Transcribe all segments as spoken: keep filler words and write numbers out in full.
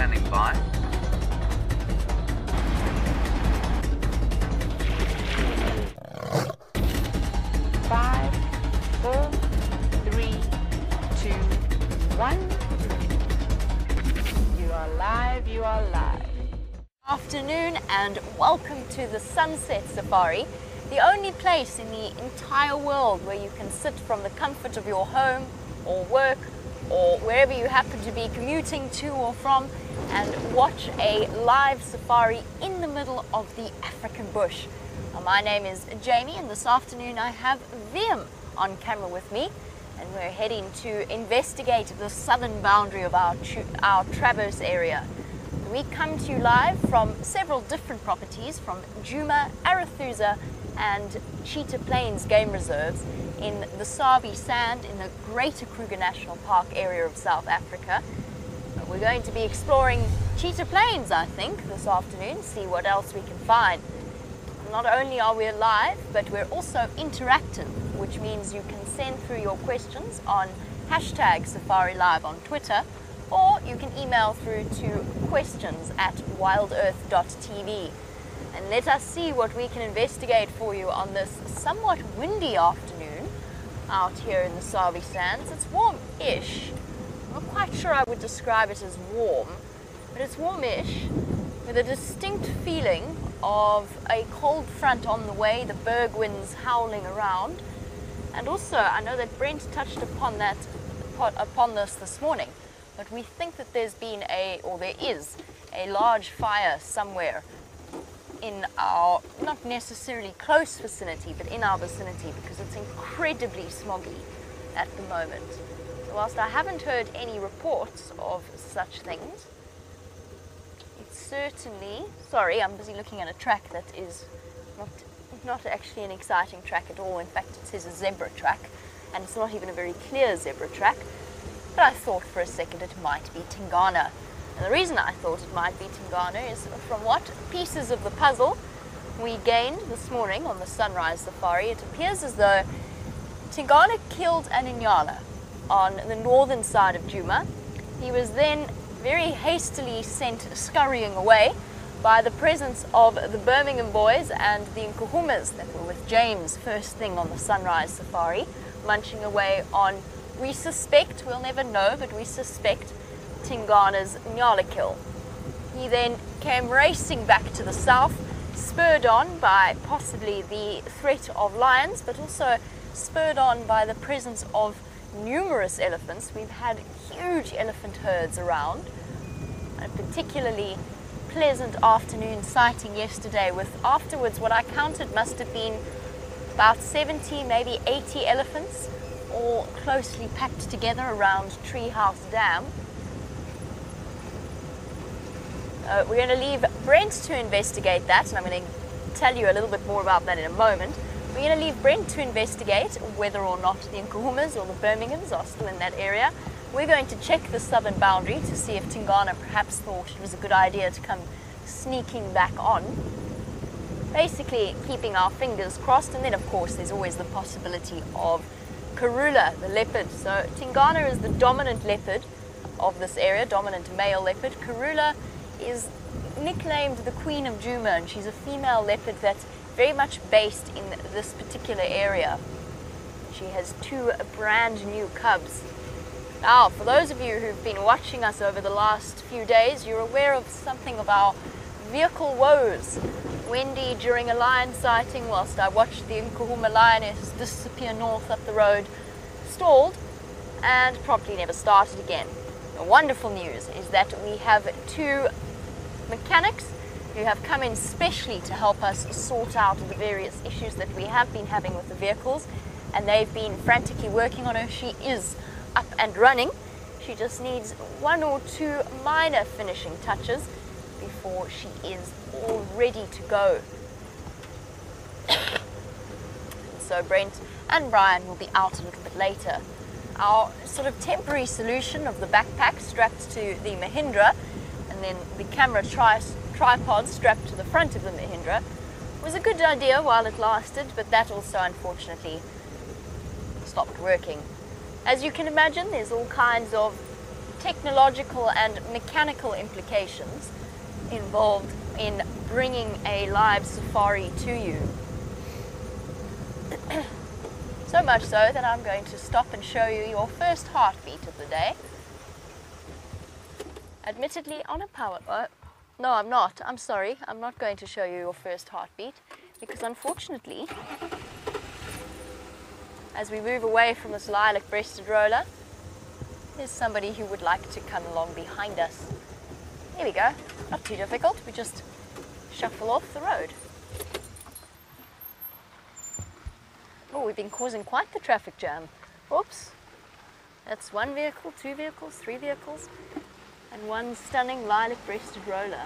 standing by. Five, four, three, two, one. You are live, you are live. Afternoon and welcome to the Sunset Safari, the only place in the entire world where you can sit from the comfort of your home or work or wherever you happen to be commuting to or from and watch a live safari in the middle of the African bush. Now, my name is Jamie and this afternoon I have Wium on camera with me and we're heading to investigate the southern boundary of our, our Traverse area. We come to you live from several different properties from Djuma, Arathusa and Cheetah Plains Game Reserves in the Sabi Sand in the Greater Kruger National Park area of South Africa. We're going to be exploring Cheetah Plains, I think, this afternoon, see what else we can find. Not only are we live, but we're also interactive, which means you can send through your questions on hashtag SafariLIVE on Twitter, or you can email through to questions at wild earth dot t v. And let us see what we can investigate for you on this somewhat windy afternoon out here in the Sabi Sands. It's warm-ish. I'm not quite sure I would describe it as warm, but it's warm-ish with a distinct feeling of a cold front on the way, the berg winds howling around. And also, I know that Brent touched upon that upon this this morning. But we think that there's been a, or there is, a large fire somewhere in our, not necessarily close vicinity, but in our vicinity because it's incredibly smoggy at the moment. So whilst I haven't heard any reports of such things, it's certainly, sorry, I'm busy looking at a track that is not, not actually an exciting track at all. In fact, it says a zebra track, and it's not even a very clear zebra track. But I thought for a second it might be Tingana. And the reason I thought it might be Tingana is from what pieces of the puzzle we gained this morning on the sunrise safari. It appears as though Tingana killed an Inyala on the northern side of Djuma. He was then very hastily sent scurrying away by the presence of the Birmingham boys and the Nkuhumas that were with James first thing on the sunrise safari, munching away on, we suspect, we'll never know, but we suspect Tingana's Nyala kill. He then came racing back to the south, spurred on by possibly the threat of lions, but also spurred on by the presence of numerous elephants. We've had huge elephant herds around. A particularly pleasant afternoon sighting yesterday with afterwards what I counted must have been about seventy, maybe eighty elephants, all closely packed together around Treehouse Dam. Uh, we're going to leave Brent to investigate that, and I'm going to tell you a little bit more about that in a moment. We're going to leave Brent to investigate whether or not the Nkuhumas or the Birminghams are still in that area. We're going to check the southern boundary to see if Tingana perhaps thought it was a good idea to come sneaking back on. Basically keeping our fingers crossed, and then of course there's always the possibility of Karula, the leopard. So Tingana is the dominant leopard of this area, dominant male leopard. Karula is nicknamed the Queen of Djuma, and she's a female leopard that's very much based in this particular area. She has two brand new cubs. Now, for those of you who've been watching us over the last few days, you're aware of something of our vehicle woes. Wendy, during a lion sighting, whilst I watched the Nkuhuma lioness disappear north up the road, stalled and promptly never started again. The wonderful news is that we have two mechanics who have come in specially to help us sort out the various issues that we have been having with the vehicles, and they've been frantically working on her. She is up and running. She just needs one or two minor finishing touches before she is all ready to go. So Brent and Bryan will be out a little bit later. Our sort of temporary solution of the backpack strapped to the Mahindra and then the camera tri tripod strapped to the front of the Mahindra was a good idea while it lasted, but that also unfortunately stopped working. As you can imagine, there's all kinds of technological and mechanical implications involved in bringing a live safari to you. So much so that I'm going to stop and show you your first heartbeat of the day. Admittedly on a power... Oh, no, I'm not. I'm sorry. I'm not going to show you your first heartbeat because unfortunately, as we move away from this lilac-breasted roller, there's somebody who would like to come along behind us. Here we go. Not too difficult. We just shuffle off the road. Oh, we've been causing quite the traffic jam. Oops. That's one vehicle, two vehicles, three vehicles, and one stunning lilac-breasted roller.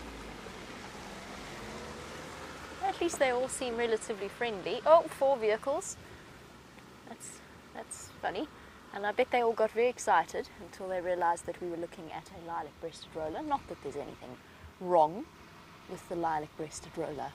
At least they all seem relatively friendly. Oh, four vehicles. That's, that's funny. And I bet they all got very excited until they realized that we were looking at a lilac-breasted roller. Not that there's anything wrong with the lilac-breasted roller.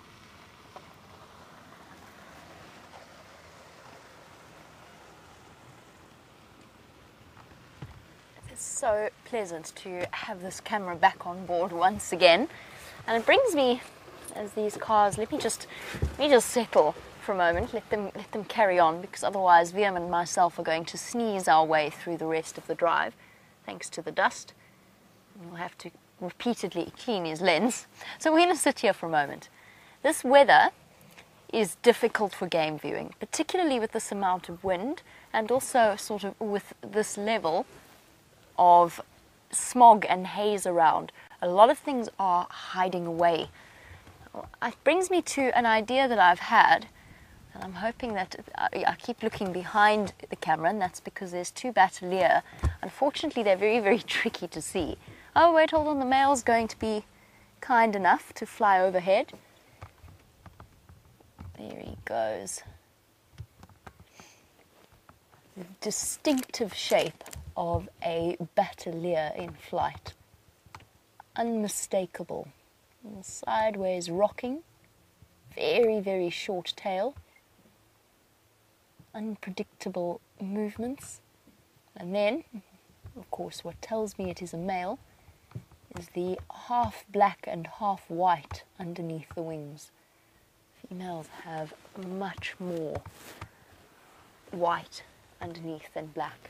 It's so pleasant to have this camera back on board once again. And it brings me, as these cars, let me just, let me just settle for a moment, let them, let them carry on, because otherwise Wium and myself are going to sneeze our way through the rest of the drive, thanks to the dust. And we'll have to repeatedly clean his lens. So we're going to sit here for a moment. This weather is difficult for game viewing, particularly with this amount of wind and also sort of with this level of smog and haze around. A lot of things are hiding away. It brings me to an idea that I've had, and I'm hoping that I, I keep looking behind the camera, and that's because there's two battalier. Unfortunately, they're very, very tricky to see. Oh, wait, hold on, the male's going to be kind enough to fly overhead. There he goes. The distinctive shape of a battalier in flight. Unmistakable. And sideways rocking. Very, very short tail. Unpredictable movements. And then, of course, what tells me it is a male is the half black and half white underneath the wings. Females have much more white underneath than black.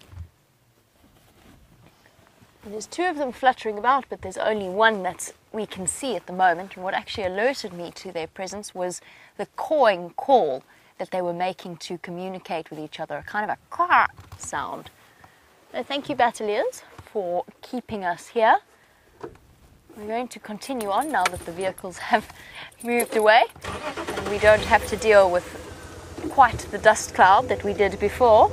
And there's two of them fluttering about, but there's only one that we can see at the moment. And what actually alerted me to their presence was the cawing call that they were making to communicate with each other, a kind of a caw sound. So thank you, battaliers, for keeping us here. We're going to continue on now that the vehicles have moved away and we don't have to deal with quite the dust cloud that we did before.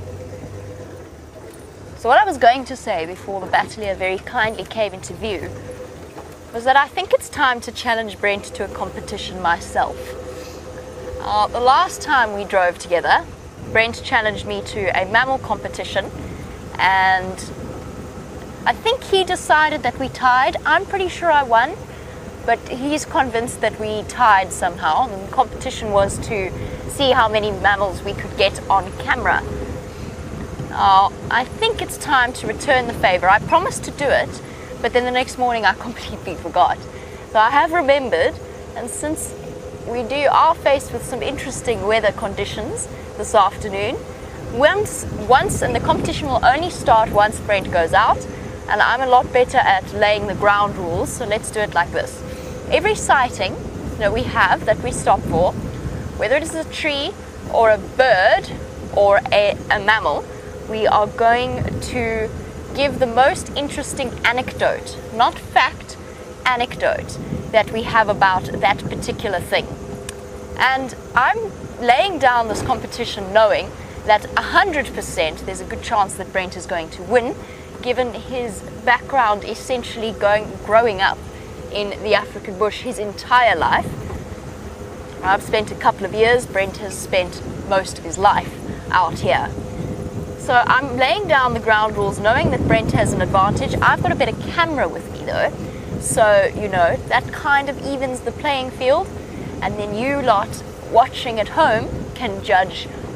So what I was going to say before the battalier very kindly came into view was that I think it's time to challenge Brent to a competition myself. Uh, the last time we drove together, Brent challenged me to a mammal competition, and I think he decided that we tied. I'm pretty sure I won, but he's convinced that we tied somehow. And the competition was to see how many mammals we could get on camera. Uh, I think it's time to return the favor. I promised to do it, but then the next morning I completely forgot. So I have remembered, and since we do are faced with some interesting weather conditions this afternoon, once, once, and the competition will only start once Brent goes out, and I'm a lot better at laying the ground rules, so let's do it like this. Every sighting that we have that we stop for, whether it is a tree or a bird or a, a mammal, we are going to give the most interesting anecdote, not fact, anecdote that we have about that particular thing. And I'm laying down this competition knowing that one hundred percent there's a good chance that Brent is going to win, given his background essentially going, growing up in the African bush his entire life. I've spent a couple of years, Brent has spent most of his life out here. So I'm laying down the ground rules knowing that Brent has an advantage. I've got a better camera with me though, so you know, that kind of evens the playing field, and then you lot watching at home can judge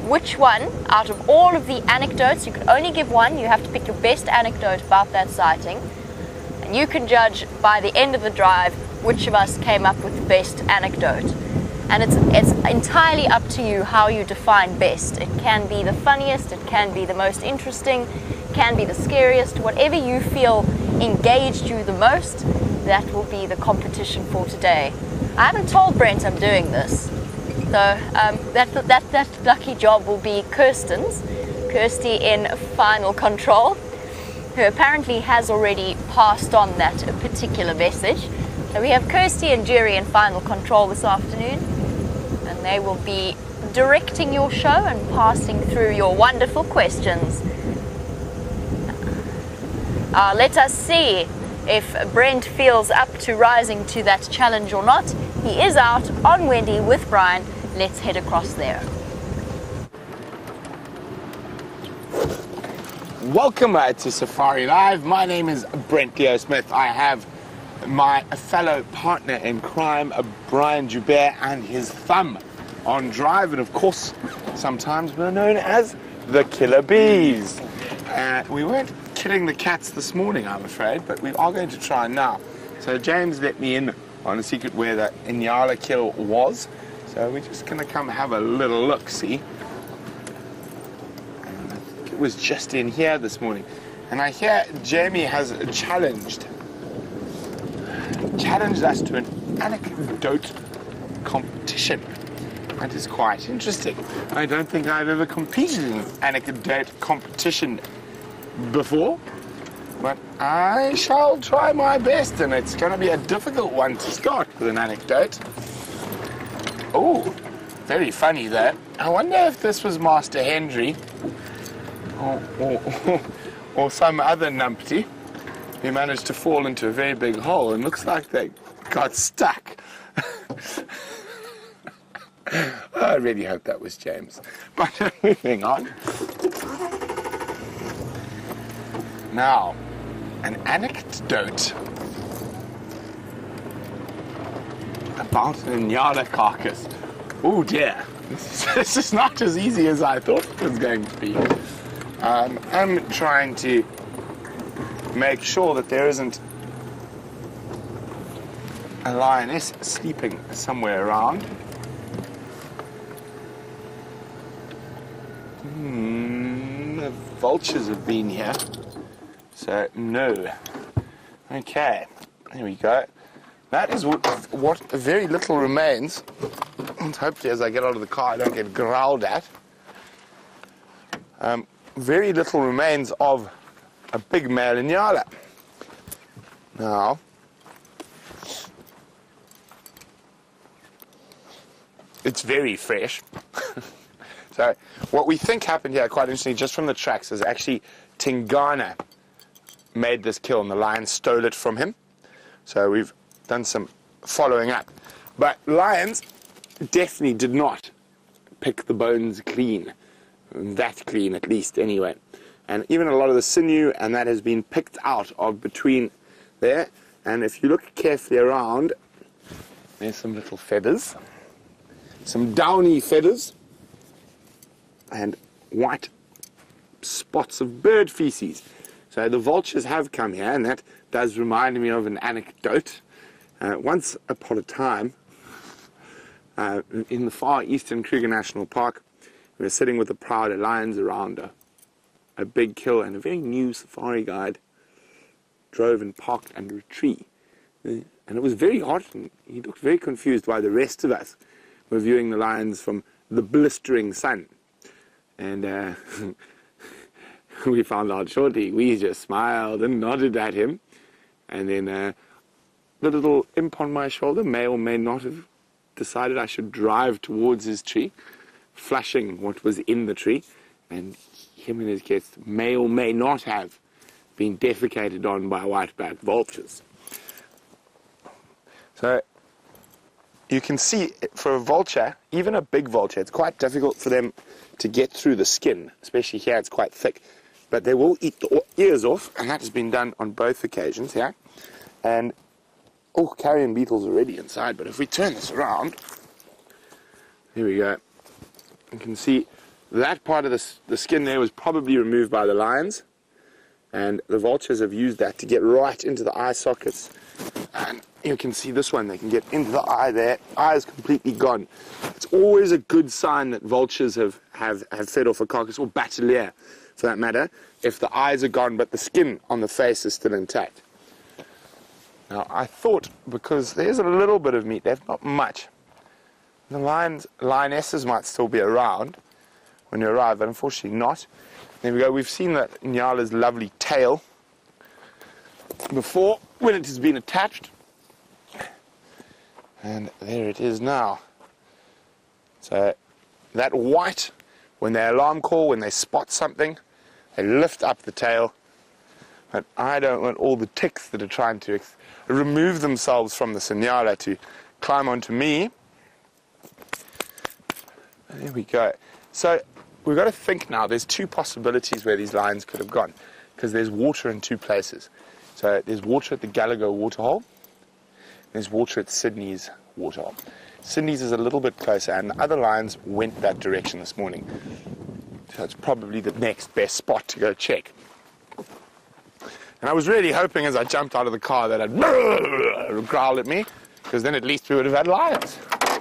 which one out of all of the anecdotes, you can only give one, you have to pick your best anecdote about that sighting, and you can judge by the end of the drive which of us came up with the best anecdote. And it's, it's entirely up to you how you define best. It can be the funniest, it can be the most interesting, it can be the scariest, whatever you feel engaged you the most, that will be the competition for today. I haven't told Brent I'm doing this, so um, that, that, that lucky job will be Kirsten's, Kirsty in final control, who apparently has already passed on that particular message. So we have Kirsty and Jerry in final control this afternoon, and they will be directing your show and passing through your wonderful questions. Uh, let us see if Brent feels up to rising to that challenge or not. He is out on Wendy with Bryan. Let's head across there. Welcome uh, to Safari Live. My name is Brent Leo Smith. I have my fellow partner in crime, Bryan and his thumb on drive, and of course, sometimes we're known as the Killer Bees. Uh, we weren't killing the cats this morning, I'm afraid, but we are going to try now. So James let me in on a secret where the Inyala kill was, so we're just going to come have a little look, see? And I think it was just in here this morning, and I hear Jamie has challenged challenged us to an anecdote competition. That is quite interesting. I don't think I've ever competed in an anecdote competition before, but I shall try my best, and it's going to be a difficult one to start with an anecdote. Oh, very funny though. I wonder if this was Master Henry or, or, or some other numpty who managed to fall into a very big hole, and looks like they got stuck. I really hope that was James. But moving on. Now, an anecdote about an Inyala carcass. Oh dear, this is, this is not as easy as I thought it was going to be. Um, I'm trying to make sure that there isn't a lioness sleeping somewhere around. Hmm, the vultures have been here, so no. Okay, there we go. That is what, what very little remains, and hopefully as I get out of the car I don't get growled at. Um, very little remains of a big male Inyala. Now, it's very fresh. So, what we think happened here, quite interestingly, just from the tracks, is actually Tingana made this kill and the lion stole it from him. So we've done some following up. But lions definitely did not pick the bones clean. That clean, at least, anyway. And even a lot of the sinew, and that has been picked out of between there. And if you look carefully around, there's some little feathers, some downy feathers, and white spots of bird feces. So the vultures have come here, and that does remind me of an anecdote. Uh, once upon a time, uh, in the far eastern Kruger National Park, we were sitting with the Prouder lions around a a big kill, and a very new safari guide drove and parked under a tree. And it was very hot, and he looked very confused why the rest of us were viewing the lions from the blistering sun. And uh, we found out shortly, we just smiled and nodded at him. And then uh, the little imp on my shoulder may or may not have decided I should drive towards his tree, flushing what was in the tree, and him and his guests may or may not have been defecated on by white-backed vultures. So you can see, for a vulture, even a big vulture, it's quite difficult for them to get through the skin, especially here it's quite thick. But they will eat the ears off, and that has been done on both occasions here. And, oh, carrion beetles already inside, but if we turn this around, here we go. You can see that part of the, the skin there was probably removed by the lions, and the vultures have used that to get right into the eye sockets. And you can see this one, they can get into the eye there, eye is completely gone. It's always a good sign that vultures have, have, have fed off a carcass, or batelier for that matter, if the eyes are gone but the skin on the face is still intact. Now I thought, because there's a little bit of meat left, not much, the lions, lionesses might still be around when you arrive, but unfortunately not. There we go, we've seen that Nyala's lovely tail before when it has been attached, and there it is now. So that white, when they alarm call, when they spot something, they lift up the tail, but I don't want all the ticks that are trying to remove themselves from the Nyala to climb onto me. There we go. So we've got to think now, there's two possibilities where these lions could have gone, because there's water in two places. So there's water at the Gallagher waterhole, there's water at Sydney's waterhole. Sydney's is a little bit closer, and the other lions went that direction this morning. So it's probably the next best spot to go check. And I was really hoping as I jumped out of the car that I'd growl at me, because then at least we would have had lions.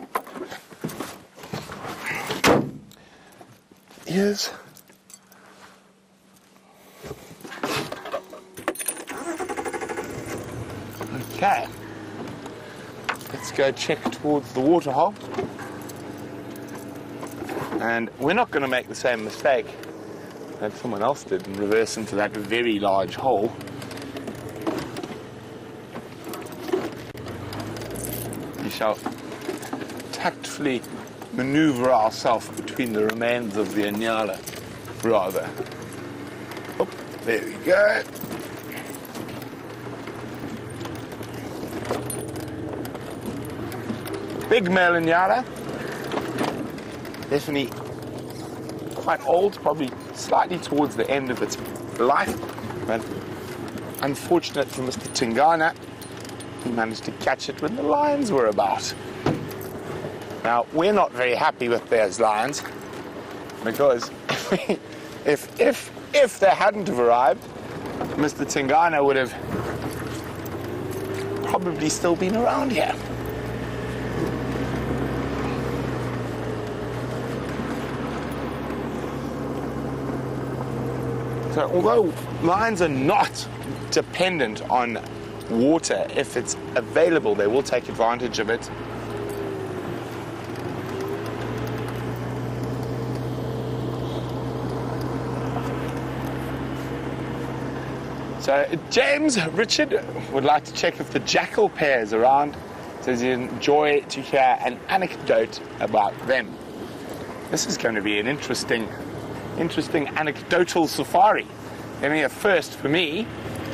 Here's okay. Let's go check towards the waterhole. And we're not going to make the same mistake that someone else did and reverse into that very large hole. We shall tactfully maneuver ourselves between the remains of the Nyala, rather. Oh, there we go. Big male Nyala. Definitely quite old, probably slightly towards the end of its life, but unfortunate for Mister Tingana, he managed to catch it when the lions were about. Now, we're not very happy with those lions, because if, if, if they hadn't have arrived, Mister Tingana would have probably still been around here. So although lions are not dependent on water, if it's available, they will take advantage of it. So James Richard would like to check if the jackal pair is around. Says he'd enjoy to hear an anecdote about them. This is going to be an interesting Interesting anecdotal safari. Maybe a first for me.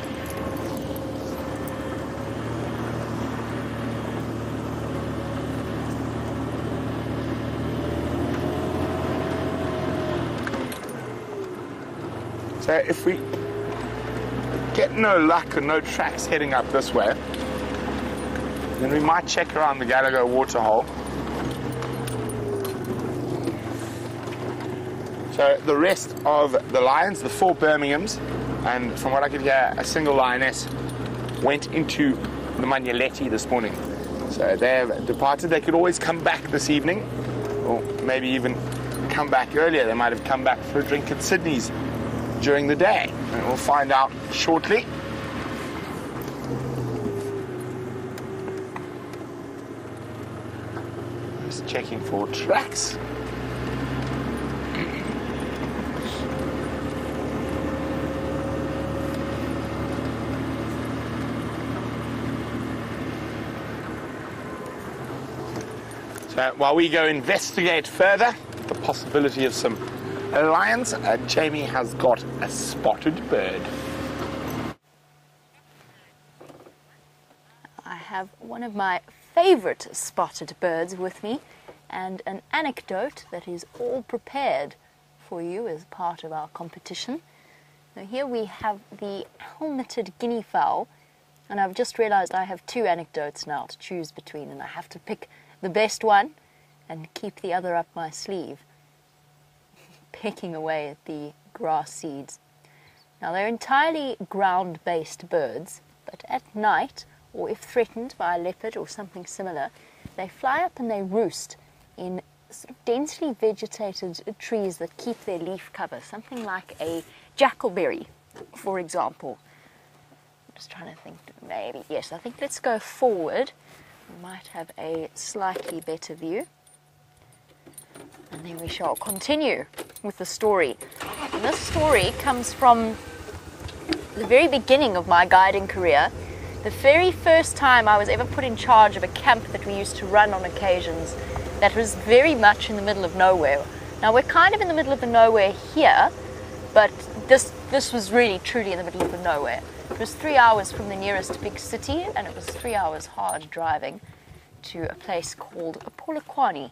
So if we get no luck and no tracks heading up this way, then we might check around the Gallagher waterhole. So the rest of the lions, the four Birminghams, and from what I could hear, a single lioness, went into the Manyaleti this morning. So they have departed. They could always come back this evening, or maybe even come back earlier. They might have come back for a drink at Sydney's during the day. And we'll find out shortly. Just checking for tracks. So while we go investigate further the possibility of some lions, uh, Jamie has got a spotted bird. I have one of my favorite spotted birds with me, and an anecdote that is all prepared for you as part of our competition. Now here we have the helmeted guinea fowl, and I've just realized I have two anecdotes now to choose between, and I have to pick the best one and keep the other up my sleeve. pecking away at the grass seeds. Now, they're entirely ground-based birds, but at night, or if threatened by a leopard or something similar, they fly up and they roost in sort of densely vegetated trees that keep their leaf cover, something like a jackalberry, for example. I'm just trying to think, maybe, yes, I think let's go forward. We might have a slightly better view. And then we shall continue with the story. And this story comes from the very beginning of my guiding career. The very first time I was ever put in charge of a camp that we used to run on occasions that was very much in the middle of nowhere. Now, we're kind of in the middle of the nowhere here, but this, this was really truly in the middle of the nowhere. It was three hours from the nearest big city, and it was three hours hard driving to a place called Polokwane.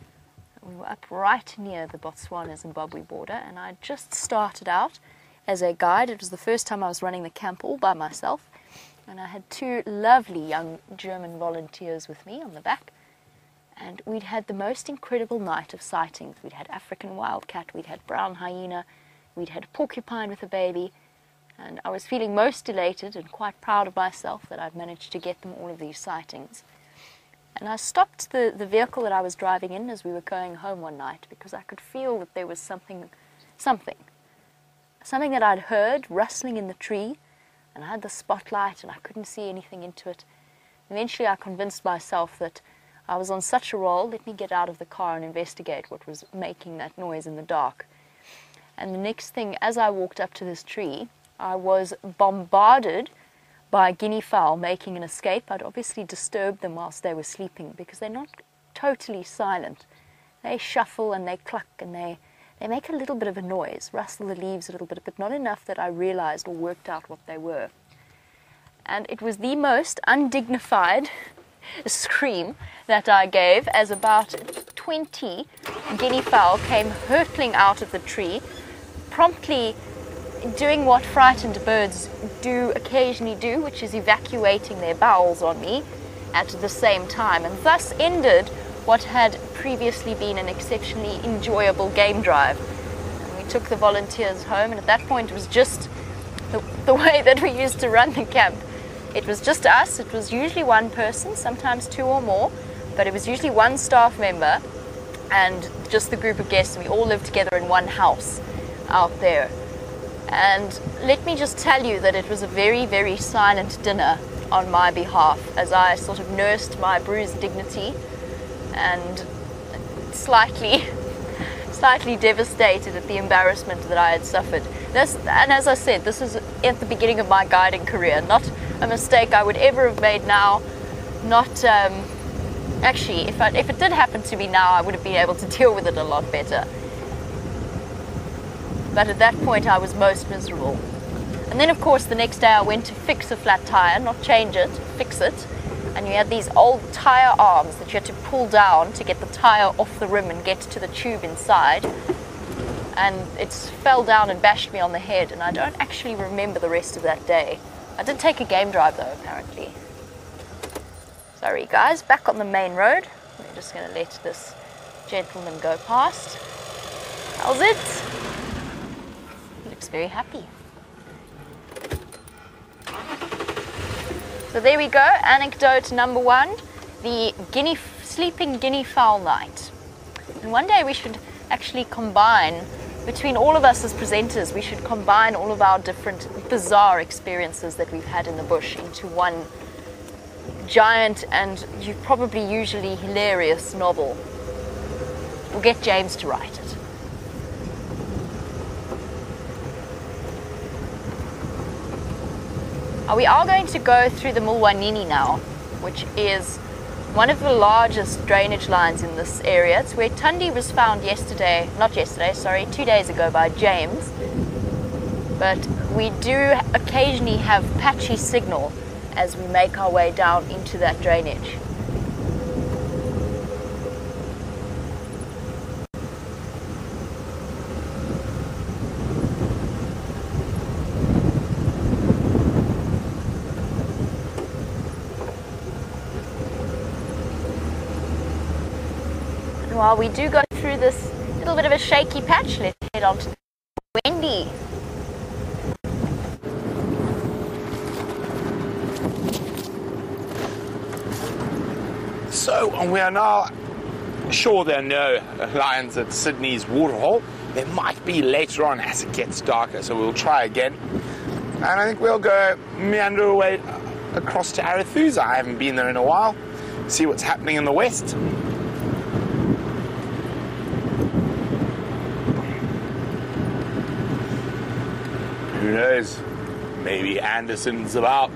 We were up right near the Botswana-Zimbabwe border, and I just started out as a guide. It was the first time I was running the camp all by myself, and I had two lovely young German volunteers with me on the back, and we'd had the most incredible night of sightings. We'd had African wildcat, we'd had brown hyena, we'd had porcupine with a baby, and I was feeling most elated and quite proud of myself that I'd managed to get them all of these sightings. And I stopped the, the vehicle that I was driving in as we were going home one night because I could feel that there was something, something, something that I'd heard rustling in the tree, and I had the spotlight and I couldn't see anything into it. Eventually I convinced myself that I was on such a roll, let me get out of the car and investigate what was making that noise in the dark. And the next thing, as I walked up to this tree, I was bombarded by guinea fowl making an escape. I'd obviously disturbed them whilst they were sleeping because they're not totally silent. They shuffle and they cluck and they, they make a little bit of a noise, rustle the leaves a little bit, but not enough that I realized or worked out what they were. And it was the most undignified scream that I gave as about twenty guinea fowl came hurtling out of the tree, promptly doing what frightened birds do occasionally do, which is evacuating their bowels on me at the same time, and thus ended what had previously been an exceptionally enjoyable game drive. And we took the volunteers home, and at that point it was just the, the way that we used to run the camp. It was just us. It was usually one person, sometimes two or more, but it was usually one staff member and just the group of guests. We all lived together in one house out there. And let me just tell you that it was a very, very silent dinner on my behalf as I sort of nursed my bruised dignity and slightly, slightly devastated at the embarrassment that I had suffered. This, and as I said, this is at the beginning of my guiding career, not a mistake I would ever have made now. Not, um, actually, if, I, if it did happen to me now, I would have been able to deal with it a lot better. But at that point I was most miserable. And then of course the next day I went to fix a flat tire, not change it, fix it. And you had these old tire arms that you had to pull down to get the tire off the rim and get to the tube inside. And it fell down and bashed me on the head, and I don't actually remember the rest of that day. I did take a game drive though, apparently. Sorry guys, back on the main road. We're just going to let this gentleman go past. How's it? Looks very happy. So there we go, anecdote number one, the guinea, sleeping guinea fowl night. And one day we should actually combine, between all of us as presenters, we should combine all of our different bizarre experiences that we've had in the bush into one giant and you probably usually hilarious novel. We'll get James to write it. We are going to go through the Mulwanini now, which is one of the largest drainage lines in this area. It's where Tundi was found yesterday, not yesterday, sorry, two days ago by James. But we do occasionally have patchy signal as we make our way down into that drainage. While we do go through this little bit of a shaky patch, let me head on to Wendy. So we are now sure there are no lions at Sydney's waterhole. There might be later on as it gets darker, so we'll try again. And I think we'll go meander away across to Arethusa. I haven't been there in a while. See what's happening in the west. Who knows? Maybe Anderson's about.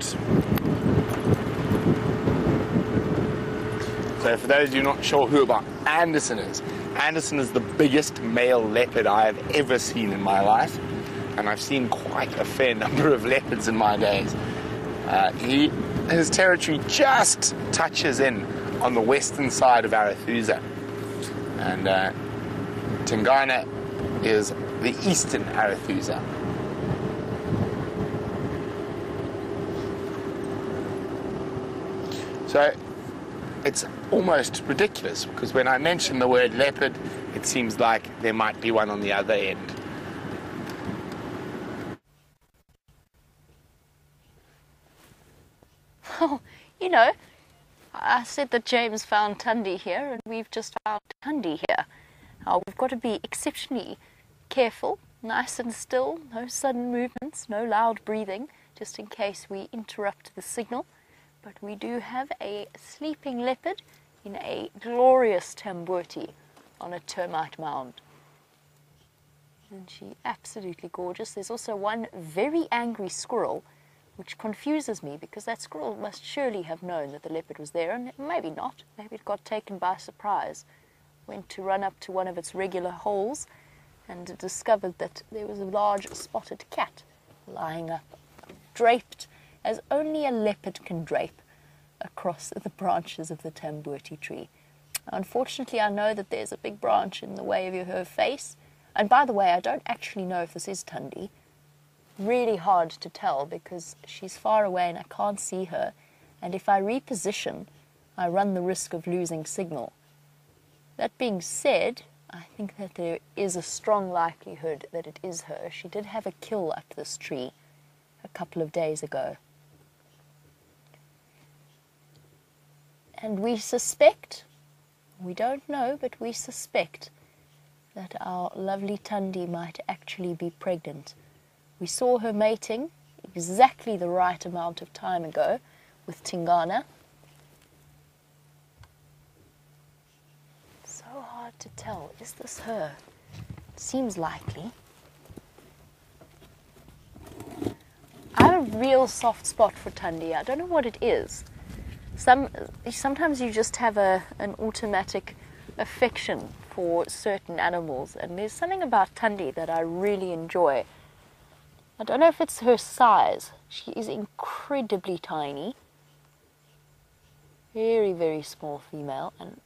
So for those of you not sure who about Anderson is, Anderson is the biggest male leopard I have ever seen in my life. And I've seen quite a fair number of leopards in my days. Uh, he, his territory just touches in on the western side of Arethusa. And uh, Tingana is the eastern Arethusa. So it's almost ridiculous because when I mention the word leopard, it seems like there might be one on the other end. Oh, you know, I said that James found Tundi here, and we've just found Tundi here. Uh, we've got to be exceptionally careful, nice and still, no sudden movements, no loud breathing, just in case we interrupt the signal. But we do have a sleeping leopard in a glorious tamboti on a termite mound. And she's absolutely gorgeous. There's also one very angry squirrel, which confuses me because that squirrel must surely have known that the leopard was there, and maybe not. Maybe it got taken by surprise, went to run up to one of its regular holes and discovered that there was a large spotted cat lying up, draped as only a leopard can drape across the branches of the tamboti tree. Unfortunately, I know that there's a big branch in the way of her face. And by the way, I don't actually know if this is Tundi. Really hard to tell because she's far away and I can't see her. And if I reposition, I run the risk of losing signal. That being said, I think that there is a strong likelihood that it is her. She did have a kill up this tree a couple of days ago. And we suspect, we don't know, but we suspect that our lovely Tundi might actually be pregnant. We saw her mating exactly the right amount of time ago with Tingana. So hard to tell. Is this her? Seems likely. I have a real soft spot for Tundi. I don't know what it is. Some, sometimes you just have a, an automatic affection for certain animals, and there's something about Tundi that I really enjoy. I don't know if it's her size. She is incredibly tiny. Very, very small female, and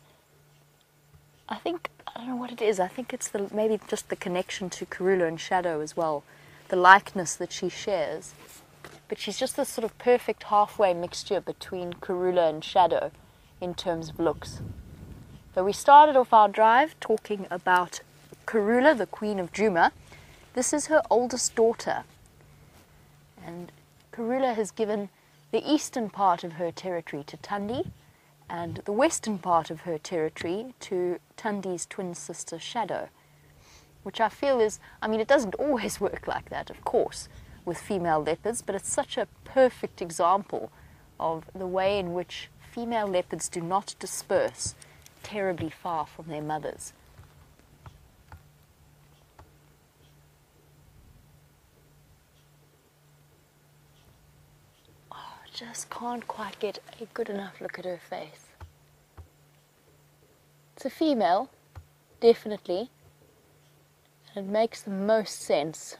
I think, I don't know what it is, I think it's the, maybe just the connection to Karula and Shadow as well, the likeness that she shares. But she's just this sort of perfect halfway mixture between Karula and Shadow in terms of looks. So we started off our drive talking about Karula, the Queen of Djuma. This is her oldest daughter. And Karula has given the eastern part of her territory to Tundi and the western part of her territory to Tundi's twin sister Shadow, which I feel is, I mean, it doesn't always work like that, of course, with female leopards, but it's such a perfect example of the way in which female leopards do not disperse terribly far from their mothers. Oh, I just can't quite get a good enough look at her face. It's a female, definitely, and it makes the most sense.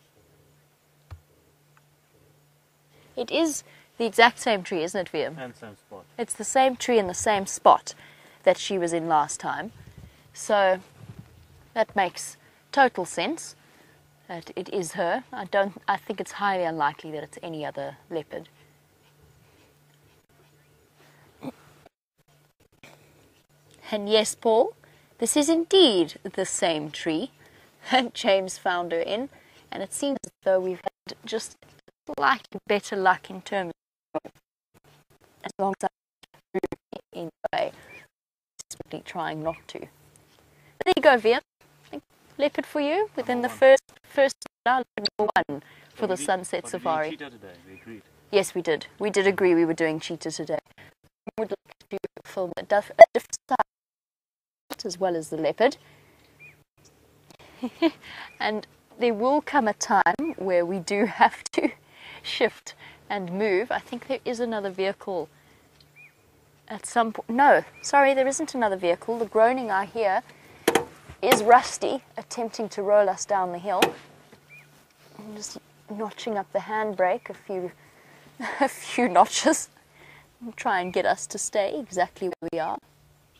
It is the exact same tree, isn't it, Wium? And same spot. It's the same tree in the same spot that she was in last time. So that makes total sense that it is her. I don't I think it's highly unlikely that it's any other leopard. And yes, Paul, this is indeed the same tree. James found her in, and it seems as though we've had just slightly better luck in terms of as long as I'm in the way, simply trying not to. But there you go, Wium. Leopard for you within the first first number one for the sunset safari. Cheetah today, we agreed. Yes, we did. We did agree we were doing cheetah today. We would like to film a diff- a different side as well as the leopard. And there will come a time where we do have to shift and move. I think there is another vehicle at some point. No, sorry, there isn't another vehicle. The groaning I hear is Rusty attempting to roll us down the hill. I'm just notching up the handbrake a few, a few notches and try and get us to stay exactly where we are.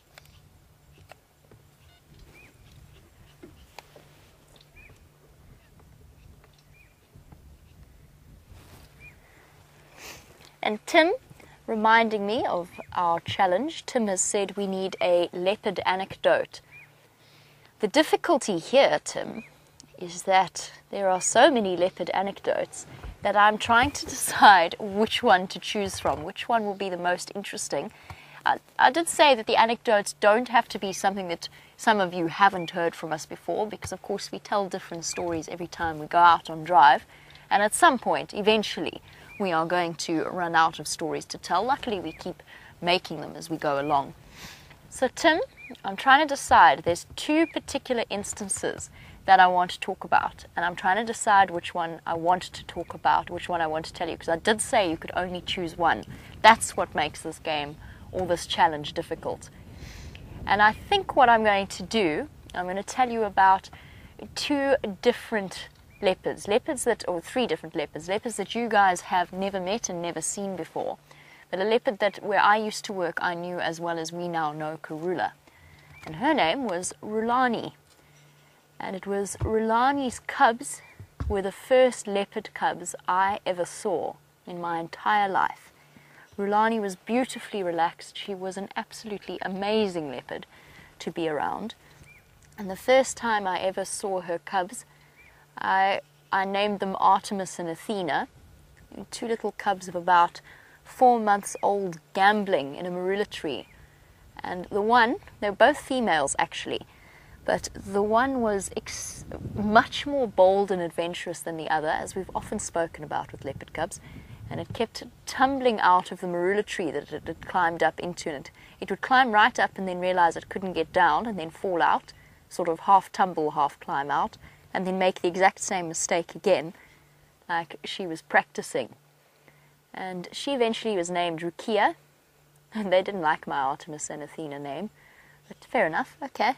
And Tim, reminding me of our challenge, Tim has said we need a leopard anecdote. The difficulty here, Tim, is that there are so many leopard anecdotes that I'm trying to decide which one to choose from, which one will be the most interesting. I, I did say that the anecdotes don't have to be something that some of you haven't heard from us before, because of course we tell different stories every time we go out on drive, and at some point, eventually, we are going to run out of stories to tell. Luckily, we keep making them as we go along. So, Tim, I'm trying to decide. There's two particular instances that I want to talk about, and I'm trying to decide which one I want to talk about, which one I want to tell you, because I did say you could only choose one. That's what makes this game, or this challenge, difficult. And I think what I'm going to do, I'm going to tell you about two different leopards, leopards that, or three different leopards, leopards that you guys have never met and never seen before. But a leopard that, where I used to work, I knew as well as we now know Karula. And her name was Rulani. And it was Rulani's cubs were the first leopard cubs I ever saw in my entire life. Rulani was beautifully relaxed. She was an absolutely amazing leopard to be around. And the first time I ever saw her cubs, I, I named them Artemis and Athena, two little cubs of about four months old gambling in a marula tree. And the one, they were both females actually, but the one was ex- much more bold and adventurous than the other, as we've often spoken about with leopard cubs, and it kept tumbling out of the marula tree that it had climbed up into. And it would climb right up and then realize it couldn't get down and then fall out, sort of half tumble, half climb out, and then make the exact same mistake again, like she was practicing. And she eventually was named Rukia, and they didn't like my Artemis and Athena name, but fair enough, okay.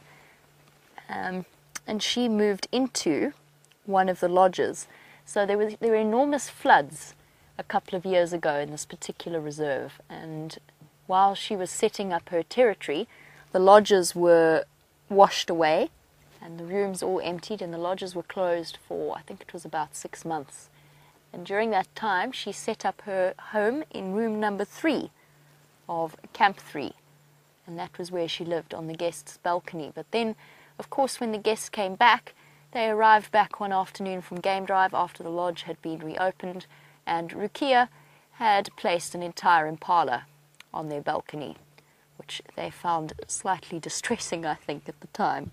Um, and she moved into one of the lodges. So there were, there were enormous floods a couple of years ago in this particular reserve, and while she was setting up her territory, the lodges were washed away, and the rooms all emptied, and the lodges were closed for, I think it was about six months. And during that time, she set up her home in room number three of Camp three. And that was where she lived, on the guests' balcony. But then, of course, when the guests came back, they arrived back one afternoon from game drive after the lodge had been reopened, and Rukia had placed an entire impala on their balcony, which they found slightly distressing, I think, at the time.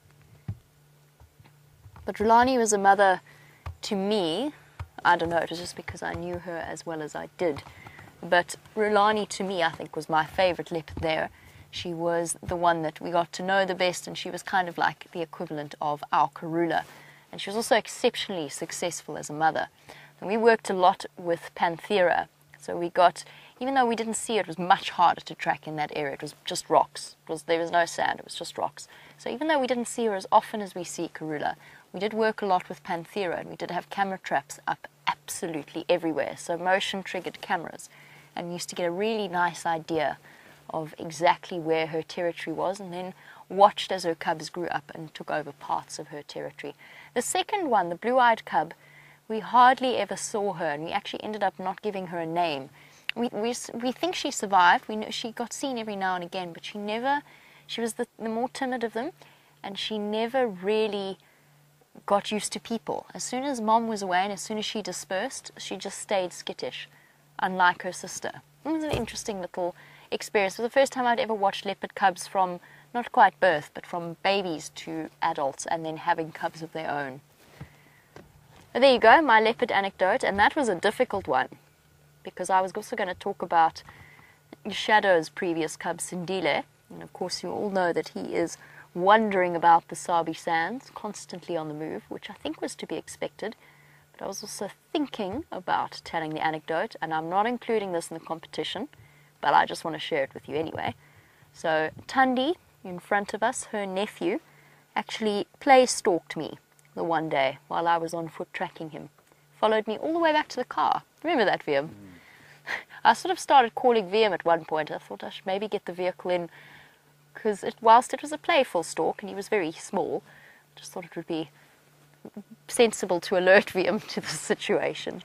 But Rulani was a mother to me. I don't know, it was just because I knew her as well as I did. But Rulani to me, I think, was my favorite leopard there. She was the one that we got to know the best, and she was kind of like the equivalent of our Karula. And she was also exceptionally successful as a mother. And we worked a lot with Panthera. So we got, even though we didn't see it, it was much harder to track in that area. It was just rocks. It was, there was no sand, it was just rocks. So even though we didn't see her as often as we see Karula, we did work a lot with Panthera, and we did have camera traps up absolutely everywhere. So motion-triggered cameras. And we used to get a really nice idea of exactly where her territory was, and then watched as her cubs grew up and took over parts of her territory. The second one, the blue-eyed cub, we hardly ever saw her, and we actually ended up not giving her a name. We we, we think she survived. We know she got seen every now and again, but she never, she was the, the more timid of them, and she never really got used to people. As soon as Mom was away and as soon as she dispersed, she just stayed skittish, unlike her sister. It was an interesting little experience. It was the first time I'd ever watched leopard cubs from not quite birth, but from babies to adults and then having cubs of their own. But there you go, my leopard anecdote, and that was a difficult one because I was also going to talk about Shadow's previous cub, Sindile, and of course you all know that he is wandering about the Sabi Sands, constantly on the move, which I think was to be expected. But I was also thinking about telling the anecdote, and I'm not including this in the competition, but I just want to share it with you anyway. So Tundi, in front of us, her nephew, actually play stalked me the one day while I was on foot tracking him. Followed me all the way back to the car. Remember that, Wium? Mm. I sort of started calling Wium at one point. I thought I should maybe get the vehicle in, because it, whilst it was a playful stalk and he was very small, I just thought it would be sensible to alert Wium to the situation.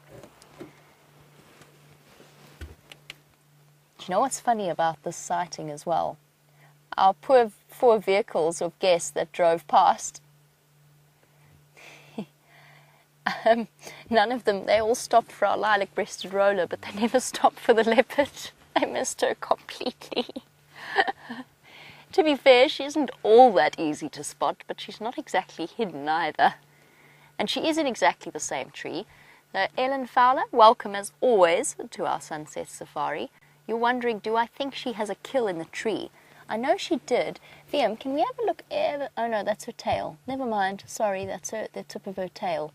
Do you know what's funny about this sighting as well? Our poor four vehicles of guests that drove past, um, none of them, they all stopped for our lilac-breasted roller, but they never stopped for the leopard. They missed her completely. To be fair, she isn't all that easy to spot, but she's not exactly hidden either. And she is in exactly the same tree. So Ellen Fowler, welcome as always to our Sunset Safari. You're wondering, do I think she has a kill in the tree? I know she did. Wium, can we have a look? Ever? Oh no, that's her tail. Never mind. Sorry, that's her, the tip of her tail.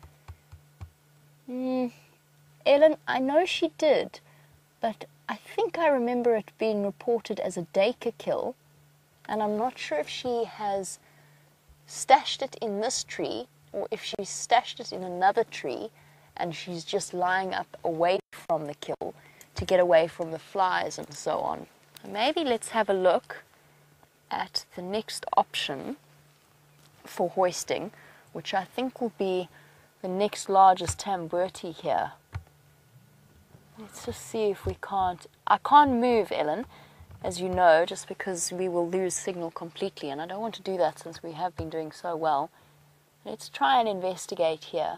Mm. Ellen, I know she did, but I think I remember it being reported as a Dacre kill, and I'm not sure if she has stashed it in this tree or if she stashed it in another tree and she's just lying up away from the kill to get away from the flies and so on. Maybe let's have a look at the next option for hoisting, which I think will be the next largest Tamburti here. Let's just see if we can't... I can't move, Ellen, as you know, just because we will lose signal completely, and I don't want to do that since we have been doing so well. Let's try and investigate here.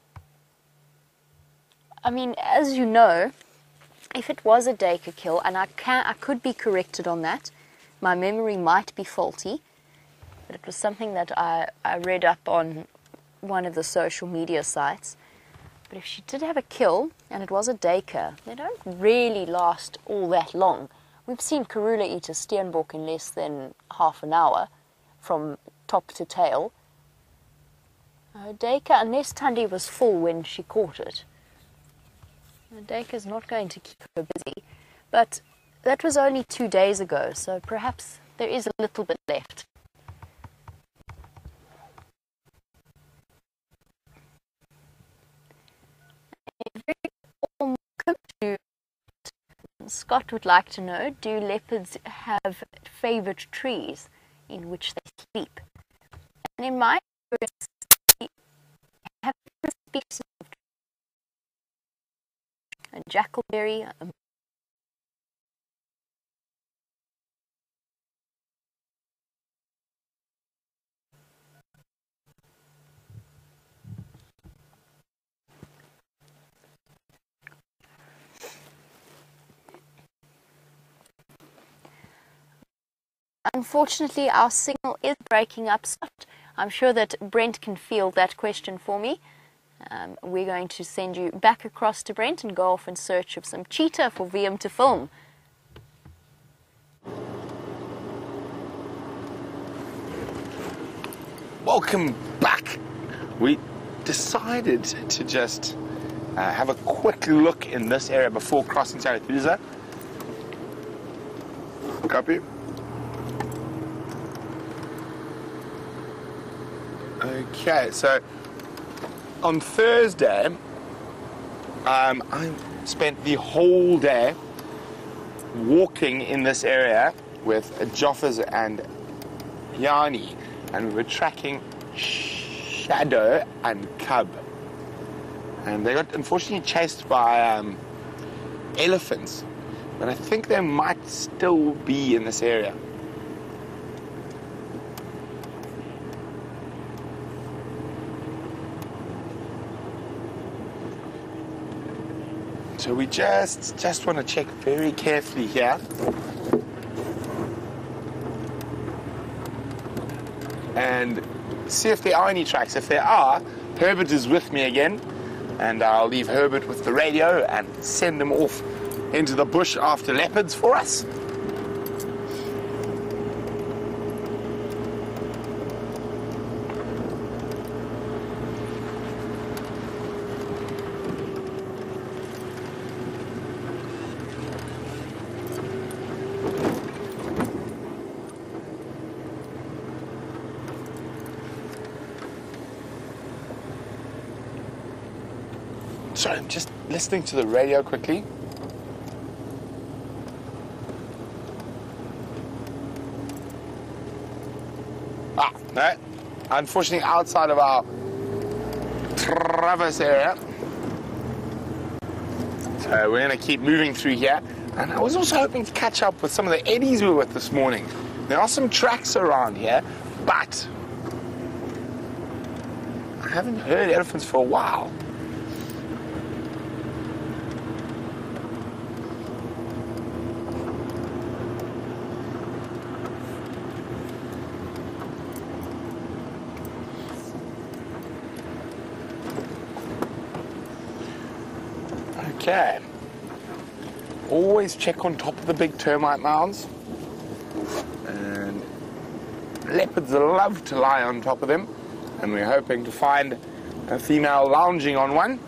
I mean, as you know, if it was a Dacre kill, and I can, I could be corrected on that, my memory might be faulty, but it was something that I, I read up on one of the social media sites. But if she did have a kill, and it was a Dacre, they don't really last all that long. We've seen Karula eat a steenbok in less than half an hour, from top to tail. A Dacre, unless Tundi was full when she caught it, a Dacre's not going to keep her busy. But that was only two days ago, so perhaps there is a little bit left. Scott would like to know, do leopards have favourite trees in which they sleep? And in my experience, they have different species of trees. A jackalberry, a Unfortunately, our signal is breaking up. I'm sure that Brent can field that question for me. Um, we're going to send you back across to Brent and go off in search of some cheetah for Wium to film. Welcome back. We decided to just uh, have a quick look in this area before crossing Zarathustra. Copy. Okay, so on Thursday, um, I spent the whole day walking in this area with Joffers and Yanni, and we were tracking Shadow and Cub. And they got unfortunately chased by um, elephants, but I think they might still be in this area. So we just just want to check very carefully here. And see if there are any tracks. If there are, Herbert is with me again, and I'll leave Herbert with the radio and send him off into the bush after leopards for us. Sorry, I'm just listening to the radio quickly. Ah, no. Unfortunately, outside of our traverse area. So we're going to keep moving through here. And I was also hoping to catch up with some of the eddies we were with this morning. There are some tracks around here, but I haven't heard elephants for a while. Okay. Always check on top of the big termite mounds. And leopards love to lie on top of them. And we're hoping to find a female lounging on one.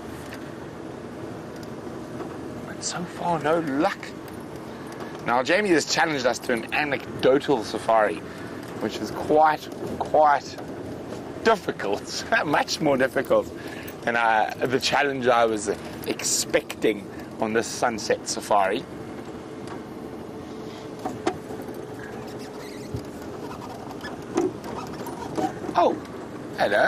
But so far, no luck. Now, Jamie has challenged us to an anecdotal safari, which is quite, quite difficult. Much more difficult than uh, the challenge I was expecting on this sunset safari. Oh, hello.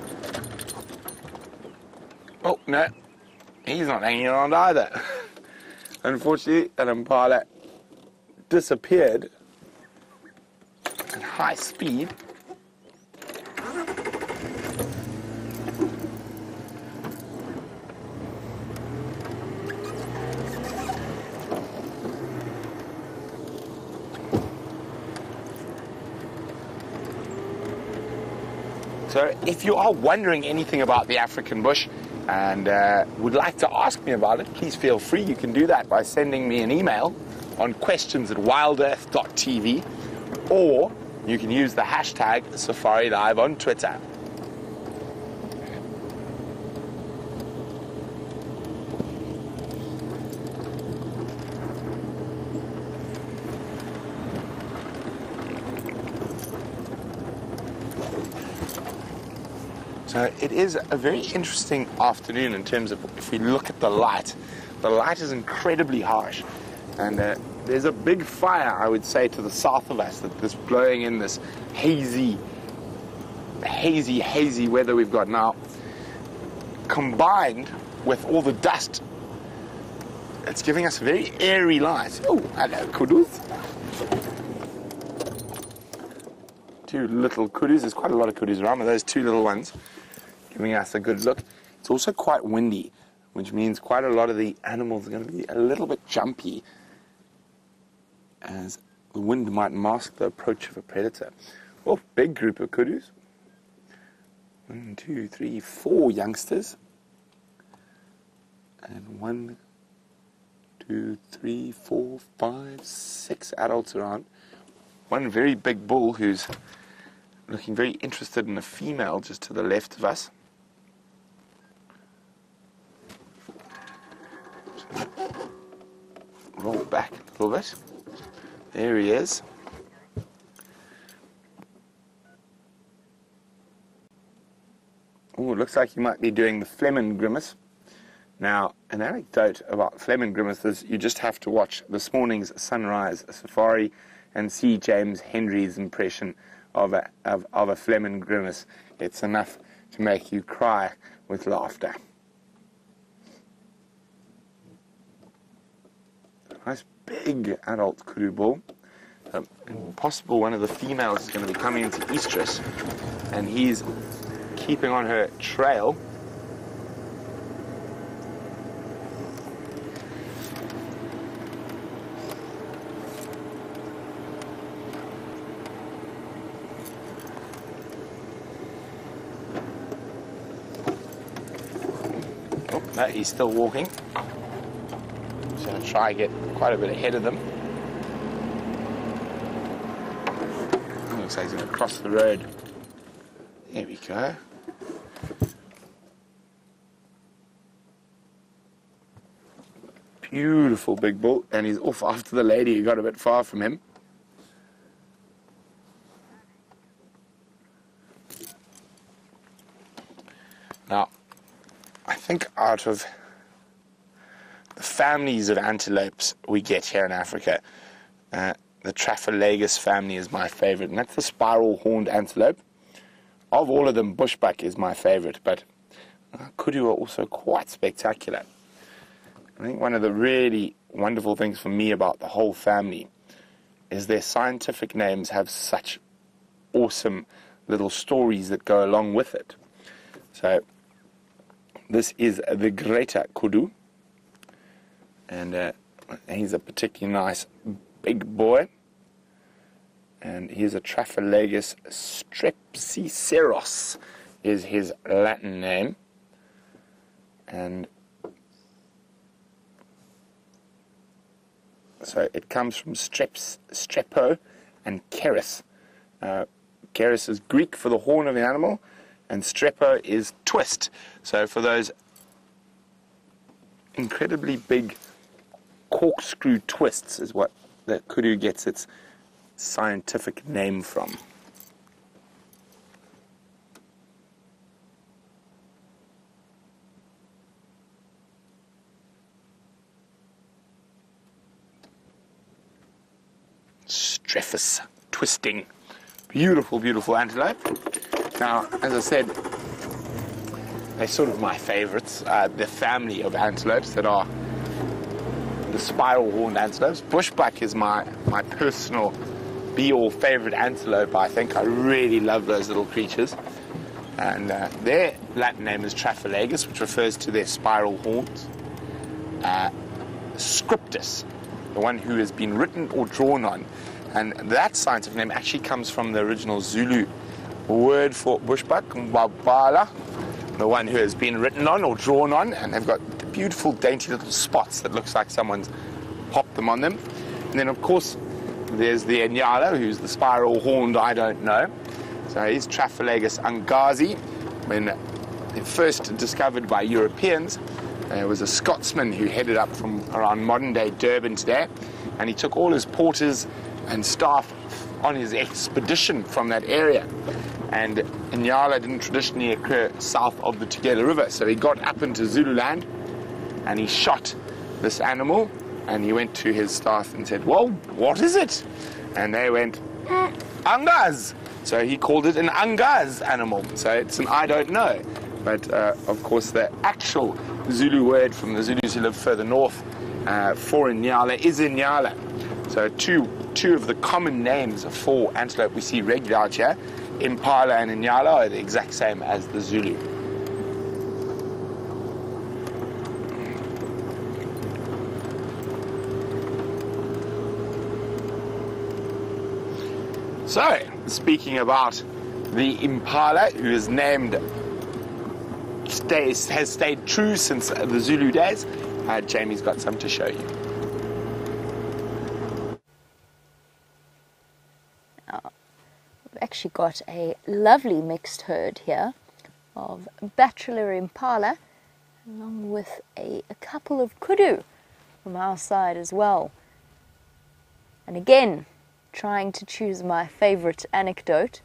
Oh, no, he's not hanging around either. Unfortunately, an impala disappeared at high speed. So if you are wondering anything about the African bush and uh, would like to ask me about it, please feel free. You can do that by sending me an email on questions at wild earth dot t v, or you can use the hashtag SafariLive on Twitter. So it is a very interesting afternoon in terms of, if we look at the light, the light is incredibly harsh. And uh, there's a big fire, I would say, to the south of us that's blowing in this hazy, hazy, hazy weather we've got now, combined with all the dust. It's giving us a very airy light. Oh, hello, kudus. Two little kudus. There's quite a lot of kudus around, but those two little ones giving us a good look. It's also quite windy, which means quite a lot of the animals are going to be a little bit jumpy, as the wind might mask the approach of a predator. Oh, big group of kudus. One, two, three, four youngsters. And one, two, three, four, five, six adults around. One very big bull who's looking very interested in a female just to the left of us. Roll back a little bit. There he is. Oh, it looks like he might be doing the Fleming grimace. Now, an anecdote about Fleming grimace is you just have to watch this morning's sunrise safari and see James Henry's impression of a, of, of a Fleming grimace. It's enough to make you cry with laughter. Nice big adult kudu bull. Um, possible one of the females is going to be coming into estrus, and he's keeping on her trail. No, he's still walking. So I'll try and get quite a bit ahead of them. Looks like he's going to cross the road. There we go. Beautiful big bull, and he's off after the lady who got a bit far from him. Now, I think out of the families of antelopes we get here in Africa, uh, the Traphalagus family is my favorite, and that's the spiral-horned antelope. Of all of them, bushbuck is my favorite, but uh, kudu are also quite spectacular. I think one of the really wonderful things for me about the whole family is their scientific names have such awesome little stories that go along with it. So, this is the greater kudu, and uh, he's a particularly nice big boy. And here's a Traphalagus strepsiceros is his Latin name. And so it comes from streps, strepo and keris. Uh, keris is Greek for the horn of the animal, and strepo is twist. So for those incredibly big corkscrew twists is what the kudu gets its scientific name from. Strephus twisting. Beautiful, beautiful antelope. Now, as I said, they're sort of my favorites. Uh, the family of antelopes that are the spiral-horned antelopes. Bushbuck is my, my personal be-all favorite antelope, I think. I really love those little creatures. And uh, their Latin name is Traphalagus, which refers to their spiral horns. Uh, scriptus, the one who has been written or drawn on. And that scientific name actually comes from the original Zulu word for bushbuck, mbabala, the one who has been written on or drawn on, and they've got beautiful dainty little spots that looks like someone's popped them on them. And then of course there's the Inyala, who's the spiral horned I don't know. So he's Traphalagus angazi. When first discovered by Europeans, there was a Scotsman who headed up from around modern day Durban today, and he took all his porters and staff on his expedition from that area. And Inyala didn't traditionally occur south of the Tugela River, so he got up into Zululand and he shot this animal, and he went to his staff and said, well, what is it? And they went, Angaz. So he called it an Angaz animal. So it's an I don't know. But uh, of course the actual Zulu word from the Zulus who live further north uh, for Inyala is Inyala. So two, two of the common names for antelope we see regularly out here, Impala and Inyala, are the exact same as the Zulu. So, speaking about the Impala, who is named, stays, has stayed true since the Zulu days, uh, Jamie's got some to show you. Now, we've actually got a lovely mixed herd here of bachelor Impala, along with a, a couple of kudu from our side as well. And again, trying to choose my favorite anecdote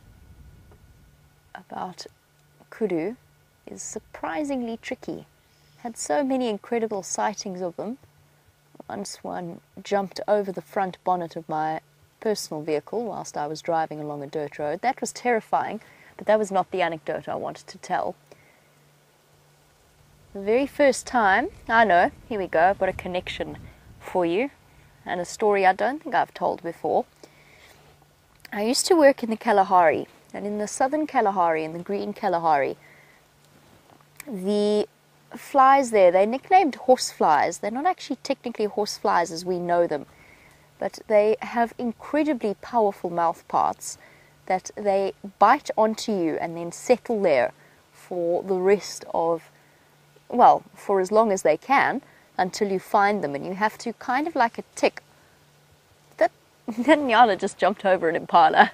about kudu is surprisingly tricky. Had so many incredible sightings of them. Once one jumped over the front bonnet of my personal vehicle whilst I was driving along a dirt road. That was terrifying, but that was not the anecdote I wanted to tell. The very first time, I know, here we go, I've got a connection for you, and a story I don't think I've told before. I used to work in the Kalahari, and in the southern Kalahari, in the green Kalahari, the flies there, they're nicknamed horse flies. They're not actually technically horse flies as we know them, but they have incredibly powerful mouth parts that they bite onto you and then settle there for the rest of well, for as long as they can, until you find them, and you have to kind of like a tick. That Nyala just jumped over an impala.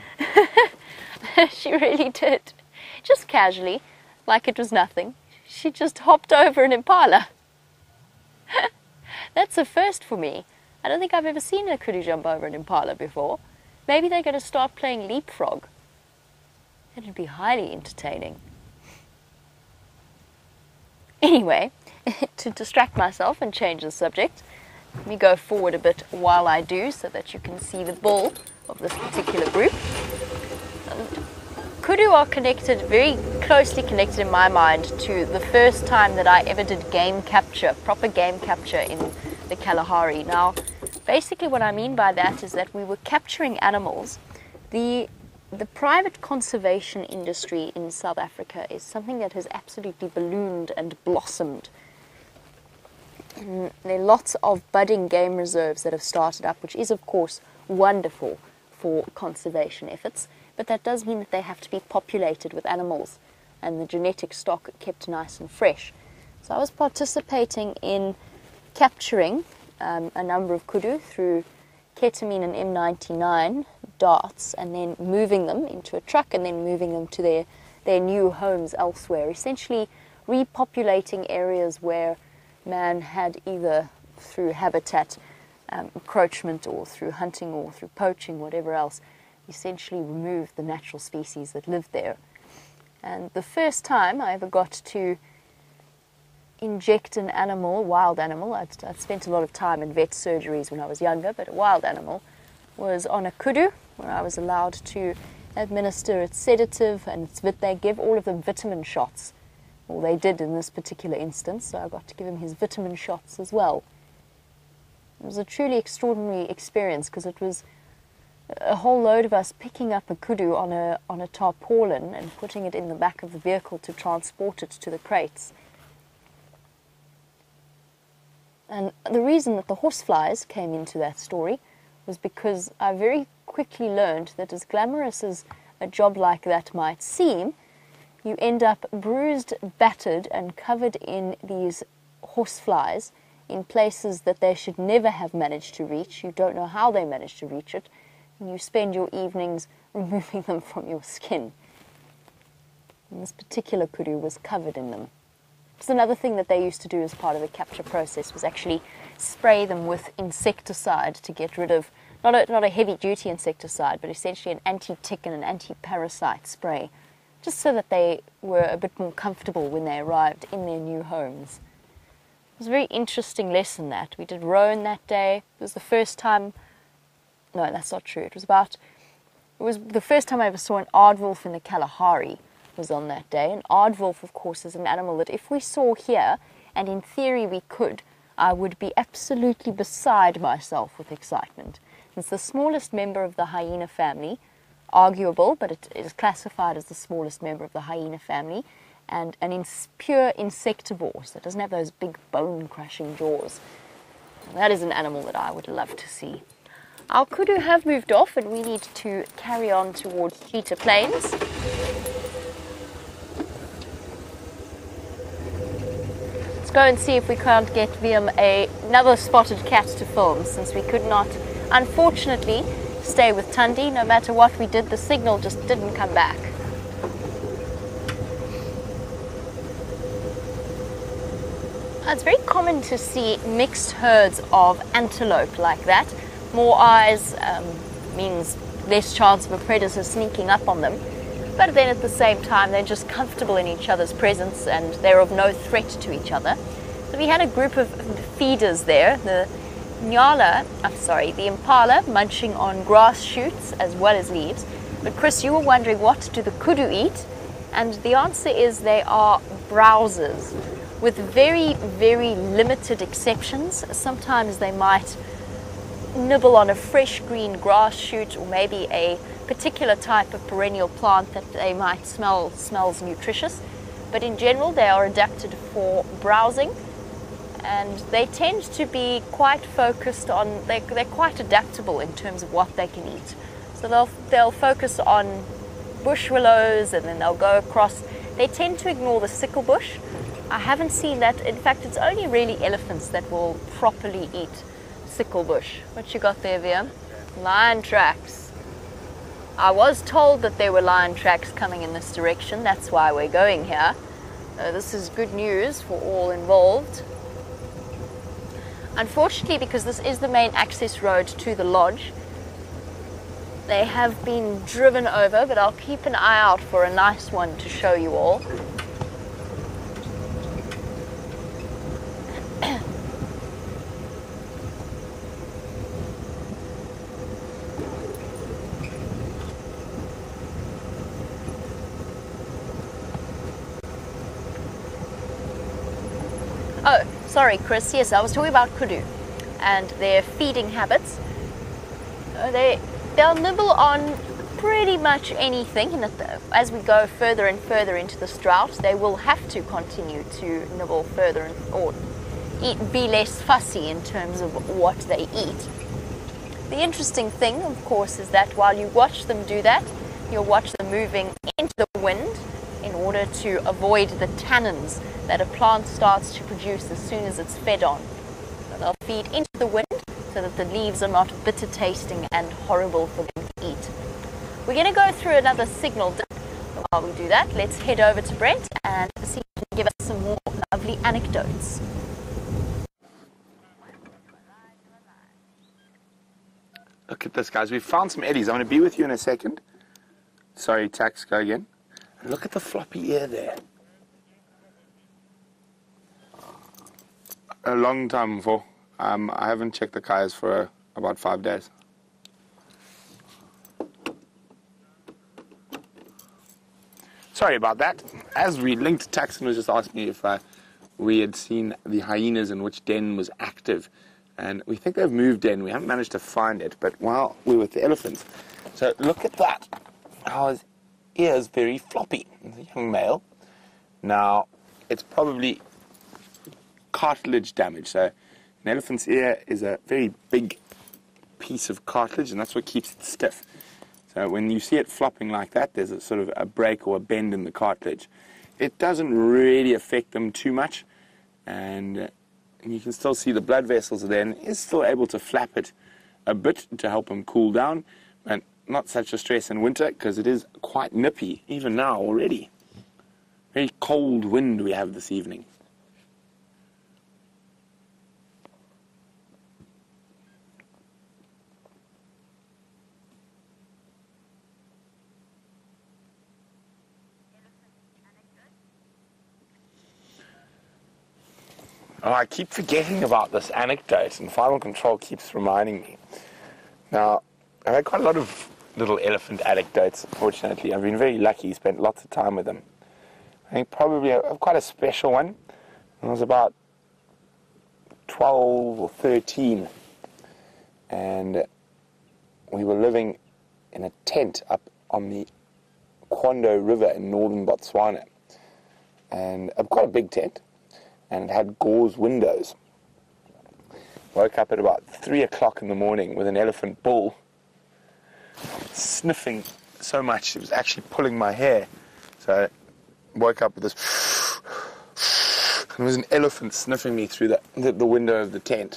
She really did. Just casually, like it was nothing. She just hopped over an impala. That's a first for me. I don't think I've ever seen a kudu jump over an impala before. Maybe they're going to start playing leapfrog. It'd be highly entertaining. Anyway, to distract myself and change the subject, let me go forward a bit while I do so that you can see the bull of this particular group. And kudu are connected, very closely connected in my mind, to the first time that I ever did game capture, proper game capture in the Kalahari. Now, basically what I mean by that is that we were capturing animals. The The private conservation industry in South Africa is something that has absolutely ballooned and blossomed. And there are lots of budding game reserves that have started up, which is of course wonderful for conservation efforts, but that does mean that they have to be populated with animals and the genetic stock kept nice and fresh. So I was participating in capturing um, a number of kudu through ketamine and M ninety-nine darts, and then moving them into a truck and then moving them to their, their new homes elsewhere, essentially repopulating areas where man had either through habitat um, encroachment or through hunting or through poaching, whatever else, essentially removed the natural species that lived there. And the first time I ever got to inject an animal, wild animal, I'd, I'd spent a lot of time in vet surgeries when I was younger, but a wild animal, was on a kudu, where I was allowed to administer its sedative and its vit. They give all of them vitamin shots, or they did in this particular instance, so I got to give him his vitamin shots as well. It was a truly extraordinary experience because it was a whole load of us picking up a kudu on a, on a tarpaulin and putting it in the back of the vehicle to transport it to the crates. And the reason that the horseflies came into that story was because I very quickly learned that as glamorous as a job like that might seem, you end up bruised, battered, and covered in these horseflies in places that they should never have managed to reach. You don't know how they managed to reach it, and you spend your evenings removing them from your skin. And this particular kudu was covered in them. It's another thing that they used to do as part of the capture process was actually spray them with insecticide to get rid of, not a, not a heavy-duty insecticide, but essentially an anti-tick and an anti-parasite spray, just so that they were a bit more comfortable when they arrived in their new homes. It was a very interesting lesson that. We did roan that day. It was the first time, no, that's not true. It was about, it was the first time I ever saw an aardwolf in the Kalahari was on that day. An aardwolf, of course, is an animal that if we saw here, and in theory we could, I would be absolutely beside myself with excitement. It's the smallest member of the hyena family, arguable, but it is classified as the smallest member of the hyena family, and an ins pure insectivore, so it doesn't have those big bone-crushing jaws. And that is an animal that I would love to see. Our kudu have moved off, and we need to carry on towards Cheetah Plains. Go and see if we can't get Wium a, another spotted cat to film, since we could not, unfortunately, stay with Tundi. No matter what we did, the signal just didn't come back. It's very common to see mixed herds of antelope like that. More eyes um, means less chance of a predator sneaking up on them. But then at the same time, they're just comfortable in each other's presence and they're of no threat to each other. So we had a group of feeders there, the Nyala, I'm sorry, the impala munching on grass shoots as well as leaves. But Chris, you were wondering, what do the kudu eat? And the answer is they are browsers, with very, very limited exceptions. Sometimes they might nibble on a fresh green grass shoot, or maybe a particular type of perennial plant that they might smell smells nutritious, but in general they are adapted for browsing, and they tend to be quite focused on, they, they're quite adaptable in terms of what they can eat. So they'll, they'll focus on bush willows, and then they'll go across. They tend to ignore the sickle bush, I haven't seen that. In fact, it's only really elephants that will properly eat sickle bush. What you got there, Wium? Lion tracks. I was told that there were lion tracks coming in this direction. That's why we're going here. Uh, this is good news for all involved. Unfortunately, because this is the main access road to the lodge, they have been driven over, but I'll keep an eye out for a nice one to show you all. Oh, sorry, Chris. Yes, I was talking about kudu and their feeding habits. Uh, they, they'll nibble on pretty much anything. And as we go further and further into this drought, they will have to continue to nibble further and, or eat, be less fussy in terms of what they eat. The interesting thing, of course, is that while you watch them do that, you'll watch them moving into the wind in order to avoid the tannins that a plant starts to produce as soon as it's fed on. So they'll feed into the wind so that the leaves are not bitter tasting and horrible for them to eat. We're going to go through another signal dump. While we do that, let's head over to Brent and see if he can give us some more lovely anecdotes. Look at this, guys. We've found some eddies. I'm going to be with you in a second. Sorry, Tax, go again. And look at the floppy ear there. A long time before. Um, I haven't checked the kayas for uh, about five days. Sorry about that. As we linked, Taxon was just asking me if uh, we had seen the hyenas and which den was active. And we think they've moved in. We haven't managed to find it, but while we were with the elephants. So look at that. How his ear is very floppy. It's a young male. Now, it's probably cartilage damage. So an elephant's ear is a very big piece of cartilage, and that's what keeps it stiff. So when you see it flopping like that, there's a sort of a break or a bend in the cartilage. It doesn't really affect them too much, and, uh, and you can still see the blood vessels are there, and is still able to flap it a bit to help them cool down, and not such a stress in winter because it is quite nippy, even now already. Very cold wind we have this evening. Oh, I keep forgetting about this anecdote, and Final Control keeps reminding me. Now, I've had quite a lot of little elephant anecdotes, fortunately. I've been very lucky, spent lots of time with them. I think probably a, quite a special one. I was about twelve or thirteen, and we were living in a tent up on the Kwando River in northern Botswana. And uh, quite a big tent. And it had gauze windows. Woke up at about three o'clock in the morning with an elephant bull sniffing so much it was actually pulling my hair. So I woke up with this, and there was an elephant sniffing me through the, the, the window of the tent.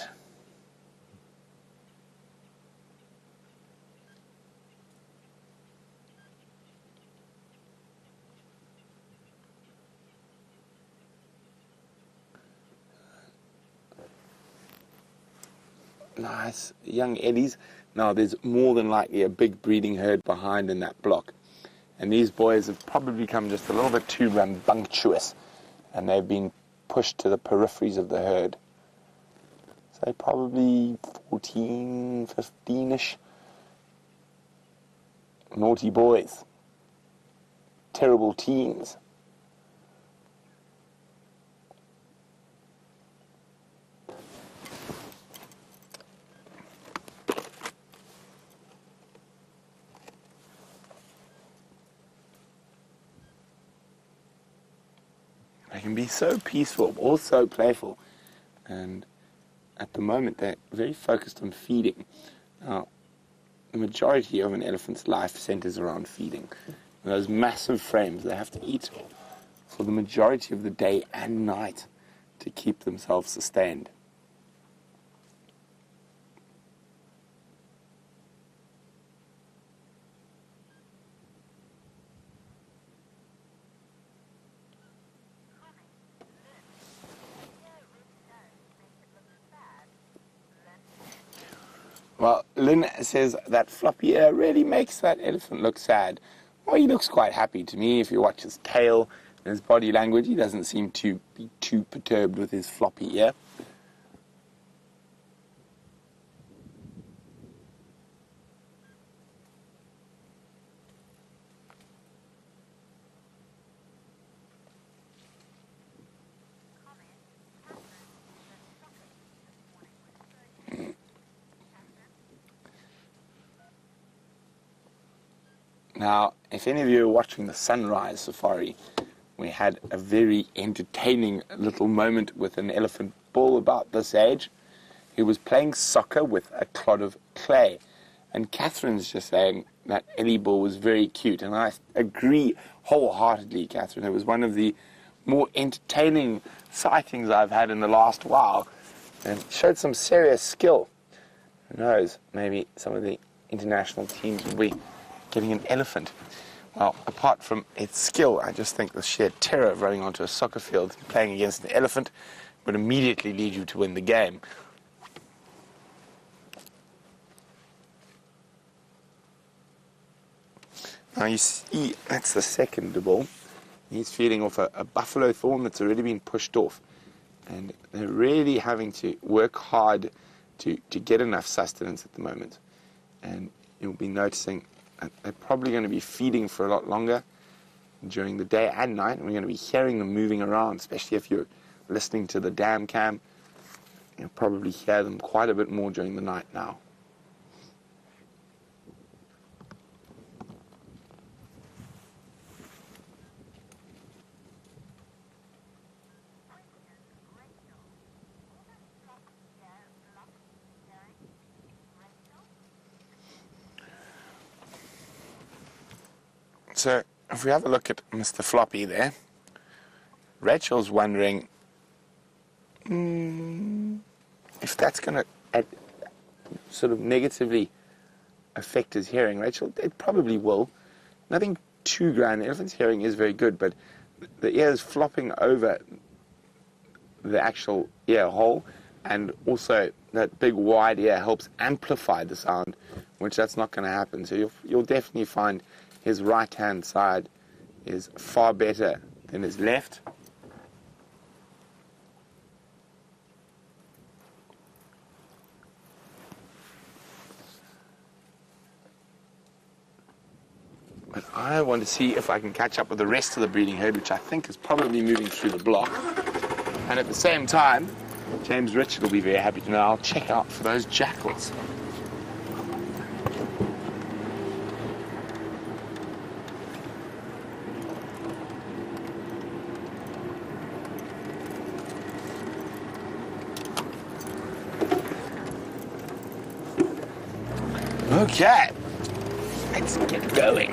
Nice young eddies. Now there's more than likely a big breeding herd behind in that block, and these boys have probably become just a little bit too rambunctious, and they've been pushed to the peripheries of the herd. So probably fourteen, fifteen-ish. Naughty boys. Terrible teens. They can be so peaceful, or so playful, and at the moment they're very focused on feeding. Now, the majority of an elephant's life centers around feeding. Those massive frames, they have to eat for the majority of the day and night to keep themselves sustained. Well, Lynn says that floppy ear really makes that elephant look sad. Well, he looks quite happy to me. If you watch his tail and his body language, he doesn't seem to be too perturbed with his floppy ear. Now, if any of you are watching the sunrise safari, we had a very entertaining little moment with an elephant bull about this age who was playing soccer with a clod of clay. And Catherine's just saying that Ellie bull was very cute, and I agree wholeheartedly, Catherine. It was one of the more entertaining sightings I've had in the last while, and showed some serious skill. Who knows, maybe some of the international teams will be getting an elephant. Well, apart from its skill, I just think the sheer terror of running onto a soccer field and playing against an elephant would immediately lead you to win the game. Now you see, that's the second bull. He's feeding off a, a buffalo thorn that's already been pushed off. And they're really having to work hard to, to get enough sustenance at the moment. And you'll be noticing they're probably going to be feeding for a lot longer during the day and night, and we're going to be hearing them moving around, especially if you're listening to the dam cam. You'll probably hear them quite a bit more during the night now. So, if we have a look at Mister Floppy there, Rachel's wondering mm, if that's going to sort of negatively affect his hearing. Rachel, it probably will. Nothing too grand. The elephant's hearing is very good, but the ears flopping over the actual ear hole, and also that big wide ear helps amplify the sound, which that's not going to happen. So you'll, you'll definitely find his right-hand side is far better than his left. But I want to see if I can catch up with the rest of the breeding herd, which I think is probably moving through the block. And at the same time, James Richard will be very happy to know I'll check out for those jackals. Okay, let's get going.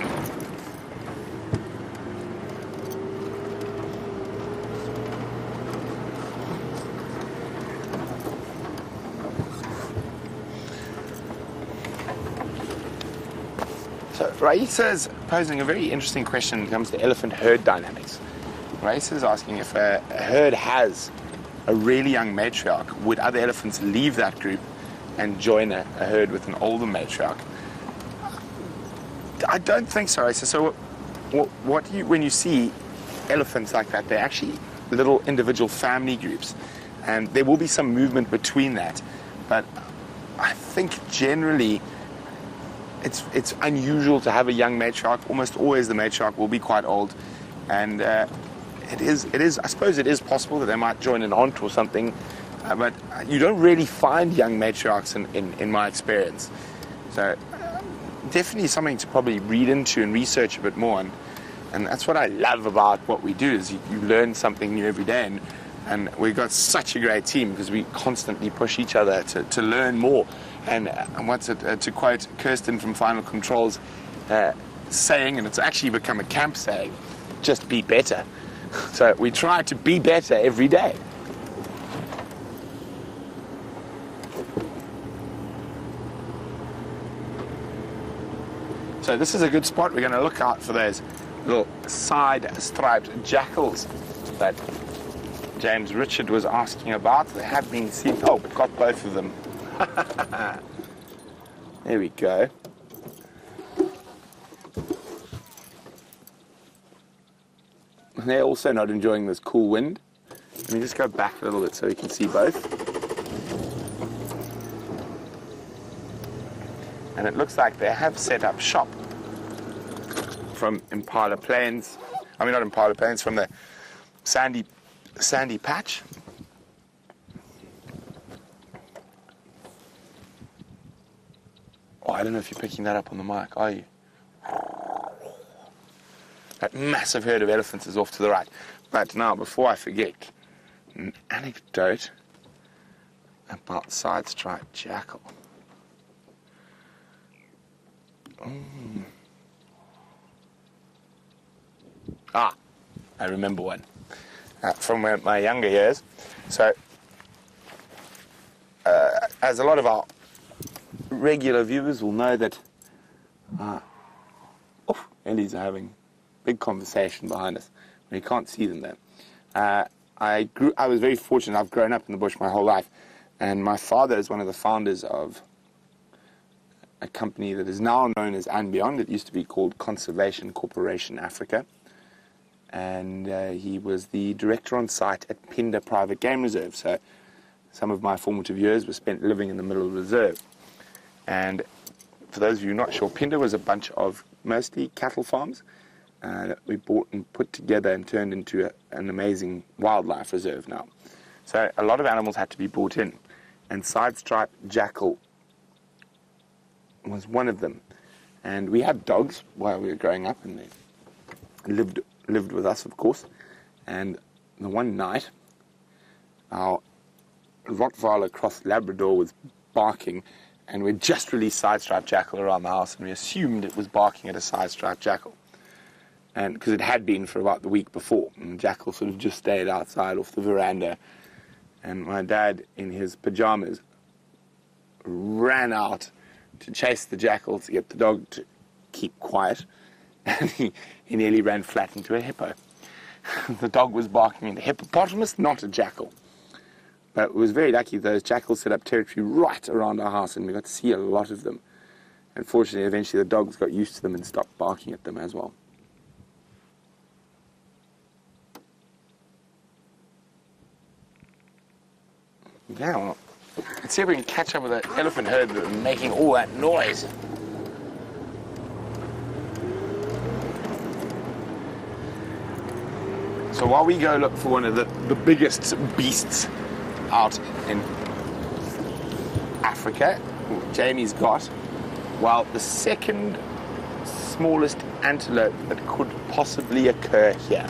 So Raisa is posing a very interesting question when it comes to elephant herd dynamics. Raisa is asking if a, a herd has a really young matriarch, would other elephants leave that group and join a, a herd with an older matriarch? I don't think so, Raisa. So what, what you, when you see elephants like that, they're actually little individual family groups, and there will be some movement between that. But I think generally it's it's unusual to have a young matriarch. Almost always the matriarch will be quite old, and uh, it is it is I suppose it is possible that they might join an aunt or something, uh, but you don't really find young matriarchs in, in, in my experience. So uh, definitely something to probably read into and research a bit more, and and that's what I love about what we do, is you, you learn something new every day, and and we've got such a great team because we constantly push each other to, to learn more. And, uh, and what's it, uh, to quote Kirsten from Final Control's uh, saying, and it's actually become a camp saying, just be better. So we try to be better every day. So this is a good spot. We're going to look out for those little side-striped jackals that James Richard was asking about. They have been seen. Oh, got both of them. There we go. They're also not enjoying this cool wind. Let me just go back a little bit so you can see both. And it looks like they have set up shop from Impala Plains. I mean, not Impala Plains, from the sandy, sandy patch. Oh, I don't know if you're picking that up on the mic, are you? That massive herd of elephants is off to the right. But now, before I forget, an anecdote about side-striped jackal. Mm. Ah, I remember one uh, from my younger years. So, uh, as a lot of our regular viewers will know that, uh, oh, Ellies are having big conversation behind us. You can't see them there. Uh, I grew. I was very fortunate. I've grown up in the bush my whole life, and my father is one of the founders of a company that is now known as And Beyond. It used to be called Conservation Corporation Africa, and uh, he was the director on site at Phinda Private Game Reserve. So some of my formative years were spent living in the middle of the reserve. And for those of you not sure, Phinda was a bunch of mostly cattle farms Uh, that we bought and put together and turned into a, an amazing wildlife reserve now. So a lot of animals had to be brought in, and side-striped jackal was one of them. And we had dogs while we were growing up, and they lived lived with us, of course. And the one night, our Rottweiler cross Labrador was barking, and we'd just released side-striped jackal around the house, and we assumed it was barking at a side-striped jackal. And because it had been for about the week before, and the jackal sort of just stayed outside off the veranda, and my dad, in his pajamas, ran out to chase the jackal to get the dog to keep quiet, and he, he nearly ran flat into a hippo. The dog was barking at a hippopotamus, not a jackal. But it was very lucky those jackals set up territory right around our house, and we got to see a lot of them. Unfortunately, eventually the dogs got used to them and stopped barking at them as well. Yeah, well, let's see if we can catch up with that elephant herd that are making all that noise. So while we go look for one of the, the biggest beasts out in Africa, Jamie's got, while the second smallest antelope that could possibly occur here.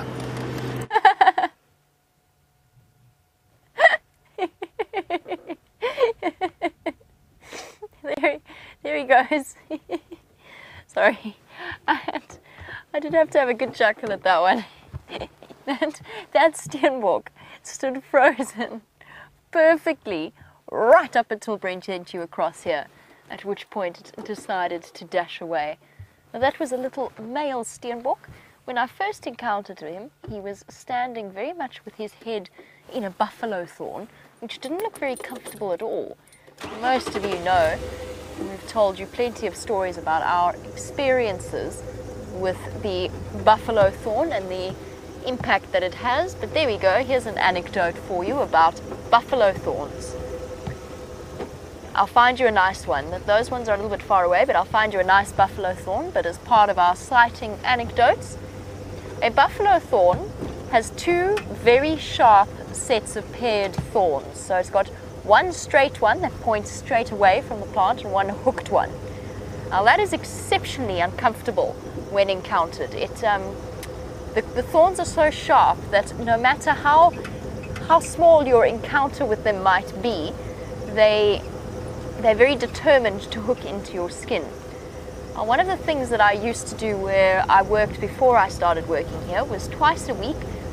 there, there he goes. Sorry, I, had, I did have to have a good chuckle at that one. that, that steenbok stood frozen perfectly right up until Brent sent you across here, at which point it decided to dash away. Now that was a little male steenbok. When I first encountered him, he was standing very much with his head in a buffalo thorn, which didn't look very comfortable at all. Most of you know, we've told you plenty of stories about our experiences with the buffalo thorn and the impact that it has, but there we go. Here's an anecdote for you about buffalo thorns. I'll find you a nice one. Those ones are a little bit far away, but I'll find you a nice buffalo thorn. But as part of our sighting anecdotes, a buffalo thorn has two very sharp sets of paired thorns. So it's got one straight one that points straight away from the plant and one hooked one. Now that is exceptionally uncomfortable when encountered. It, um, the, the thorns are so sharp that no matter how, how small your encounter with them might be, they they're very determined to hook into your skin. Uh, one of the things that I used to do where I worked before I started working here was twice a week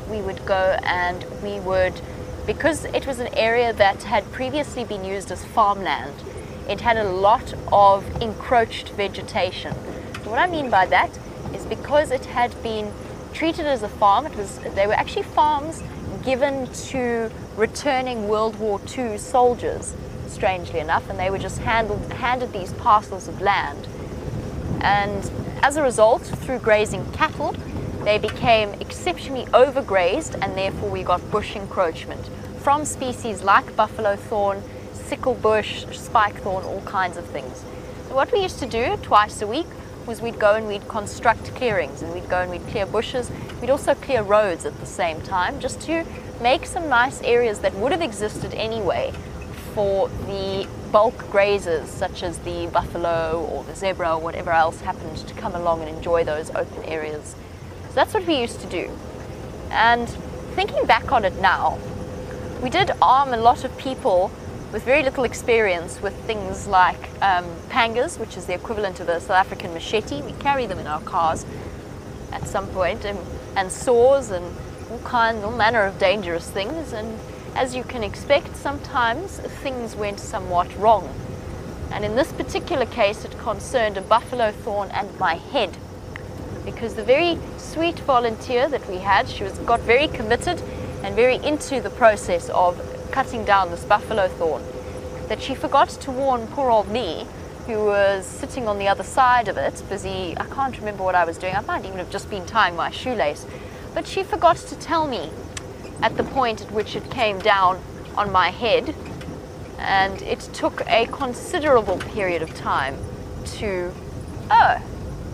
we would go and we would, because it was an area that had previously been used as farmland, it had a lot of encroached vegetation. So what I mean by that is because it had been treated as a farm, it was, they were actually farms given to returning World War Two soldiers, strangely enough, and they were just handled, handed these parcels of land. And as a result, through grazing cattle, they became exceptionally overgrazed, and therefore we got bush encroachment from species like buffalo thorn, sickle bush, spike thorn, all kinds of things. So what we used to do twice a week was we'd go and we'd construct clearings, and we'd go and we'd clear bushes. We'd also clear roads at the same time, just to make some nice areas that would have existed anyway for the bulk grazers, such as the buffalo or the zebra or whatever else happened to come along and enjoy those open areas. So that's what we used to do. And thinking back on it now, we did arm a lot of people with very little experience with things like um, pangas, which is the equivalent of a South African machete. We carry them in our cars at some point, and, and saws and all kinds, all manner of dangerous things. And as you can expect, sometimes things went somewhat wrong. And in this particular case, it concerned a buffalo thorn and my head, because the very sweet volunteer that we had, she was got very committed and very into the process of cutting down this buffalo thorn, that she forgot to warn poor old me, who was sitting on the other side of it, busy, I can't remember what I was doing, I might even have just been tying my shoelace, but she forgot to tell me at the point at which it came down on my head, and it took a considerable period of time to, oh,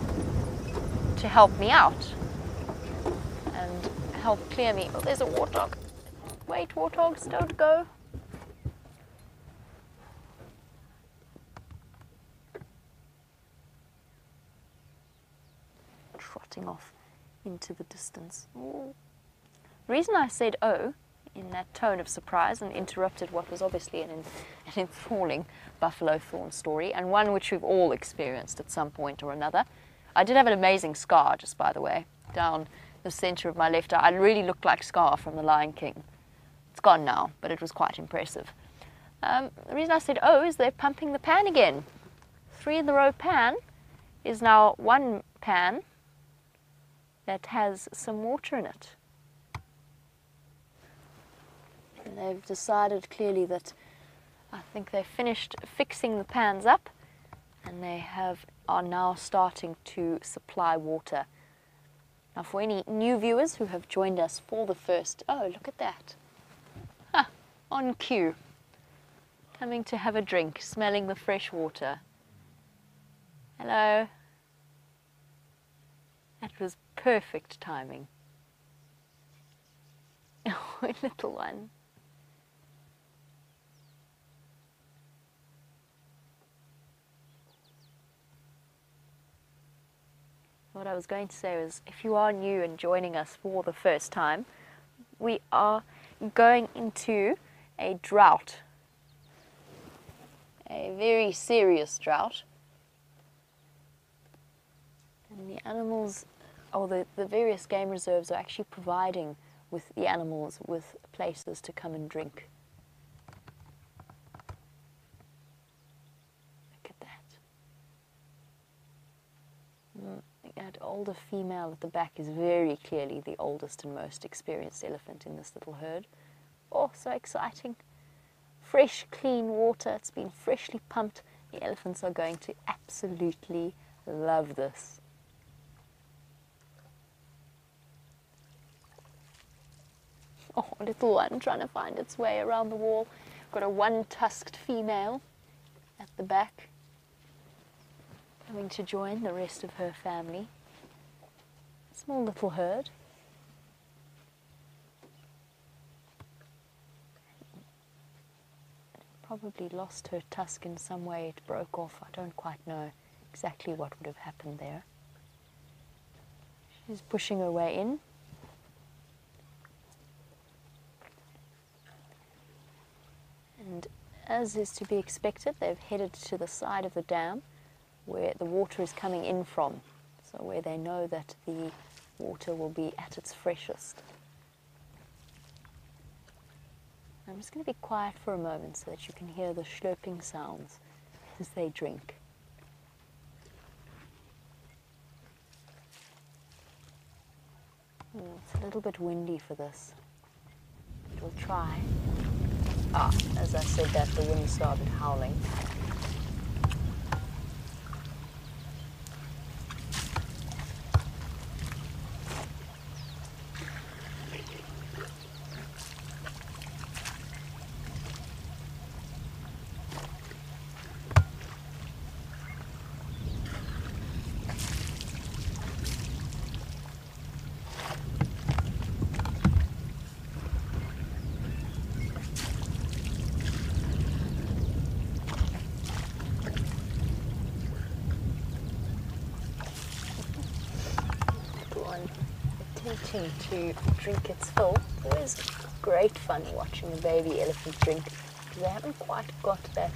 to help me out and help clear me. Oh, there's a warthog. Wait, warthogs, don't go. Trotting off into the distance. Ooh. The reason I said oh in that tone of surprise and interrupted what was obviously an, an enthralling buffalo thorn story, and one which we've all experienced at some point or another. I did have an amazing scar, just by the way, down the center of my left eye. I really looked like Scar from The Lion King. It's gone now, but it was quite impressive. Um, the reason I said oh is they're pumping the pan again. Three in the row pan is now one pan that has some water in it. And they've decided clearly that I think they finished fixing the pans up, and they have are now starting to supply water. Now, for any new viewers who have joined us for the first, oh, look at that. Huh, on cue. Coming to have a drink, smelling the fresh water. Hello. That was perfect timing. Oh, little one. What I was going to say was, if you are new and joining us for the first time, we are going into a drought, a very serious drought. And the animals, or the, the various game reserves are actually providing with the animals with places to come and drink. Look at that. Mm. That older female at the back is very clearly the oldest and most experienced elephant in this little herd. Oh, so exciting. Fresh, clean water. It's been freshly pumped. The elephants are going to absolutely love this. Oh, little one trying to find its way around the wall. Got a one-tusked female at the back, coming to join the rest of her family. Small little herd. Probably lost her tusk in some way. It broke off. I don't quite know exactly what would have happened there. She's pushing her way in. And as is to be expected, they've headed to the side of the dam where the water is coming in from, so where they know that the water will be at its freshest. I'm just going to be quiet for a moment so that you can hear the slurping sounds as they drink. Oh, it's a little bit windy for this. But we'll try. Ah, as I said that, the wind started howling. To drink its fill. Always great fun watching a baby elephant drink because they haven't quite got that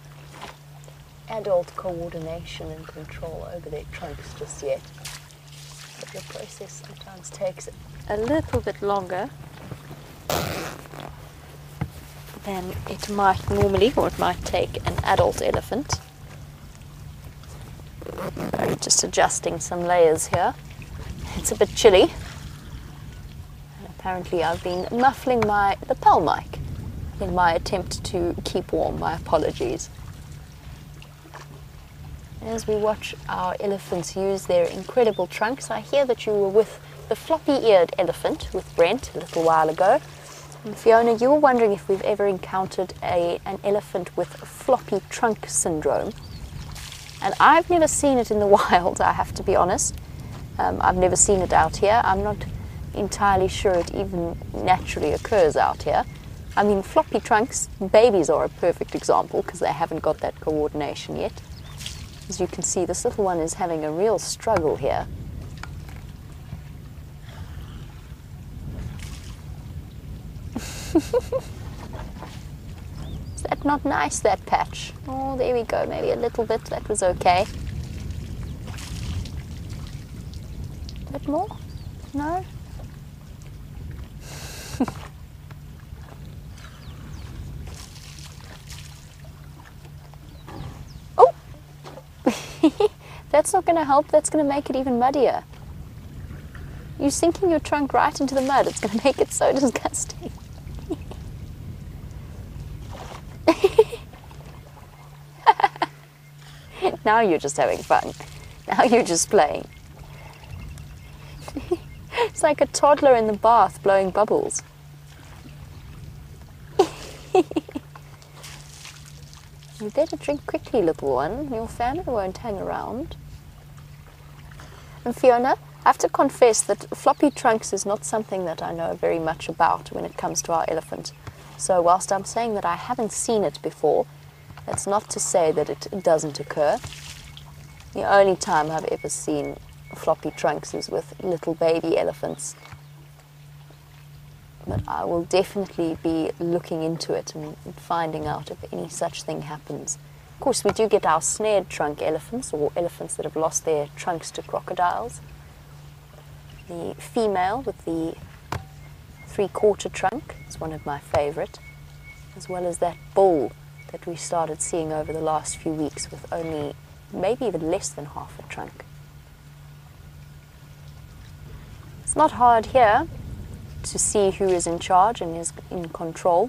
adult coordination and control over their trunks just yet. But the process sometimes takes a little bit longer than it might normally, or it might take an adult elephant. I'm just adjusting some layers here. It's a bit chilly. Apparently I've been muffling my lapel mic in my attempt to keep warm. My apologies. As we watch our elephants use their incredible trunks, I hear that you were with the floppy-eared elephant with Brent a little while ago. And Fiona, you were wondering if we've ever encountered a, an elephant with floppy trunk syndrome. And I've never seen it in the wild, I have to be honest. Um, I've never seen it out here. I'm not entirely sure it even naturally occurs out here. I mean, floppy trunks, babies are a perfect example because they haven't got that coordination yet. As you can see, this little one is having a real struggle here. Is that not nice, that patch? Oh, there we go, maybe a little bit, that was okay. A bit more? No? Oh! That's not going to help, that's going to make it even muddier. You're sinking your trunk right into the mud, it's going to make it so disgusting. Now you're just having fun. Now you're just playing. It's like a toddler in the bath blowing bubbles. You better drink quickly, little one. Your family won't hang around. And Fiona, I have to confess that floppy trunks is not something that I know very much about when it comes to our elephant. So whilst I'm saying that I haven't seen it before, that's not to say that it doesn't occur. The only time I've ever seen floppy trunks is with little baby elephants. But I will definitely be looking into it and finding out if any such thing happens. Of course, we do get our snared trunk elephants, or elephants that have lost their trunks to crocodiles. The female with the three-quarter trunk is one of my favourite, as well as that bull that we started seeing over the last few weeks with only maybe even less than half a trunk. It's not hard here to see who is in charge and is in control.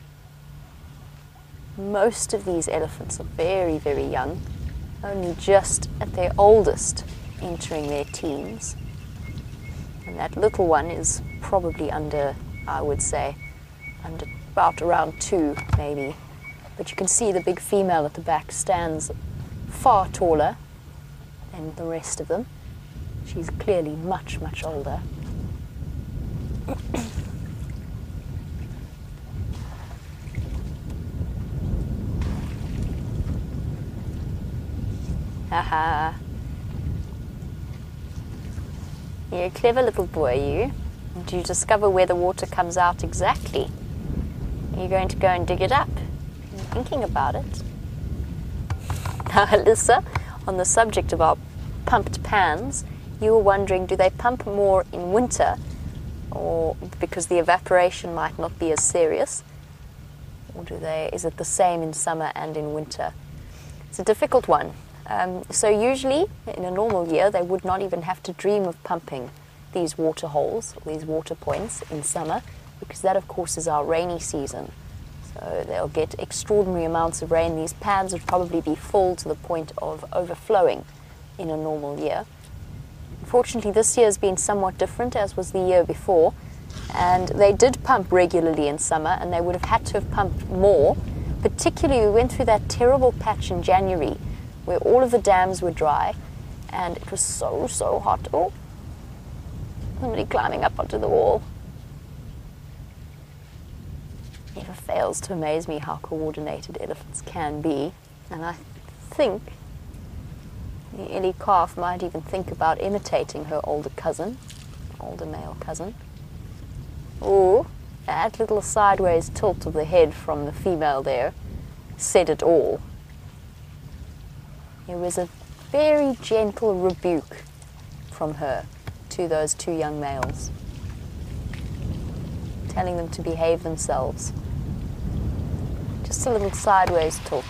Most of these elephants are very, very young, only just at their oldest entering their teens. And that little one is probably under, I would say, under about around two maybe. But you can see the big female at the back stands far taller than the rest of them. She's clearly much, much older. Haha. You're a clever little boy, you. Do you discover where the water comes out exactly? Are you going to go and dig it up? You're thinking about it. Now, Alyssa, on the subject of our pumped pans, you were wondering, do they pump more in winter, or because the evaporation might not be as serious? or do they? Is it the same in summer and in winter? It's a difficult one. Um, so usually, in a normal year, they would not even have to dream of pumping these water holes, or these water points in summer, because that, of course, is our rainy season. So they'll get extraordinary amounts of rain. These pads would probably be full to the point of overflowing in a normal year. Unfortunately, this year has been somewhat different, as was the year before, and they did pump regularly in summer, and they would have had to have pumped more. Particularly, we went through that terrible patch in January where all of the dams were dry, and it was so, so hot. Oh, somebody climbing up onto the wall. Never fails to amaze me how coordinated elephants can be, and I think the Ellie calf might even think about imitating her older cousin, older male cousin. Oh, that little sideways tilt of the head from the female there said it all. It was a very gentle rebuke from her to those two young males, telling them to behave themselves. Just a little sideways tilt.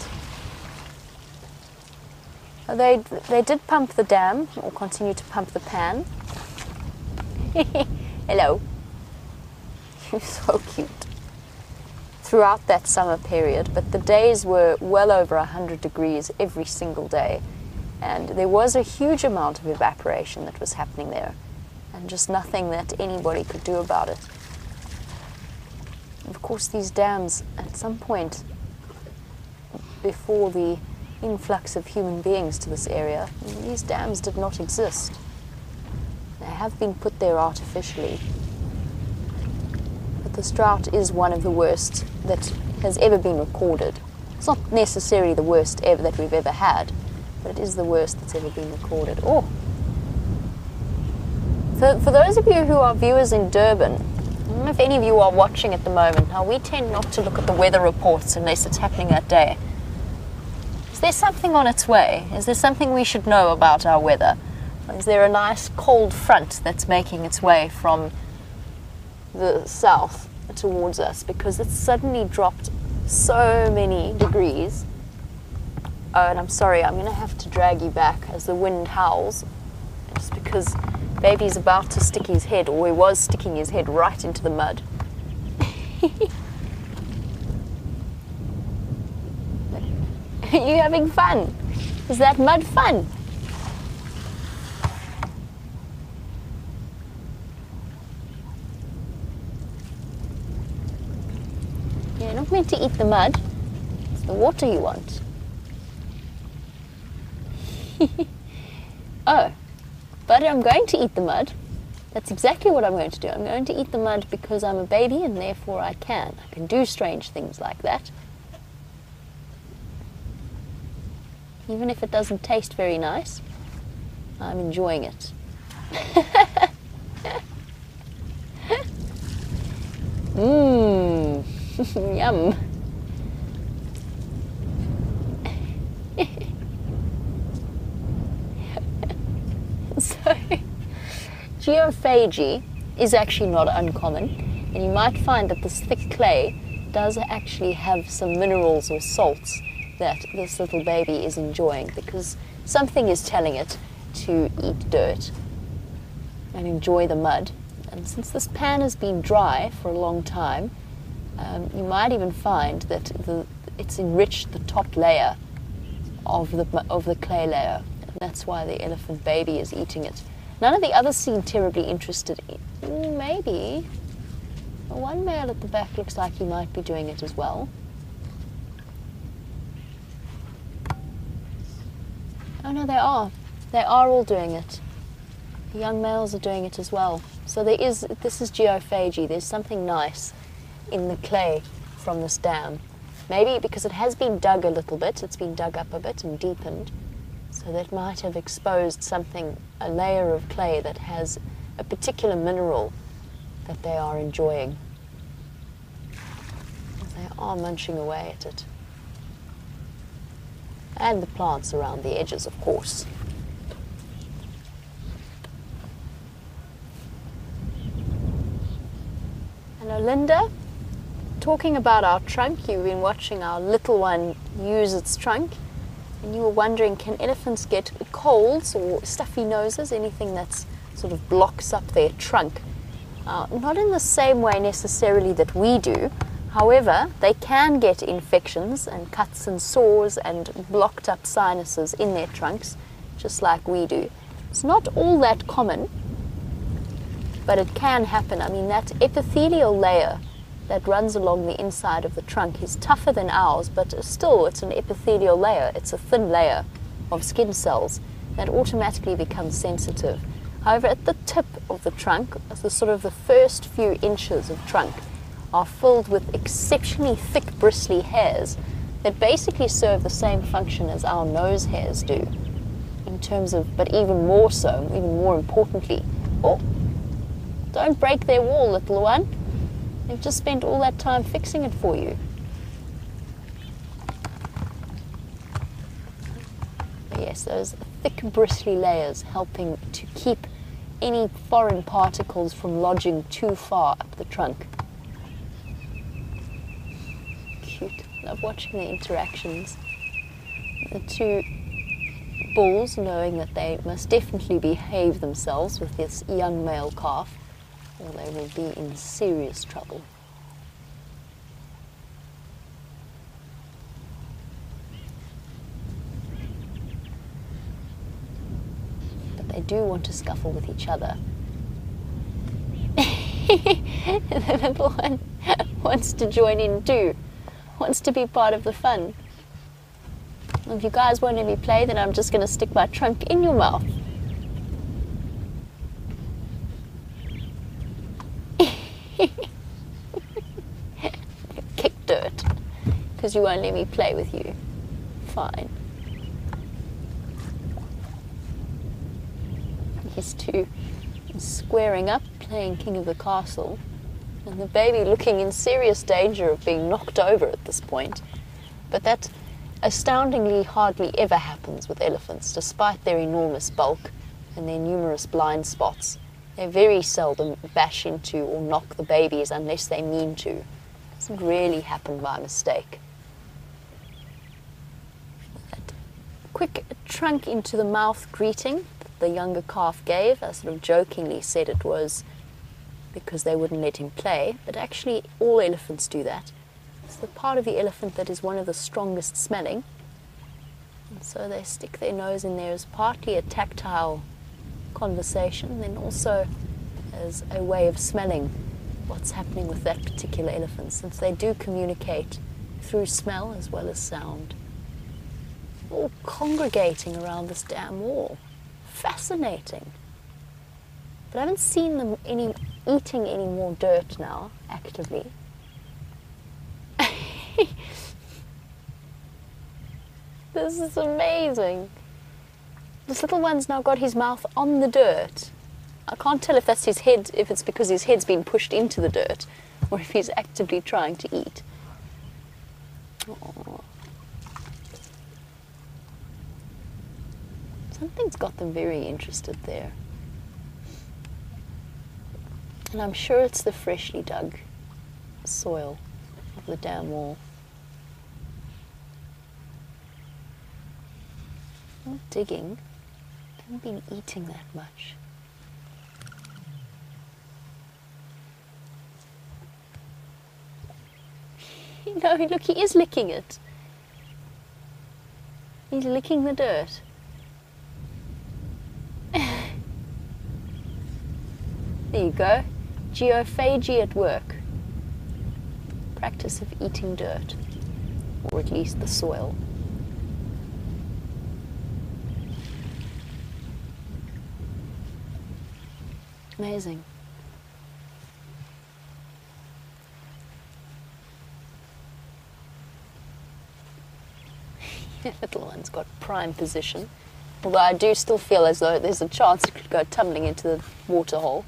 They, they did pump the dam, or continue to pump the pan. Hello. You're so cute. Throughout that summer period, but the days were well over one hundred degrees every single day, and there was a huge amount of evaporation that was happening there, and just nothing that anybody could do about it. Of course, these dams, at some point before the influx of human beings to this area, these dams did not exist. They have been put there artificially. But this drought is one of the worst that has ever been recorded. It's not necessarily the worst ever that we've ever had, but it is the worst that's ever been recorded. Oh! For, for those of you who are viewers in Durban, I don't know if any of you are watching at the moment. Now, we tend not to look at the weather reports unless it's happening that day. Is there something on its way? Is there something we should know about our weather? Is there a nice cold front that's making its way from the south towards us? Because it's suddenly dropped so many degrees. Oh, and I'm sorry, I'm going to have to drag you back as the wind howls. Just because baby's about to stick his head, or he was sticking his head right into the mud. Are you having fun? Is that mud fun? You're not meant to eat the mud. It's the water you want. Oh, but I'm going to eat the mud. That's exactly what I'm going to do. I'm going to eat the mud because I'm a baby and therefore I can. I can do strange things like that. Even if it doesn't taste very nice, I'm enjoying it. Mmm, yum. So, geophagy is actually not uncommon, and you might find that this thick clay does actually have some minerals or salts that this little baby is enjoying, because something is telling it to eat dirt and enjoy the mud. And since this pan has been dry for a long time, um, you might even find that the, it's enriched the top layer of the, of the clay layer. And that's why the elephant baby is eating it. None of the others seem terribly interested in. Maybe. Well, one male at the back looks like he might be doing it as well. Oh no, they are. They are all doing it. The young males are doing it as well. So there is, this is geophagy. There's something nice in the clay from this dam. Maybe because it has been dug a little bit, it's been dug up a bit and deepened. So that might have exposed something, a layer of clay that has a particular mineral that they are enjoying. They are munching away at it. And the plants around the edges, of course. Hello, Linda. talking about our trunk, you've been watching our little one use its trunk, and you were wondering, can elephants get colds or stuffy noses, anything that's sort of blocks up their trunk? Uh, not in the same way necessarily that we do. However, they can get infections and cuts and sores and blocked up sinuses in their trunks, just like we do. It's not all that common, but it can happen. I mean, that epithelial layer that runs along the inside of the trunk is tougher than ours, but still it's an epithelial layer. It's a thin layer of skin cells that automatically becomes sensitive. However, at the tip of the trunk, the sort of the first few inches of trunk are filled with exceptionally thick bristly hairs that basically serve the same function as our nose hairs do, in terms of, but even more so, even more importantly. Oh, don't break their wall, little one. They've just spent all that time fixing it for you. But yes, those thick bristly layers helping to keep any foreign particles from lodging too far up the trunk. Cute. Love watching the interactions. The two bulls, knowing that they must definitely behave themselves with this young male calf, or they will be in serious trouble. But they do want to scuffle with each other. The little one wants to join in too, wants to be part of the fun. Well, if you guys won't let me play, then I'm just going to stick my trunk in your mouth. Kick dirt, because you won't let me play with you. Fine. These two squaring up, playing King of the Castle, and the baby looking in serious danger of being knocked over at this point. But that astoundingly hardly ever happens with elephants, despite their enormous bulk and their numerous blind spots. They very seldom bash into or knock the babies unless they mean to. It doesn't really happen by mistake. That quick trunk into the mouth greeting that the younger calf gave, I sort of jokingly said it was because they wouldn't let him play, but actually all elephants do that. It's the part of the elephant that is one of the strongest smelling, and so they stick their nose in there as partly a tactile conversation, then also as a way of smelling what's happening with that particular elephant, since they do communicate through smell as well as sound. All congregating around this damn wall. Fascinating. But I haven't seen them any eating any more dirt now, actively. This is amazing. This little one's now got his mouth on the dirt. I can't tell if that's his head, if it's because his head's been pushed into the dirt, or if he's actively trying to eat. Aww. Something's got them very interested there. And I'm sure it's the freshly dug soil of the dam wall. Not digging. Haven't been eating that much. No, look, he is licking it. He's licking the dirt. There you go. Geophagy at work. Practice of eating dirt, or at least the soil. Amazing. Little one's got prime position, although I do still feel as though there's a chance it could go tumbling into the waterhole.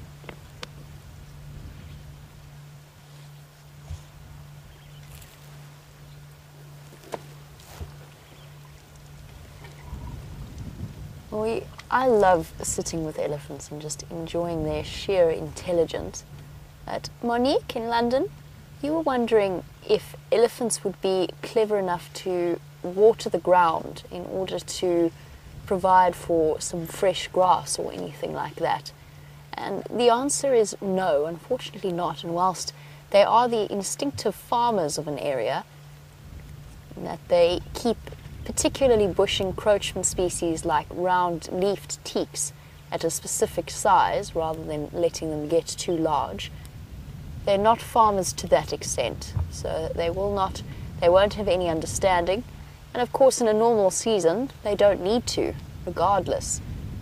We, I love sitting with elephants and just enjoying their sheer intelligence. But Monique in London You were wondering if elephants would be clever enough to water the ground in order to provide for some fresh grass or anything like that. And the answer is no, unfortunately not. And whilst they are the instinctive farmers of an area, in that they keep particularly bush encroachment species like round-leafed teaks at a specific size rather than letting them get too large, they're not farmers to that extent. So they will not, they won't have any understanding. And of course, in a normal season, they don't need to, regardless.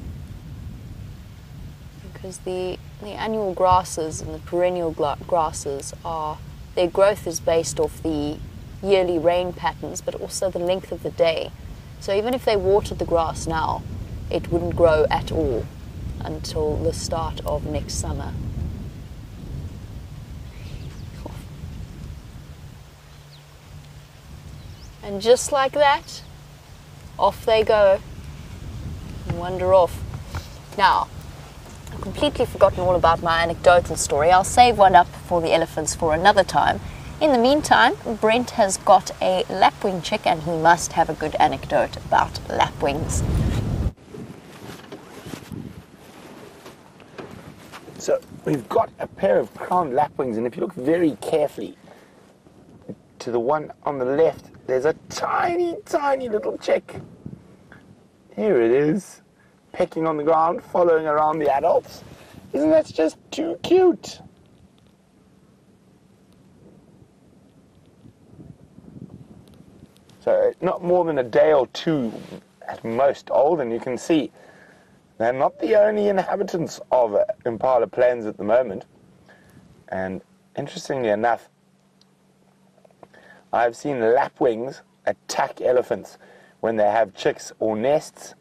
Because the, the annual grasses and the perennial grasses are, their growth is based off the yearly rain patterns, but also the length of the day. So even if they watered the grass now, it wouldn't grow at all until the start of next summer. And just like that, off they go and wander off. Now, I've completely forgotten all about my anecdotal story. I'll save one up for the elephants for another time. In the meantime, Brent has got a lapwing chick and he must have a good anecdote about lapwings. So we've got a pair of crowned lapwings, and if you look very carefully to the one on the left, there's a tiny, tiny little chick. Here it is, pecking on the ground, following around the adults. Isn't that just too cute? So not more than a day or two at most old, and you can see they're not the only inhabitants of Impala Plains at the moment. And interestingly enough, I've seen lapwings attack elephants when they have chicks or nests.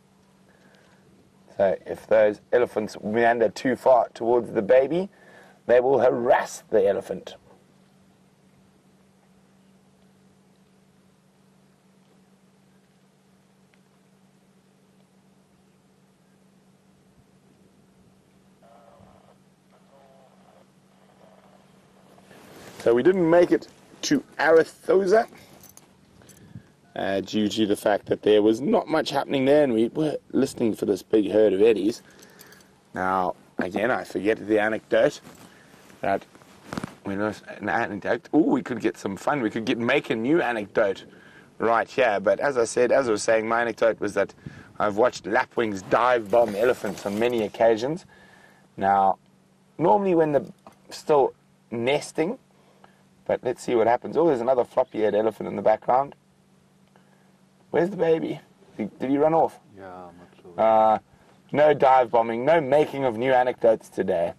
So if those elephants meander too far towards the baby, they will harass the elephant. So we didn't make it to Arathosa uh, due to the fact that there was not much happening there, and we were listening for this big herd of eddies. Now, again, I forget the anecdote that we lost an anecdote. Oh, we could get some fun. We could get make a new anecdote right here. But as I said, as I was saying, my anecdote was that I've watched lapwings dive bomb elephants on many occasions. Now, normally when they're still nesting. But let's see what happens. Oh, there's another floppy-haired elephant in the background. Where's the baby? Did, did he run off? Yeah, I'm not sure. Uh, no dive bombing, no making of new anecdotes today.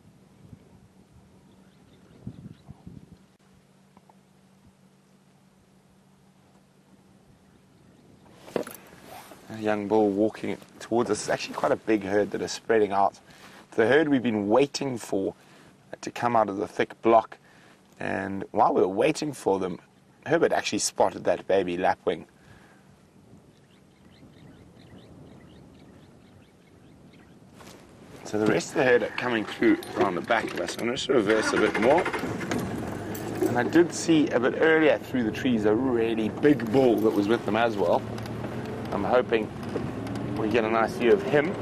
A young bull walking towards us. It's actually quite a big herd that is spreading out. It's the herd we've been waiting for to come out of the thick block. And while we were waiting for them, Herbert actually spotted that baby lapwing. So the rest of the herd are coming through around the back of us. I'm going to reverse a bit more. And I did see a bit earlier through the trees a really big bull that was with them as well. I'm hoping we get a nice view of him.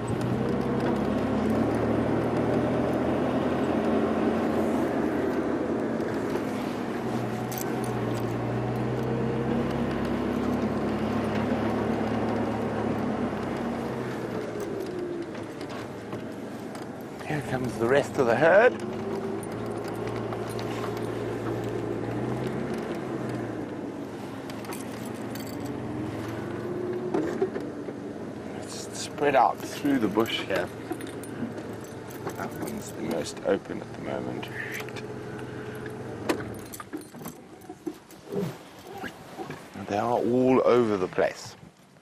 Here comes the rest of the herd. It's spread out through the bush here. That one's the most open at the moment. And they are all over the place.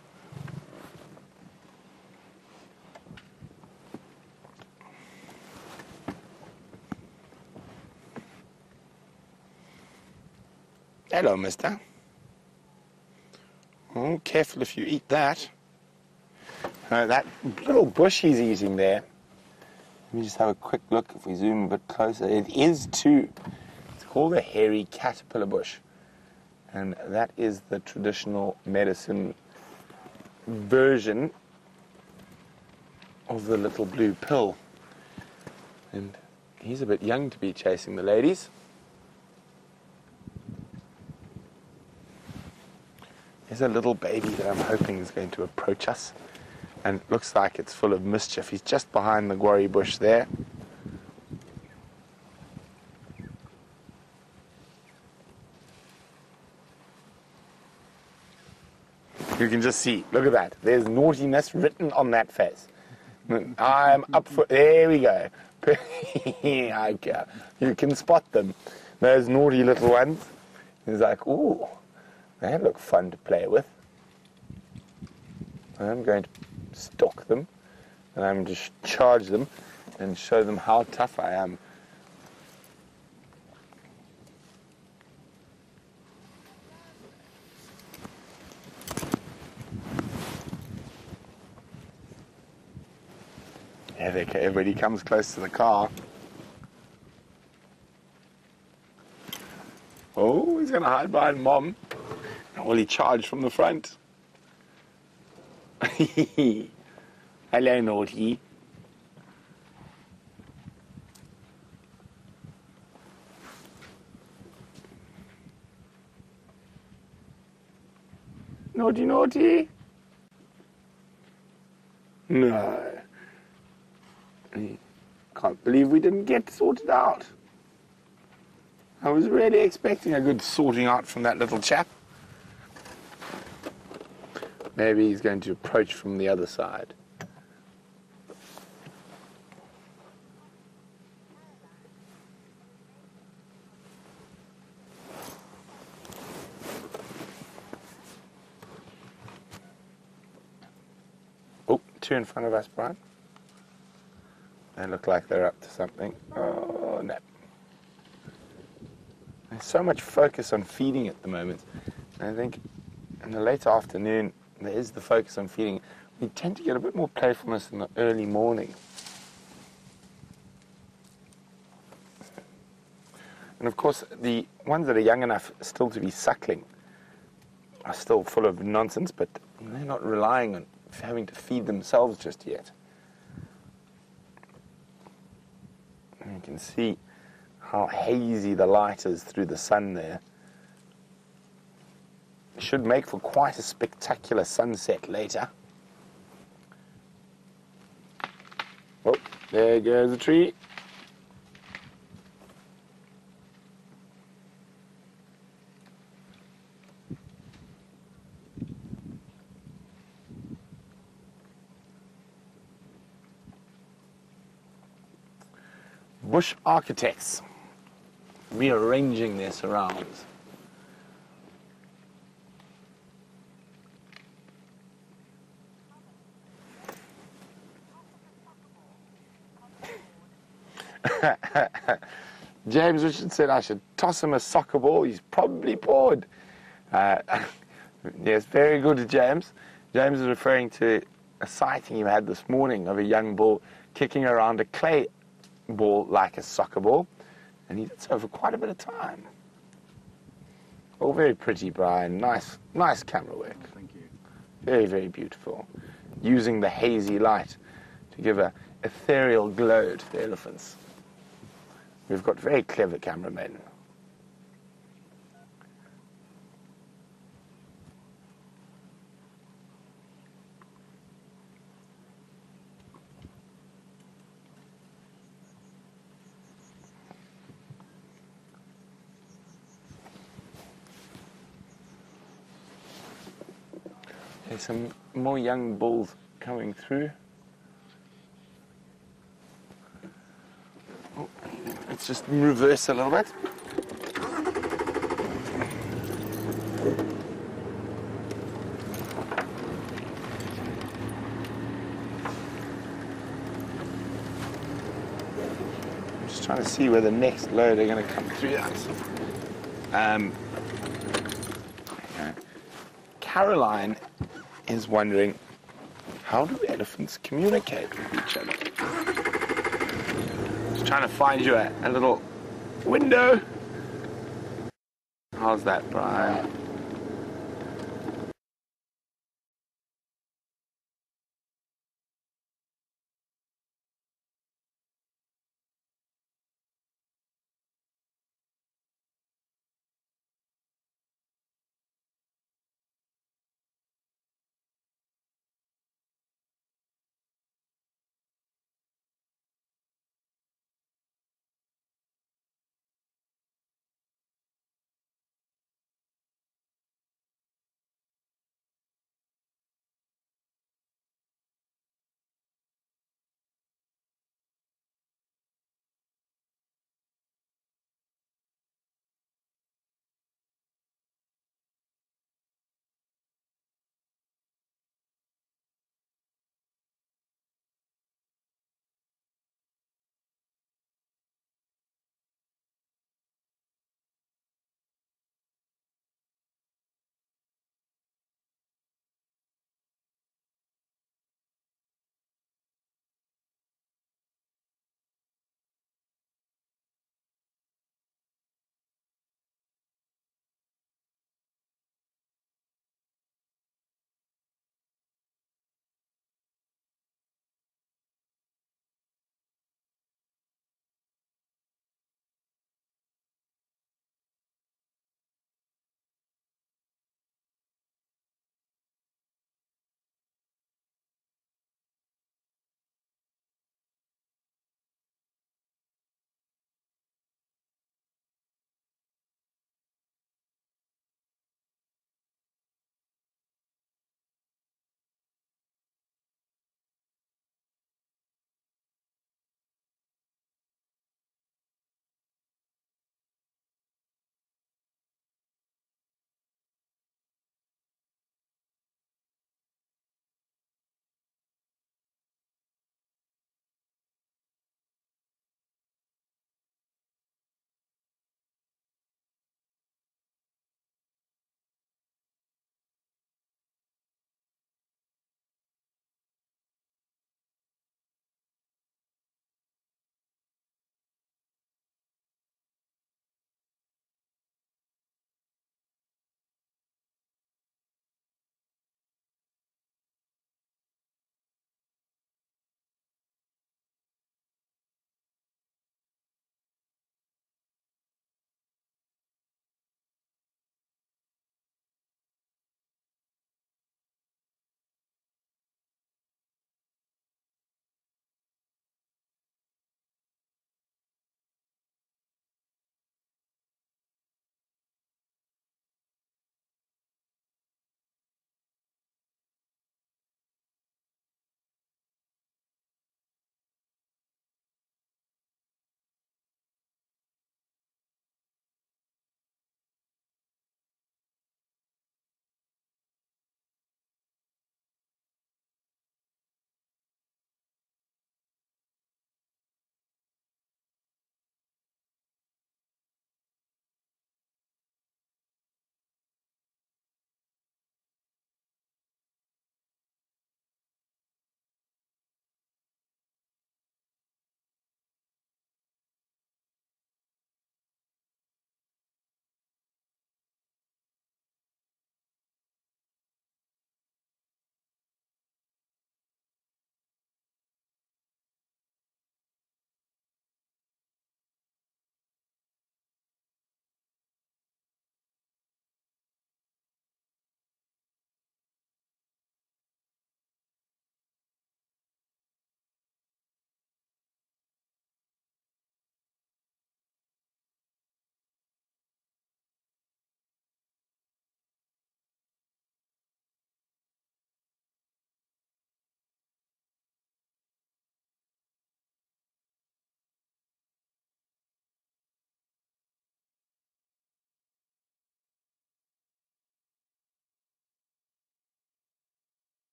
Hello, mister. Oh, careful if you eat that. Uh, that little bush he's eating there. Let me just have a quick look if we zoom a bit closer. It is too. It's called a hairy caterpillar bush. And that is the traditional medicine version of the little blue pill. And he's a bit young to be chasing the ladies. There's a little baby that I'm hoping is going to approach us. And it looks like it's full of mischief. He's just behind the guarri bush there. You can just see, look at that. There's naughtiness written on that face. I'm up for, there we go. Okay. You can spot them. Those naughty little ones. He's like, ooh, they look fun to play with. I'm going to stalk them, and I'm going to charge them and show them how tough I am. Yeah, everybody comes close to the car. Oh, he's going to hide behind Mom. Well, he charged from the front. Hello, naughty. Naughty, naughty. No. Can't believe we didn't get sorted out. I was really expecting a good sorting out from that little chap. Maybe he's going to approach from the other side. Oh, two in front of us, Bryan. They look like they're up to something. Oh, no. There's so much focus on feeding at the moment. And I think in the late afternoon, there is the focus on feeding. We tend to get a bit more playfulness in the early morning. And of course, the ones that are young enough still to be suckling are still full of nonsense, but they're not relying on having to feed themselves just yet. And you can see how hazy the light is through the sun there. It should make for quite a spectacular sunset later. Oh, there goes the tree. Bush architects rearranging their surrounds. James Richard said I should toss him a soccer ball. He's probably bored. Uh, yes, very good, James. James is referring to a sighting he had this morning of a young bull kicking around a clay ball like a soccer ball, and he did so for quite a bit of time. Oh, very pretty, Bryan. Nice, nice camera work. Thank you. Very, very beautiful. Using the hazy light to give a ethereal glow to the elephants. We've got very clever cameramen. There's some more young bulls coming through. Oh, let's just reverse a little bit. I'm just trying to see where the next load are going to come through us. Um, okay. Caroline is wondering, how do elephants communicate with each other? Just trying to find you a, a little window How's that, Bryan?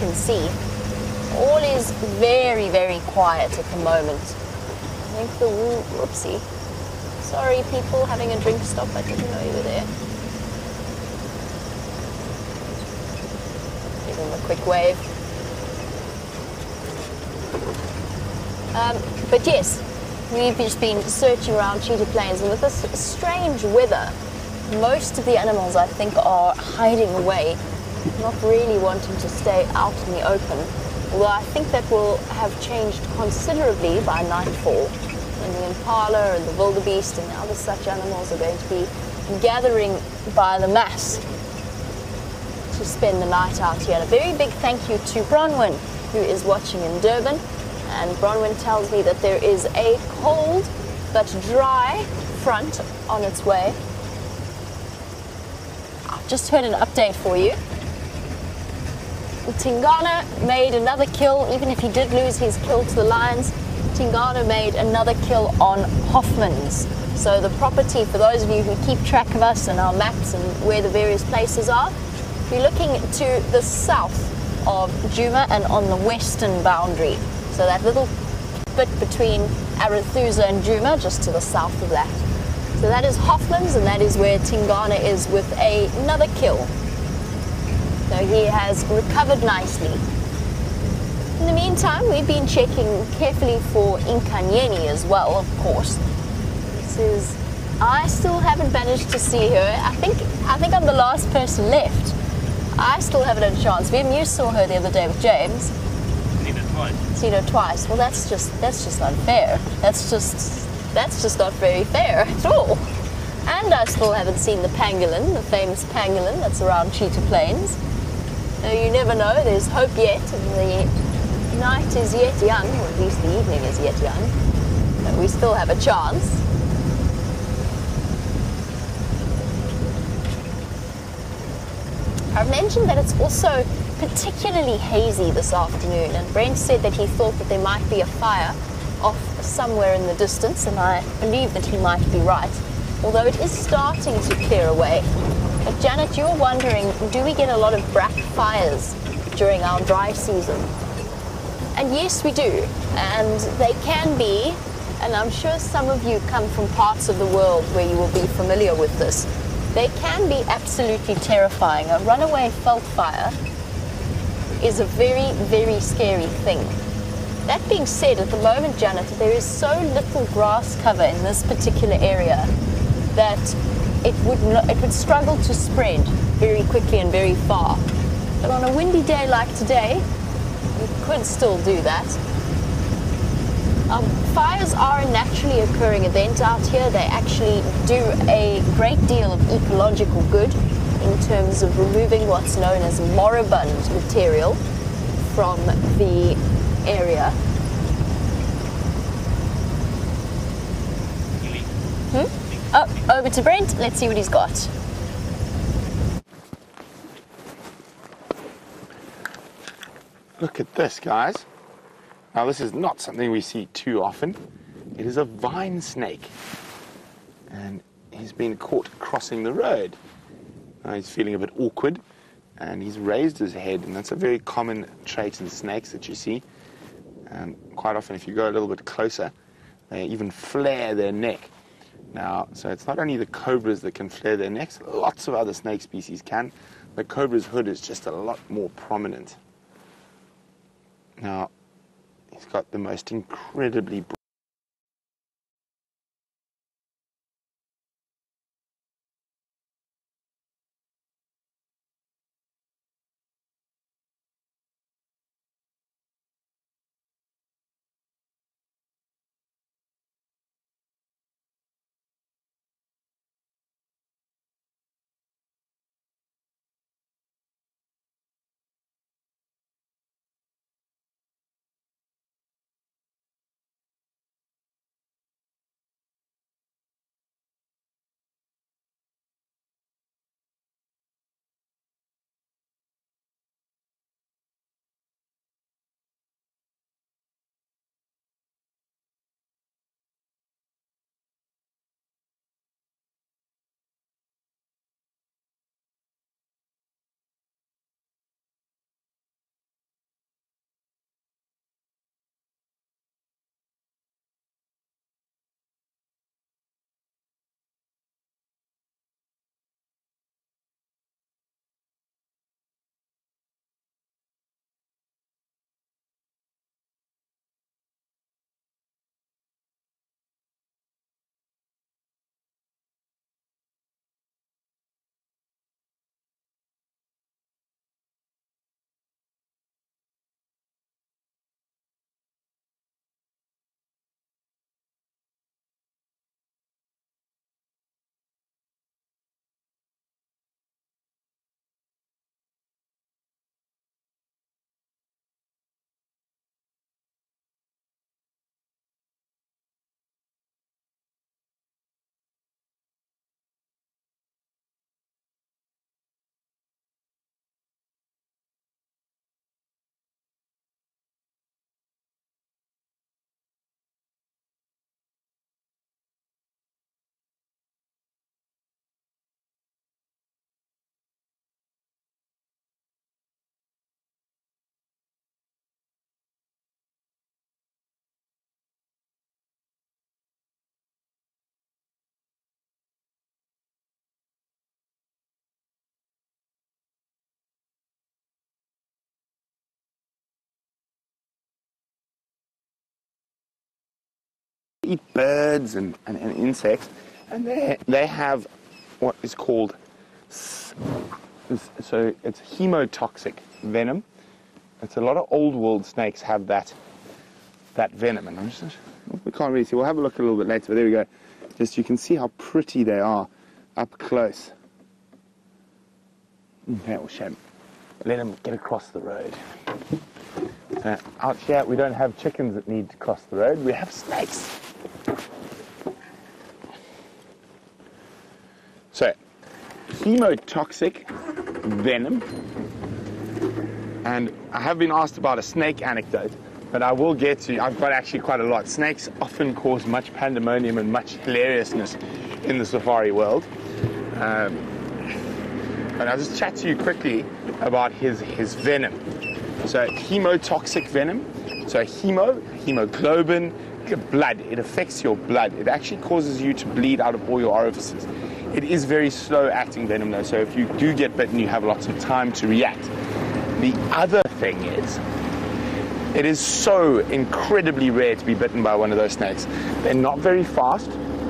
can see, all is very, very quiet at the moment. I think the woo, whoopsie. Sorry, people having a drink stop. I didn't know you were there. Give them a quick wave. Um, but yes, we've just been searching around Cheetah Plains, and with this strange weather, most of the animals I think are hiding away, not really wanting to stay out in the open. Although I think that will have changed considerably by nightfall, when the impala and the wildebeest and other such animals are going to be gathering by the mass to spend the night out here. And a very big thank you to Bronwyn, who is watching in Durban. And Bronwyn tells me that there is a cold but dry front on its way. I've just heard an update for you. Tingana made another kill, even if he did lose his kill to the lions. Tingana made another kill on Hoffman's. So the property, for those of you who keep track of us and our maps and where the various places are, we're looking to the south of Djuma and on the western boundary. So that little bit between Arathusa and Djuma, just to the south of that. So that is Hoffman's, and that is where Tingana is with a, another kill. So he has recovered nicely. In the meantime, we've been checking carefully for Inkanyeni as well, of course. This is, I still haven't managed to see her. I think I think I'm the last person left. I still haven't had a chance. Wium, you saw her the other day with James. Seen her twice. Seen her twice. Well, that's just that's just unfair. That's just that's just not very fair at all. And I still haven't seen the pangolin, the famous pangolin that's around Cheetah Plains. So you never know. There's hope yet, and the night is yet young, or at least the evening is yet young. So we still have a chance. I've mentioned that it's also particularly hazy this afternoon, and Brent said that he thought that there might be a fire off somewhere in the distance, and I believe that he might be right, although it is starting to clear away. But Janet, you're wondering, do we get a lot of brack fires during our dry season? And yes, we do, and they can be, and I'm sure some of you come from parts of the world where you will be familiar with this. They can be absolutely terrifying. A runaway veld fire is a very, very scary thing. That being said, at the moment, Janet, there is so little grass cover in this particular area that it would not, it would struggle to spread very quickly and very far. But on a windy day like today, you could still do that. Um, fires are a naturally occurring event out here. They actually do a great deal of ecological good in terms of removing what's known as moribund material from the area. Hmm? Oh, over to Brent. Let's see what he's got. Look at this, guys. Now, this is not something we see too often. It is a vine snake. And he's been caught crossing the road. Now, he's feeling a bit awkward, and he's raised his head, and that's a very common trait in snakes that you see. Um, quite often, if you go a little bit closer, they even flare their neck. Now, so it's not only the cobras that can flare their necks, lots of other snake species can. The cobra's hood is just a lot more prominent. Now, he's got the most incredibly eat birds and, and, and insects, and they, they have what is called, so it's hemotoxic venom. It's a lot of old world snakes have that that venom, and I'm just, we can't really see. We'll have a look a little bit later, but there we go. Just you can see how pretty they are up close. Okay, we'll show them. Let them get across the road. Uh, out here, we don't have chickens that need to cross the road. We have snakes. So, hemotoxic venom. And I have been asked about a snake anecdote, but I will get to, I've got actually quite a lot. Snakes often cause much pandemonium and much hilariousness in the safari world. Um, but I'll just chat to you quickly about his, his venom. So hemotoxic venom, so hemo, hemoglobin, blood, it affects your blood. It actually causes you to bleed out of all your orifices. It is very slow acting venom though, so if you do get bitten, you have lots of time to react. The other thing is, it is so incredibly rare to be bitten by one of those snakes. They're not very fast,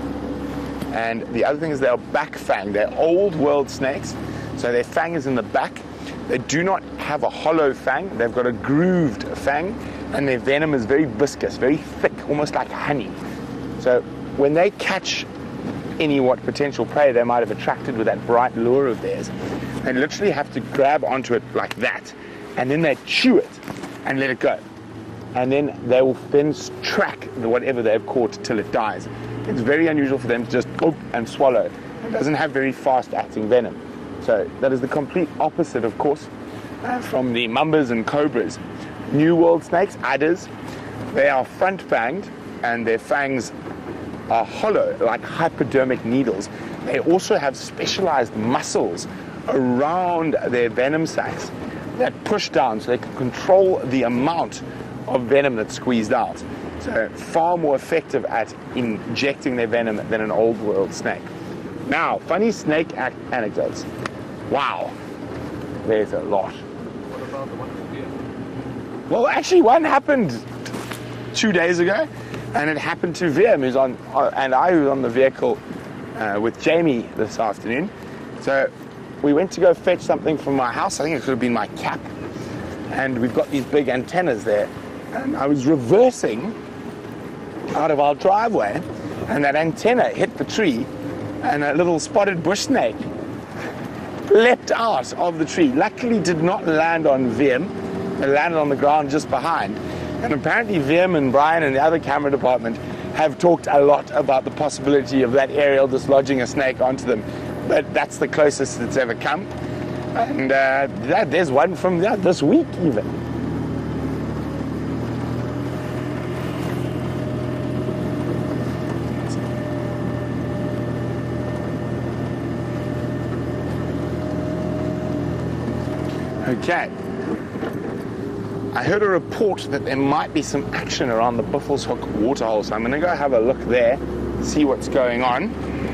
and the other thing is they're back fang. They're old world snakes, so their fang is in the back. They do not have a hollow fang, they've got a grooved fang, and their venom is very viscous, very thick, almost like honey. So when they catch any what potential prey they might have attracted with that bright lure of theirs, they literally have to grab onto it like that, and then they chew it and let it go. And then they will then track whatever they've caught till it dies. It's very unusual for them to just go and swallow. It doesn't have very fast acting venom. So that is the complete opposite, of course, uh, from the mambas and cobras. New world snakes, adders, they are front fanged, and their fangs are hollow, like hypodermic needles. They also have specialized muscles around their venom sacs that push down so they can control the amount of venom that's squeezed out. So far more effective at injecting their venom than an old world snake. Now, funny snake ac anecdotes. Wow, there's a lot. What about the one from here? Well, actually, one happened two days ago, and it happened to Wium, who's on, uh, and I was on the vehicle uh, with Jamie this afternoon. So we went to go fetch something from my house. I think it could have been my cap, and we've got these big antennas there. And I was reversing out of our driveway, and that antenna hit the tree, and a little spotted bush snake leapt out of the tree. Luckily did not land on Wium. It landed on the ground just behind. And apparently Wium and Bryan and the other camera department have talked a lot about the possibility of that aerial dislodging a snake onto them. But that's the closest it's ever come. And uh, that, there's one from yeah, this week even. Okay, I heard a report that there might be some action around the Buffels Hook waterhole, so I'm going to go have a look there, see what's going on.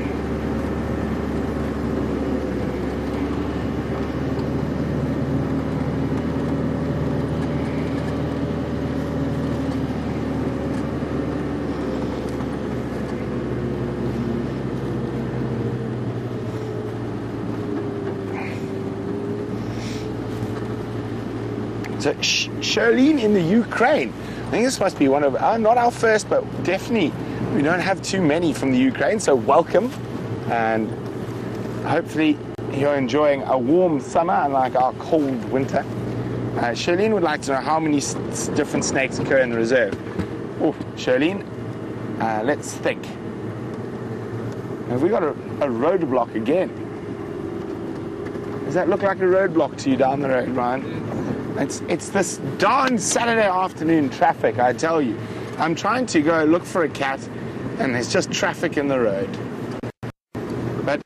So Sh Charlene in the Ukraine. I think this must be one of, uh, not our first, but definitely we don't have too many from the Ukraine, so welcome. And hopefully you're enjoying a warm summer unlike our cold winter. Uh, Charlene would like to know how many s different snakes occur in the reserve. Oh, Charlene, uh, let's think. Have we got a, a roadblock again? Does that look like a roadblock to you down the road, Bryan? It's, it's this darn Saturday afternoon traffic, I tell you. I'm trying to go look for a cat, and there's just traffic in the road. But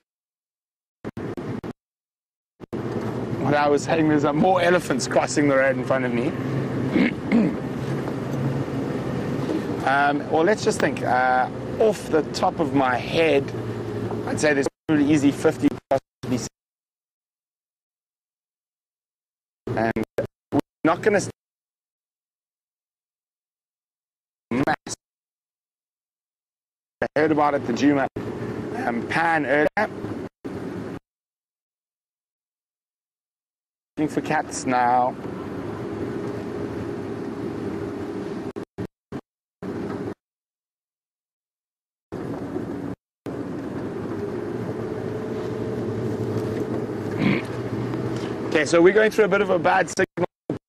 what I was saying is, there's more elephants crossing the road in front of me. um, well, let's just think. Uh, off the top of my head, I'd say there's probably easy fifty, possibly sixty. And not going to mass I heard about it, the Juma um, pan earlier. Looking for cats now. Okay, so we're going through a bit of a bad signal.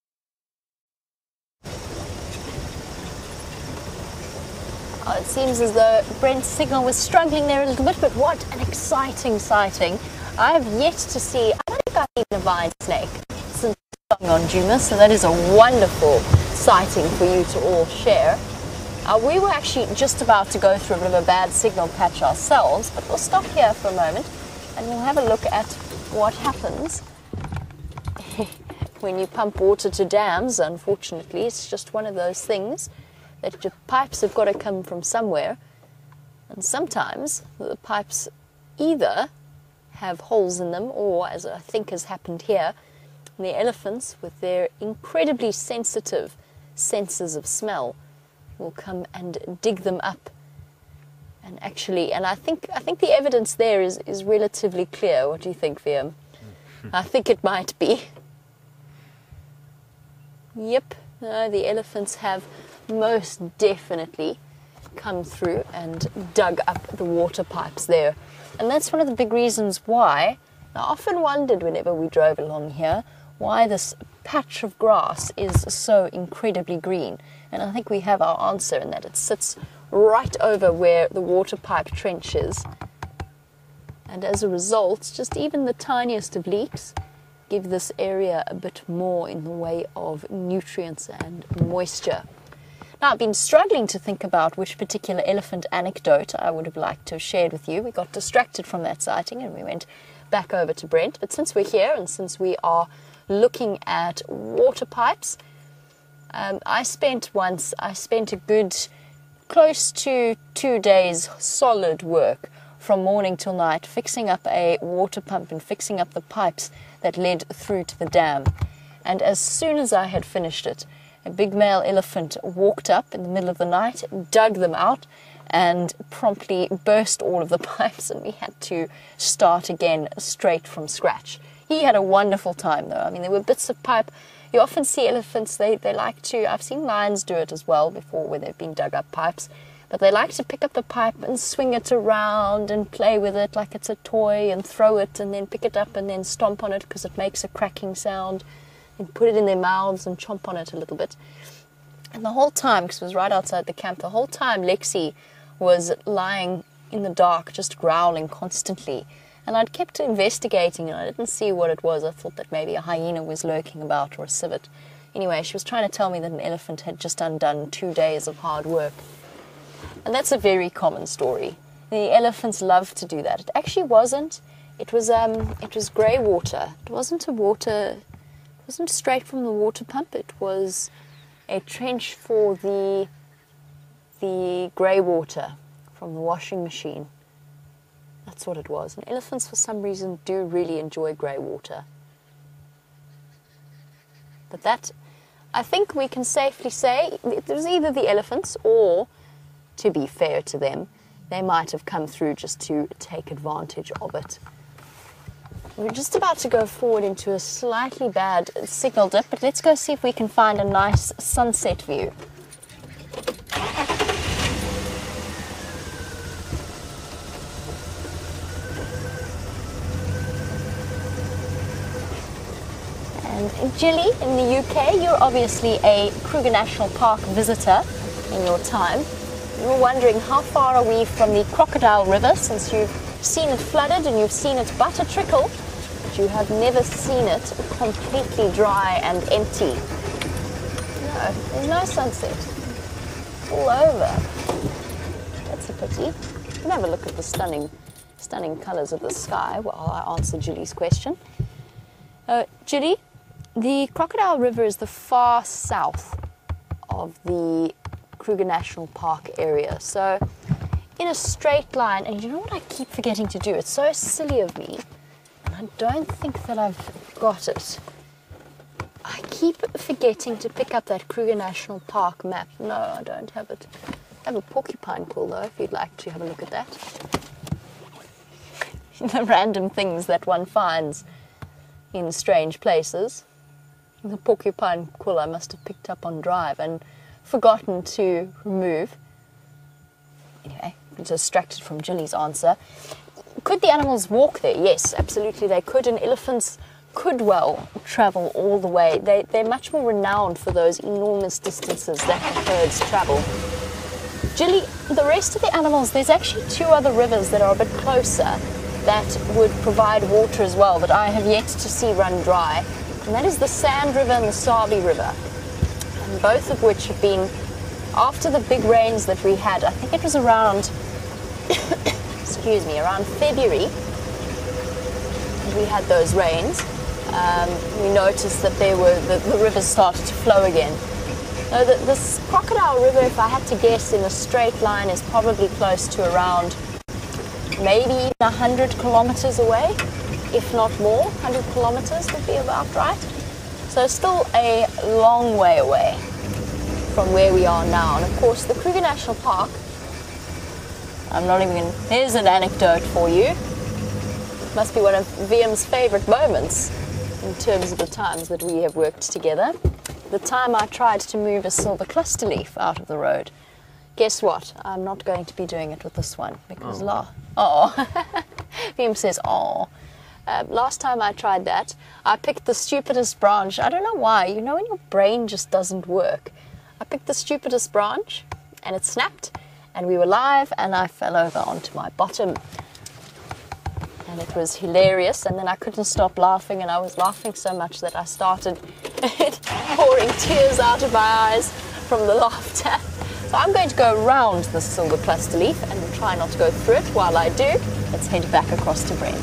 Oh, it seems as though Brent's signal was struggling there a little bit, but what an exciting sighting. I have yet to see, I don't think I've seen a vine snake since going on Juma, so that is a wonderful sighting for you to all share. Uh, we were actually just about to go through a bit of a bad signal patch ourselves, but we'll stop here for a moment and we'll have a look at what happens when you pump water to dams. Unfortunately, it's just one of those things that your pipes have got to come from somewhere, and sometimes the pipes either have holes in them, or, as I think has happened here, the elephants with their incredibly sensitive senses of smell will come and dig them up. And actually, and I think I think the evidence there is, is relatively clear. What do you think, Wium? I think it might be. Yep, no, the elephants have most definitely come through and dug up the water pipes there. And that's one of the big reasons why I often wondered whenever we drove along here why this patch of grass is so incredibly green. And I think we have our answer in that it sits right over where the water pipe trench is. And as a result, just even the tiniest of leaks give this area a bit more in the way of nutrients and moisture. Now, I've been struggling to think about which particular elephant anecdote I would have liked to have shared with you. We got distracted from that sighting and we went back over to Brent. But since we're here and since we are looking at water pipes, um, I spent once, I spent a good close to two days solid work from morning till night fixing up a water pump and fixing up the pipes that led through to the dam. And as soon as I had finished it, a big male elephant walked up in the middle of the night, dug them out, and promptly burst all of the pipes, and we had to start again straight from scratch. He had a wonderful time, though. I mean, there were bits of pipe. You often see elephants, they, they like to, I've seen lions do it as well before where they've been dug up pipes, but they like to pick up the pipe and swing it around and play with it like it's a toy and throw it and then pick it up and then stomp on it because it makes a cracking sound, and put it in their mouths and chomp on it a little bit. And the whole time, because it was right outside the camp, the whole time Lexi was lying in the dark, just growling constantly. And I'd kept investigating and I didn't see what it was. I thought that maybe a hyena was lurking about or a civet. Anyway, she was trying to tell me that an elephant had just undone two days of hard work. And that's a very common story. The elephants love to do that. It actually wasn't. It was um, it was grey water. It wasn't a water. It wasn't straight from the water pump. It was a trench for the the grey water from the washing machine. That's what it was. And elephants, for some reason, do really enjoy grey water. But that, I think we can safely say, it was either the elephants or, to be fair to them, they might have come through just to take advantage of it. We're just about to go forward into a slightly bad signal dip, but let's go see if we can find a nice sunset view. And Gilly, in the U K, you're obviously a Kruger National Park visitor in your time. You were wondering how far are we from the Crocodile River, since you've seen it flooded and you've seen it butter trickle, but you have never seen it completely dry and empty. No, there's no sunset. All over. That's a pity. You can have a look at the stunning, stunning colours of the sky while I answer Gilly's question. Uh, Gilly, the Crocodile River is the far south of the Kruger National Park area. So in a straight line, and you know what I keep forgetting to do? It's so silly of me, and I don't think that I've got it. I keep forgetting to pick up that Kruger National Park map. No, I don't have it. I have a porcupine quill though, if you'd like to have a look at that. The random things that one finds in strange places. The porcupine quill I must have picked up on drive and forgotten to remove. Anyway, distracted from Jilly's answer. Could the animals walk there? Yes, absolutely they could, and elephants could well travel all the way. They, they're much more renowned for those enormous distances that the herds travel. Jilly, the rest of the animals, there's actually two other rivers that are a bit closer that would provide water as well that I have yet to see run dry, and that is the Sand River and the Sabi River, and both of which have been, after the big rains that we had, I think it was around excuse me, around February, we had those rains. Um, we noticed that they were the, the rivers started to flow again. Now, the, this Crocodile River, if I had to guess in a straight line, is probably close to around maybe one hundred kilometers away, if not more. one hundred kilometers would be about right. So still a long way away from where we are now. And of course, the Kruger National Park, I'm not even going to, here's an anecdote for you. Must be one of Wium's favorite moments in terms of the times that we have worked together. The time I tried to move a silver cluster leaf out of the road. Guess what? I'm not going to be doing it with this one because Oh. la oh Wium says oh. Um, last time I tried that, I picked the stupidest branch. I don't know why. You know when your brain just doesn't work. I picked the stupidest branch and it snapped and we were live and I fell over onto my bottom. And it was hilarious, and then I couldn't stop laughing, and I was laughing so much that I started pouring tears out of my eyes from the laughter. So I'm going to go around the silver cluster leaf and try not to go through it. While I do, let's head back across to Brent.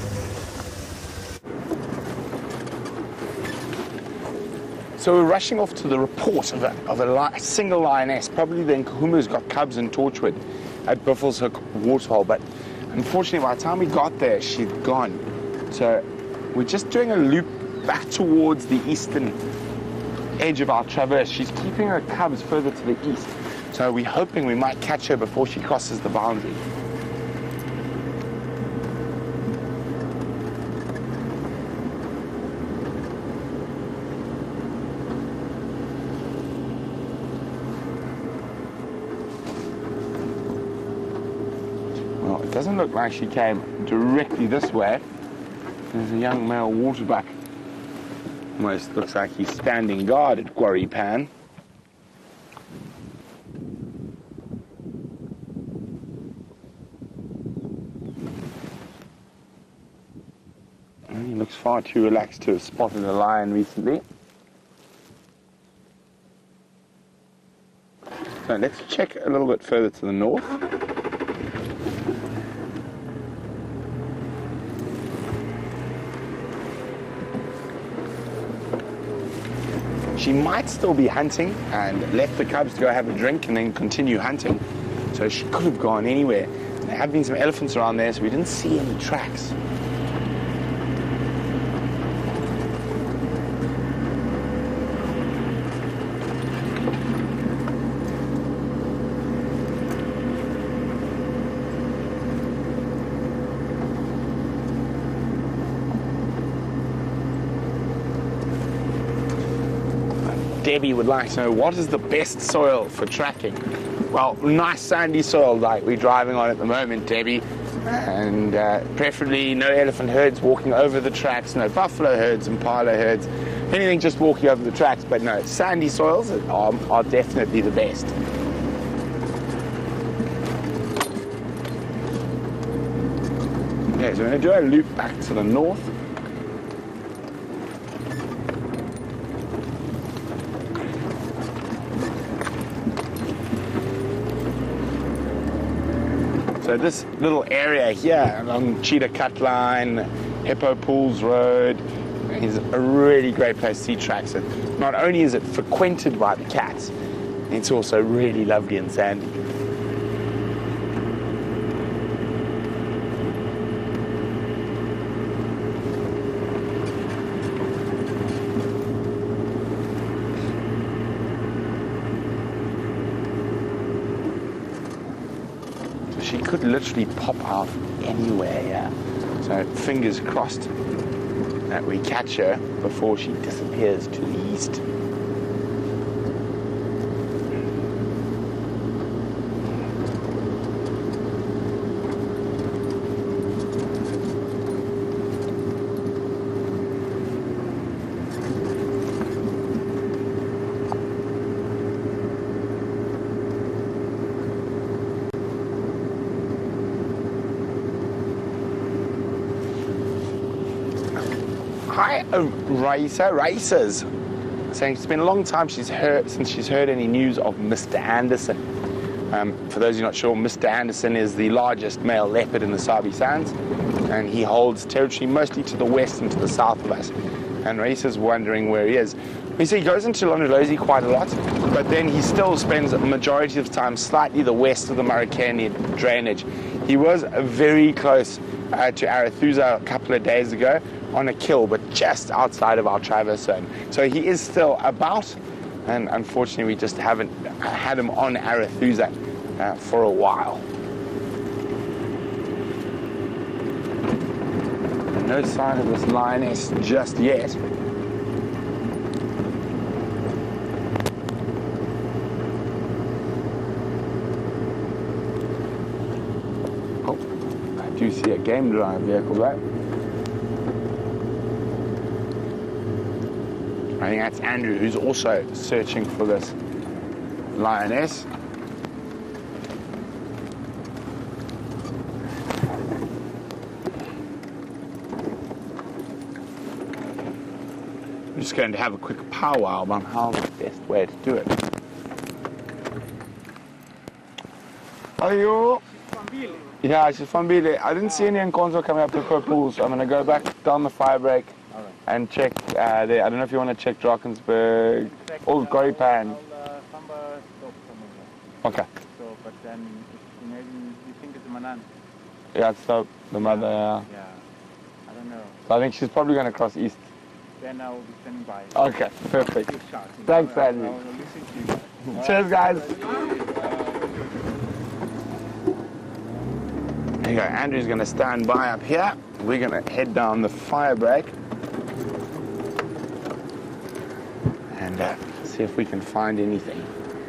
So we're rushing off to the report of a, of a, li a single lioness, probably the Nkuhuma's got cubs in Torchwood at Buffalo's Hook waterhole, but unfortunately by the time we got there, she'd gone. So we're just doing a loop back towards the eastern edge of our traverse. She's keeping her cubs further to the east, so we're hoping we might catch her before she crosses the boundary. It doesn't look like she came directly this way. There's a young male waterbuck. Almost looks like he's standing guard at Quarry Pan. And he looks far too relaxed to have spotted a lion recently. So let's check a little bit further to the north. She might still be hunting and left the cubs to go have a drink and then continue hunting. So she could have gone anywhere. There have been some elephants around there, so we didn't see any tracks. Debbie would like to know, what is the best soil for tracking? Well, nice sandy soil like we're driving on at the moment, Debbie, and uh, preferably no elephant herds walking over the tracks, no buffalo herds, impala herds, anything just walking over the tracks, but no, sandy soils are, are definitely the best. Okay, so we're going to do a loop back to the north. So this little area here along Cheetah Cut Line, Hippo Pools Road is a really great place to see tracks. And not only is it frequented by the cats, it's also really lovely and sandy. So she could literally pop out anywhere here. So fingers crossed that we catch her before she disappears to the east. Hi, uh, Racer, Racers. Saying it's been a long time she's heard since she's heard any news of Mister Anderson. Um, for those who are not sure, Mister Anderson is the largest male leopard in the Sabi Sands, and he holds territory mostly to the west and to the south of us. And Racer's wondering where he is. We see he goes into Londolozi quite a lot, but then he still spends a majority of the time slightly the west of the Marikani drainage. He was very close uh, to Arathusa a couple of days ago on a kill, but just outside of our traverse zone. So he is still about, and unfortunately we just haven't had him on Arathusa uh, for a while. No sign of this lioness just yet. Oh, I do see a game drive vehicle there. I think that's Andrew, who's also searching for this lioness. I'm just going to have a quick powwow on how the best way to do it. Are you? Yeah, she's from Billy. I didn't see any Nkonzo coming up to the pools, so I'm going to go back down the fire break. And check uh, there. I don't know if you want to check Drakensberg or Goripan. Okay. So, but then maybe you think it's a Manan? Yeah, it's the, the mother. Yeah. Yeah. I don't know. So I think she's probably going to cross east. Then I will be standing by. Okay, perfect. Thanks, Andy. I'll listen to you. Cheers, guys. There you go. Andrew's going to stand by up here. We're going to head down the fire break. And uh, see if we can find anything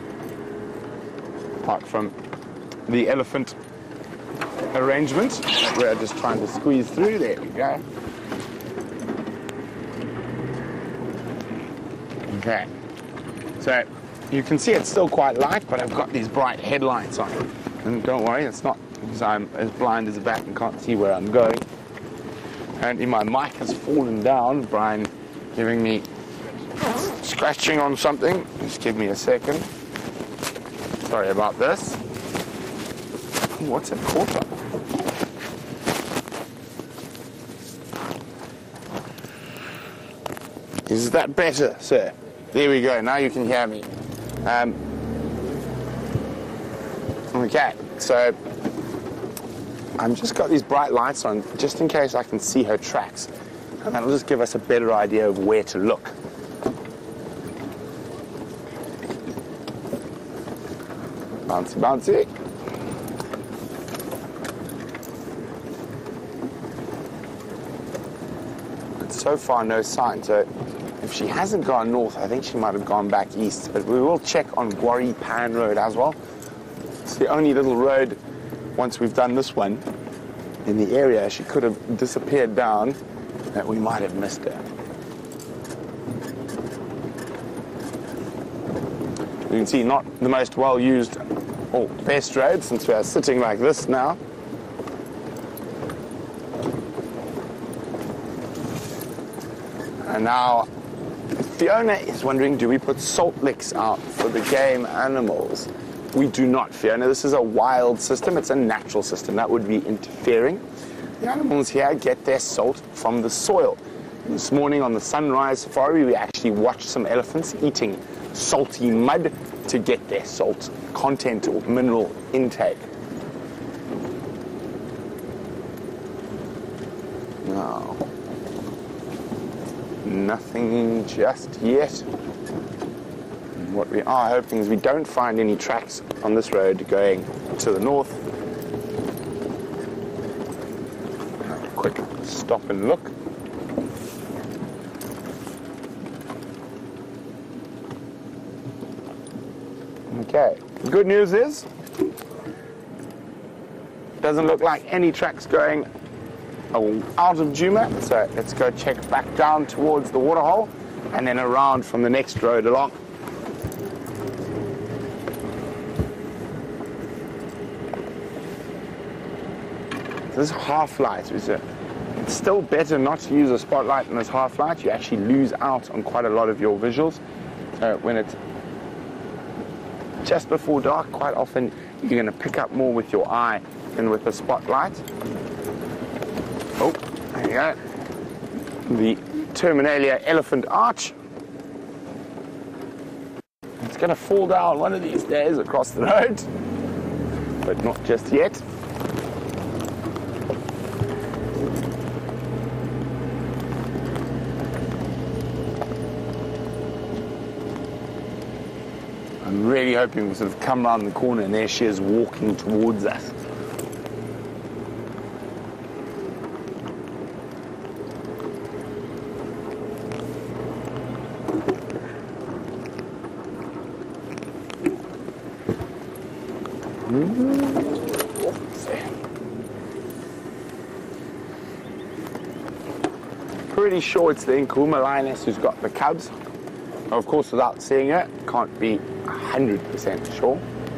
apart from the elephant arrangement that we're just trying to squeeze through. There we go. Okay, so you can see it's still quite light, but I've got these bright headlights on. And don't worry, it's not because I'm as blind as a bat and can't see where I'm going. Apparently my mic has fallen down. Bryan giving me scratching on something. Just give me a second. Sorry about this. Ooh, what's it caught on? Is that better, sir? There we go. Now you can hear me. Um, okay, so I've just got these bright lights on just in case I can see her tracks. And that'll just give us a better idea of where to look. Bouncy, bouncy. But so far, no sign. So if she hasn't gone north, I think she might have gone back east. But we will check on Gwari Pan Road as well. It's the only little road, once we've done this one, in the area she could have disappeared down that we might have missed her. You can see not the most well-used or best road since we are sitting like this now. And now Fiona is wondering, do we put salt licks out for the game animals? We do not, Fiona. This is a wild system. It's a natural system. That would be interfering. The animals here get their salt from the soil. This morning on the sunrise safari, we actually watched some elephants eating salty mud to get their salt content or mineral intake. No. Nothing just yet. And what we are hoping is we don't find any tracks on this road going to the north, quick stop and look. Okay, the good news is, doesn't look like any tracks going out of Juma, so let's go check back down towards the waterhole and then around from the next road along. This half light is a, it's still better not to use a spotlight in this half light. You actually lose out on quite a lot of your visuals. So when it's just before dark, quite often you're going to pick up more with your eye than with the spotlight. Oh, there you go. The Terminalia elephant arch. It's going to fall down one of these days across the road, but not just yet. I'm really hoping we sort of come around the corner and there she is walking towards us. Pretty sure it's the Nkuhuma lioness who's got the cubs. Of course, without seeing her, can't be one hundred percent sure.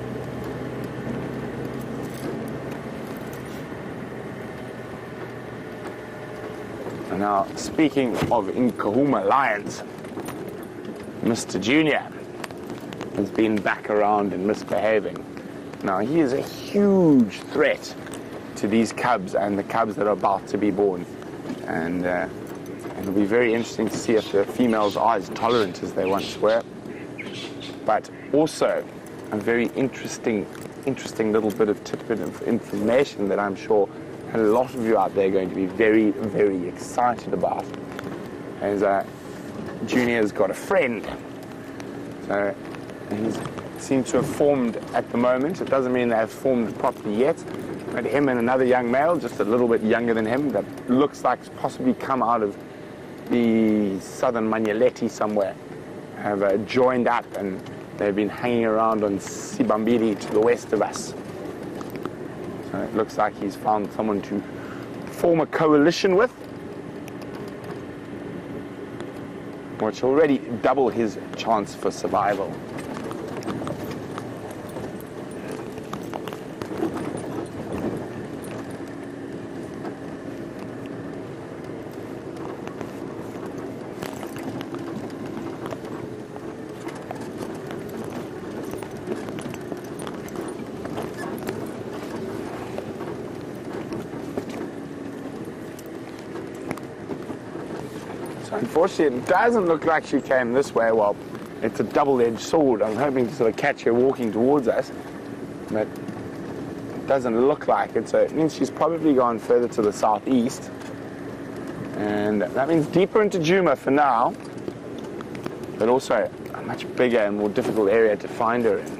And now, speaking of Nkuhuma lions, Mister Junior has been back around and misbehaving. Now, he is a huge threat to these cubs and the cubs that are about to be born. And uh, it'll be very interesting to see if the females are as tolerant as they once were. But also, a very interesting, interesting little bit of tidbit of information that I'm sure a lot of you out there are going to be very, very excited about. As uh, Junior's got a friend. So he's seems to have formed at the moment. It doesn't mean they have formed properly yet. But him and another young male, just a little bit younger than him, that looks like it's possibly come out of the southern Manyeleti somewhere, have uh, joined up and they've been hanging around on Sibambiri to the west of us. So it looks like he's found someone to form a coalition with, which will already double his chance for survival. Unfortunately, it doesn't look like she came this way. Well, it's a double-edged sword. I'm hoping to sort of catch her walking towards us, but it doesn't look like it. So it means she's probably gone further to the southeast, and that means deeper into Juma for now, but also a much bigger and more difficult area to find her in.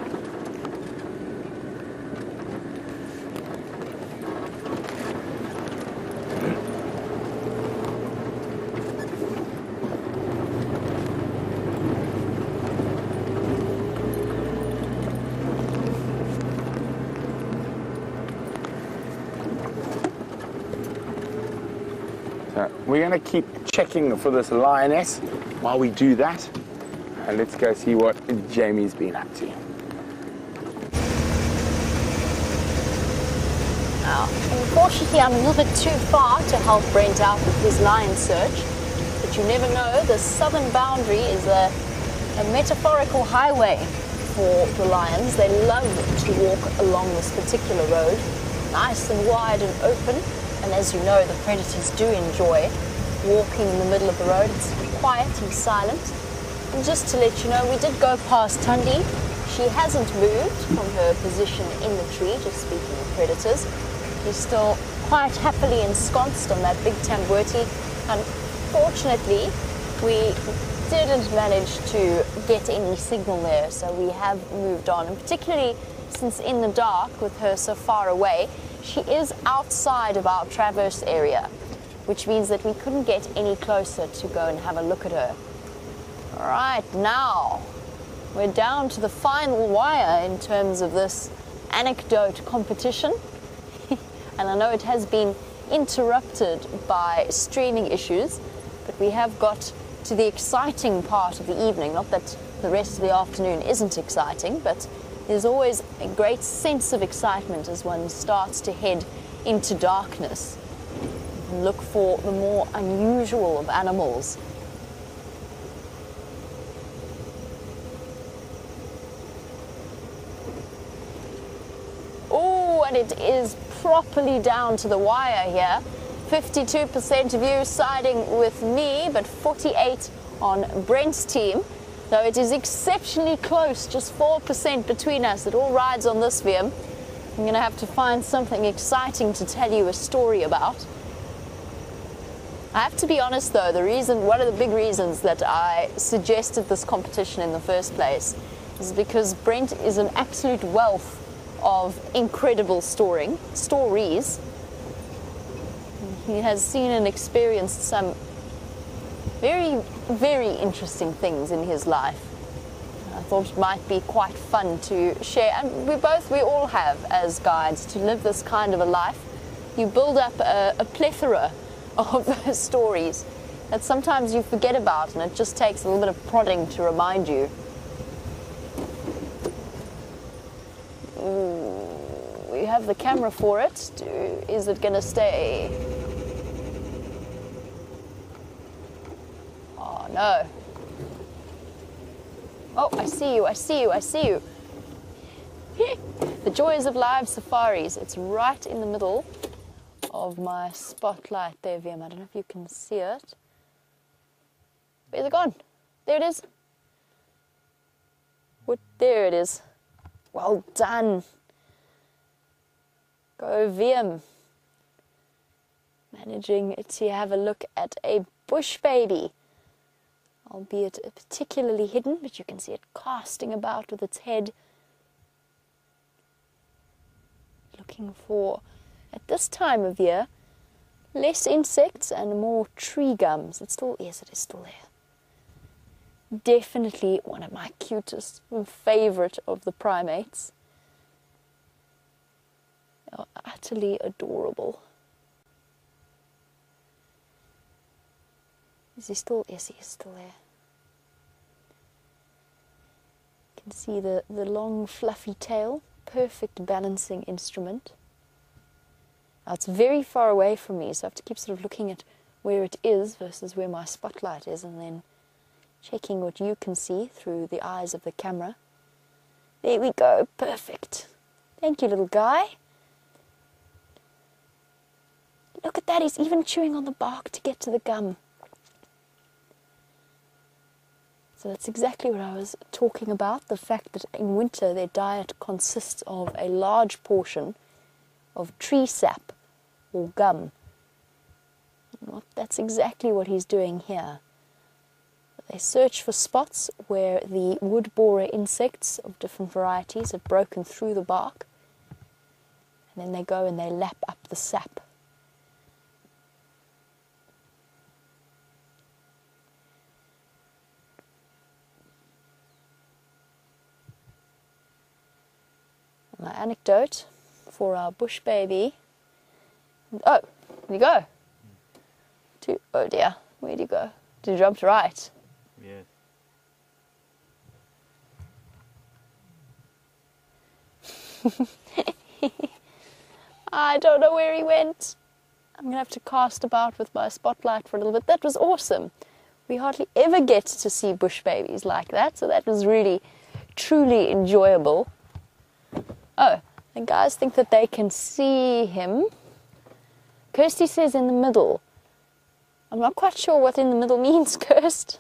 We're going to keep checking for this lioness while we do that, and let's go see what Jamie's been up to. Now, unfortunately, I'm a little bit too far to help Brent out with his lion search, but you never know, the southern boundary is a, a metaphorical highway for the lions. They love to walk along this particular road, nice and wide and open. And as you know, the predators do enjoy walking in the middle of the road. It's quiet and silent. And just to let you know, we did go past Tundi. She hasn't moved from her position in the tree, just speaking of predators. She's still quite happily ensconced on that big tamboti. Unfortunately, we didn't manage to get any signal there, so we have moved on. And particularly since in the dark, with her so far away, She is outside of our traverse area, which means that we couldn't get any closer to go and have a look at her. All right, now we're down to the final wire in terms of this anecdote competition. And I know it has been interrupted by streaming issues, but we have got to the exciting part of the evening. Not that the rest of the afternoon isn't exciting, but there's always a great sense of excitement as one starts to head into darkness and look for the more unusual of animals. Oh, and it is properly down to the wire here. fifty-two percent of you siding with me, but forty-eight on Brent's team. Though it is exceptionally close, just four percent between us. It all rides on this, Wium. I'm going to have to find something exciting to tell you a story about. I have to be honest though, the reason, one of the big reasons that I suggested this competition in the first place is because Brent is an absolute wealth of incredible storing, stories. He has seen and experienced some very, very interesting things in his life. I thought it might be quite fun to share, and we both, we all have as guides, to live this kind of a life. You build up a, a plethora of those stories that sometimes you forget about, and it just takes a little bit of prodding to remind you. Ooh, we have the camera for it. Do, is it going to stay? Oh no. Oh, I see you, I see you, I see you. The joys of live safaris. It's right in the middle of my spotlight there, Wium. I don't know if you can see it. Where's it gone? There it is. What? There it is. Well done. Go, Wium. Managing to have a look at a bush baby. Albeit particularly hidden, but you can see it casting about with its head, looking for, at this time of year, less insects and more tree gums. It still is, it is still there. Definitely one of my cutest and favourite of the primates. They are utterly adorable. Is he still? Yes, he is still there. You can see the, the long fluffy tail, perfect balancing instrument. Now it's very far away from me, so I have to keep sort of looking at where it is versus where my spotlight is, and then checking what you can see through the eyes of the camera. There we go, perfect. Thank you, little guy. Look at that, he's even chewing on the bark to get to the gum. So that's exactly what I was talking about, the fact that in winter their diet consists of a large portion of tree sap or gum. And that's exactly what he's doing here. They search for spots where the wood borer insects of different varieties have broken through the bark, and then they go and they lap up the sap. My anecdote for our bush baby. Oh, there you go. Two, oh dear, where'd you go? Did you jump to right? Yes. I don't know where he went. I'm going to have to cast about with my spotlight for a little bit. That was awesome. We hardly ever get to see bush babies like that, so that was really, truly enjoyable. Oh, the guys think that they can see him. Kirsty says in the middle. I'm not quite sure what in the middle means, Kirst.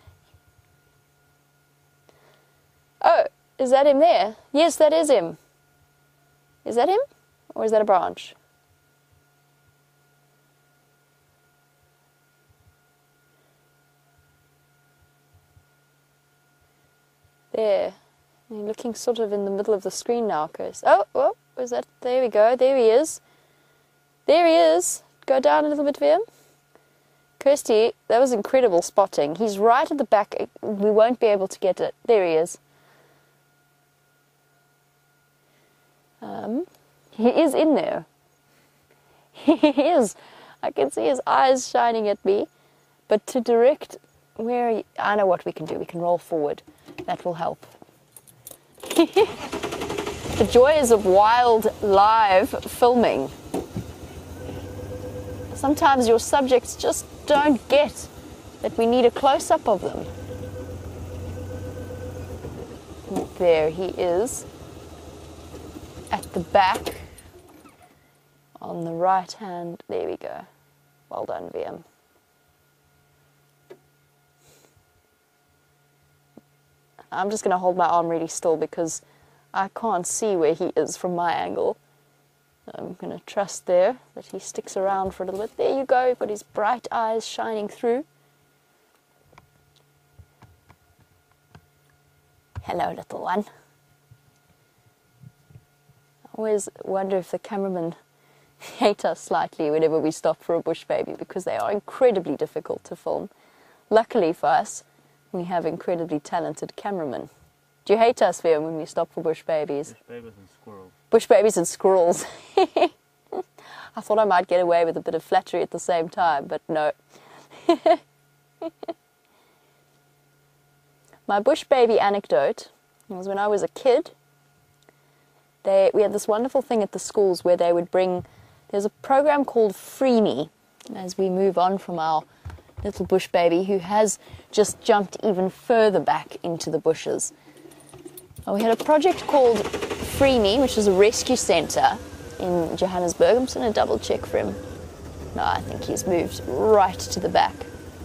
Oh, is that him there? Yes, that is him. Is that him? Or is that a branch? There. You're looking sort of in the middle of the screen now, Kirst. Oh, oh, is that? There we go. There he is. There he is. Go down a little bit, Wium. Kirsty, that was incredible spotting. He's right at the back. We won't be able to get it. There he is. Um, he is in there. He is. I can see his eyes shining at me. But to direct where he, I know what we can do. We can roll forward. That will help. The joys of wild live filming. Sometimes your subjects just don't get that we need a close-up of them. There he is at the back on the right hand. There we go. Well done, Wium. I'm just going to hold my arm really still because I can't see where he is from my angle. I'm going to trust there that he sticks around for a little bit. There you go, got his bright eyes shining through. Hello, little one. I always wonder if the cameramen hate us slightly whenever we stop for a bush baby because they are incredibly difficult to film. Luckily for us, we have incredibly talented cameramen. Do you hate us, Wium, when we stop for bush babies? Bush babies and squirrels. Bush babies and squirrels. I thought I might get away with a bit of flattery at the same time, but no. My bush baby anecdote was when I was a kid. They, we had this wonderful thing at the schools where they would bring, there's a program called Free Me, as we move on from our little bush baby who has just jumped even further back into the bushes. We had a project called Free Me, which is a rescue centre in Johannesburg. I'm just going to double check for him. No, I think he's moved right to the back.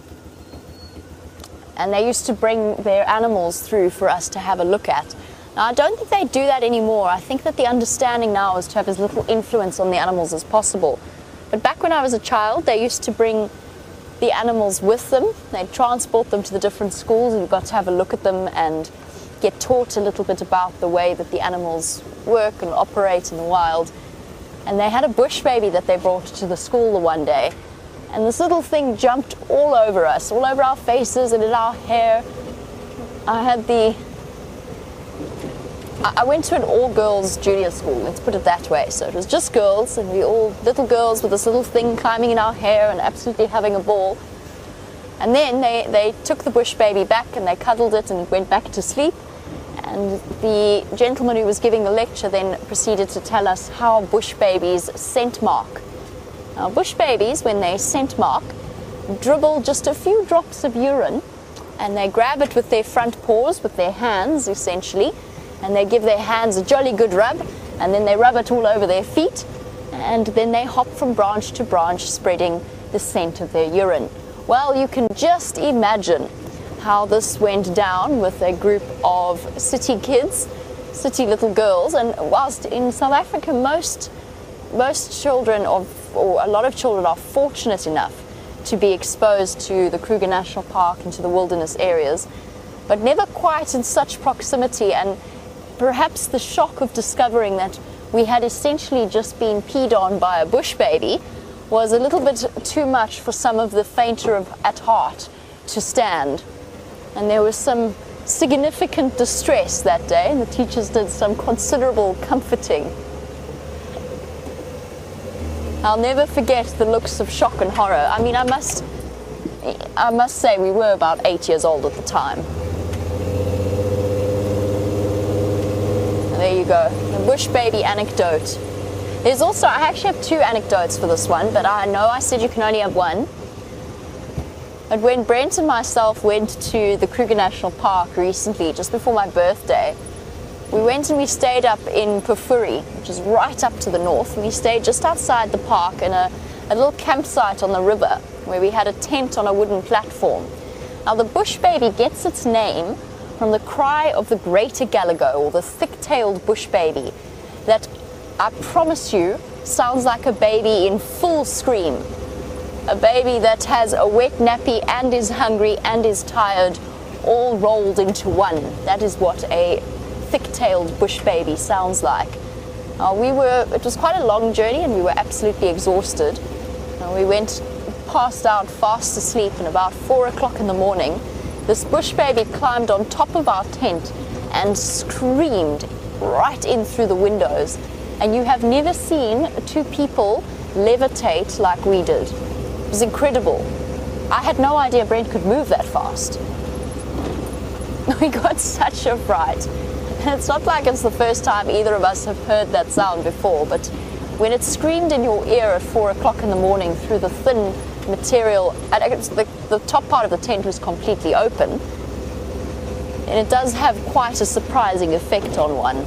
And they used to bring their animals through for us to have a look at. Now, I don't think they do that anymore. I think that the understanding now is to have as little influence on the animals as possible. But back when I was a child, they used to bring the animals with them. They'd transport them to the different schools and you got to have a look at them and get taught a little bit about the way that the animals work and operate in the wild. And they had a bush baby that they brought to the school the one day. And this little thing jumped all over us, all over our faces and in our hair. I had the... I went to an all-girls junior school, let's put it that way. So it was just girls, and we all little girls with this little thing climbing in our hair and absolutely having a ball. And then they, they took the bush baby back and they cuddled it and it went back to sleep. And the gentleman who was giving the lecture then proceeded to tell us how bush babies scent mark. Now, bush babies, when they scent mark, dribble just a few drops of urine and they grab it with their front paws, with their hands essentially, and they give their hands a jolly good rub, and then they rub it all over their feet, and then they hop from branch to branch spreading the scent of their urine. Well, you can just imagine how this went down with a group of city kids, city little girls. And whilst in South Africa most most children of, or a lot of children are fortunate enough to be exposed to the Kruger National Park and to the wilderness areas, but never quite in such proximity, and perhaps the shock of discovering that we had essentially just been peed on by a bush baby was a little bit too much for some of the fainter of, at heart to stand. And there was some significant distress that day, and the teachers did some considerable comforting. I'll never forget the looks of shock and horror. I mean, I must, I must say we were about eight years old at the time. And there you go, the bush baby anecdote. There's also, I actually have two anecdotes for this one, but I know I said you can only have one. But when Brent and myself went to the Kruger National Park recently, just before my birthday, we went and we stayed up in Pafuri, which is right up to the north. And we stayed just outside the park in a, a little campsite on the river where we had a tent on a wooden platform. Now, the bush baby gets its name from the cry of the greater galago, or the thick-tailed bush baby, that I promise you sounds like a baby in full scream. A baby that has a wet nappy and is hungry and is tired, all rolled into one. That is what a thick-tailed bush baby sounds like. Uh, we were, it was quite a long journey and we were absolutely exhausted. Uh, we went, passed out fast asleep, and about four o'clock in the morning, this bush baby climbed on top of our tent and screamed right in through the windows. And you have never seen two people levitate like we did. It was incredible. I had no idea Brent could move that fast. We got such a fright. It's not like it's the first time either of us have heard that sound before, but when it screamed in your ear at four o'clock in the morning through the thin material, the, the top part of the tent was completely open, and it does have quite a surprising effect on one.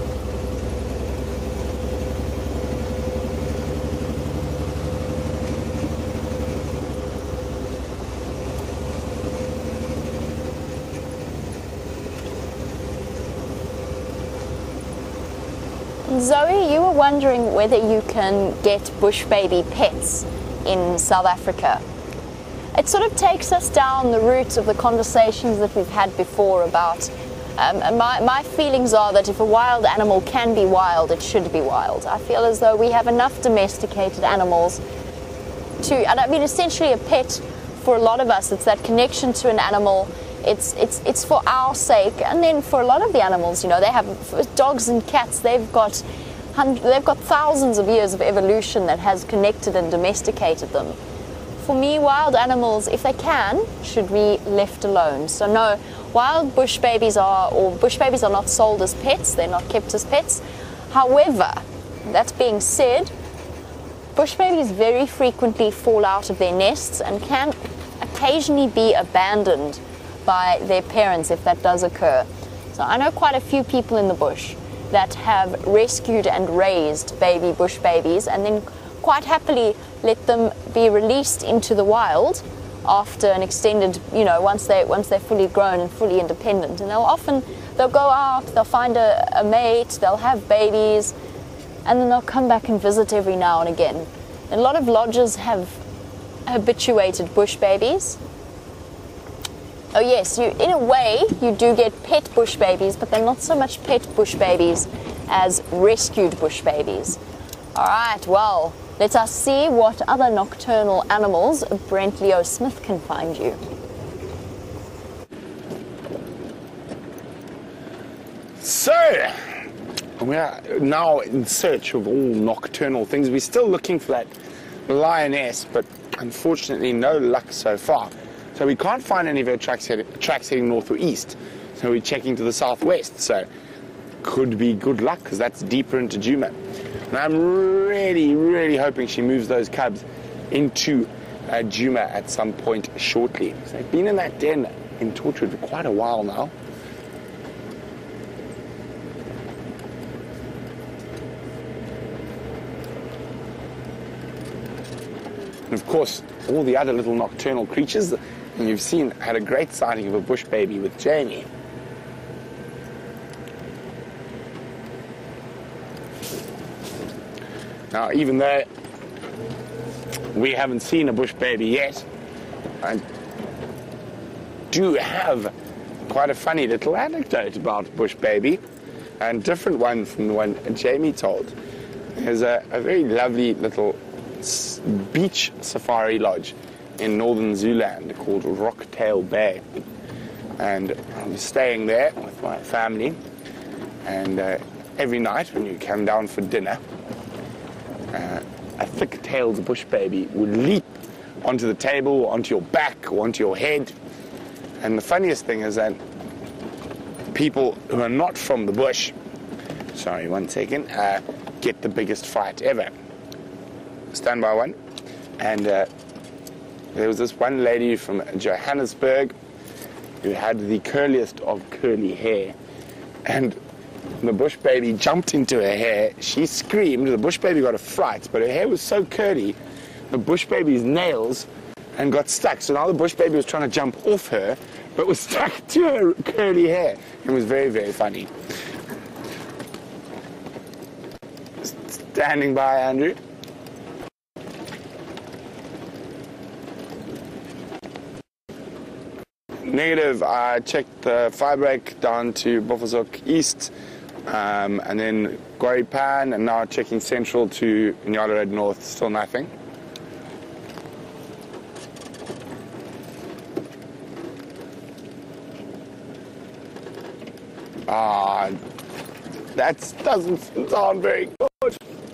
Zoe, you were wondering whether you can get bush baby pets in South Africa. It sort of takes us down the route of the conversations that we've had before about, um, and my, my feelings are that if a wild animal can be wild, it should be wild. I feel as though we have enough domesticated animals to, and I mean essentially a pet for a lot of us, it's that connection to an animal. It's it's it's for our sake, and then for a lot of the animals, you know, they have dogs and cats. They've got hundreds, they've got thousands of years of evolution that has connected and domesticated them. For me, wild animals, if they can, should be left alone. So no, wild bush babies are, or bush babies are not sold as pets. They're not kept as pets. However, that being said, bush babies very frequently fall out of their nests and can occasionally be abandoned by their parents if that does occur. So I know quite a few people in the bush that have rescued and raised baby bush babies and then quite happily let them be released into the wild after an extended, you know, once they once they're fully grown and fully independent. And they'll often they'll go out, they'll find a, a mate, they'll have babies, and then they'll come back and visit every now and again. And a lot of lodges have habituated bush babies. Oh yes, you, in a way, you do get pet bush babies, but they're not so much pet bush babies as rescued bush babies. All right, well, let us see what other nocturnal animals Brent Leo Smith can find you. So, we are now in search of all nocturnal things. We're still looking for that lioness, but unfortunately no luck so far. So we can't find any of her tracks, head, tracks heading north or east. So we're checking to the southwest. So could be good luck because that's deeper into Djuma. And I'm really, really hoping she moves those cubs into uh, Djuma at some point shortly. So they've been in that den in Torchwood for quite a while now. And of course, all the other little nocturnal creatures, and you've seen, had a great sighting of a bush baby with Jamie. Now, even though we haven't seen a bush baby yet, I do have quite a funny little anecdote about bush baby, and different one from the one Jamie told. There's a, a very lovely little beach safari lodge in northern Zululand called Rocktail Bay, and I'm staying there with my family, and uh, every night when you come down for dinner, uh, a thick-tailed bush baby would leap onto the table, onto your back, or onto your head. And the funniest thing is that people who are not from the bush, sorry one second, uh, get the biggest fright ever. Stand by one. And uh, there was this one lady from Johannesburg who had the curliest of curly hair, and the bush baby jumped into her hair. She screamed. The bush baby got a fright, but her hair was so curly, the bush baby's nails and got stuck. So now the bush baby was trying to jump off her, but was stuck to her curly hair. It was very, very funny. Standing by, Andrew. Negative. I checked the fire break down to Buffelshoek East Um, and then Guaripan, and now checking central to Nyala Road North, still nothing. Ah, that doesn't sound very good.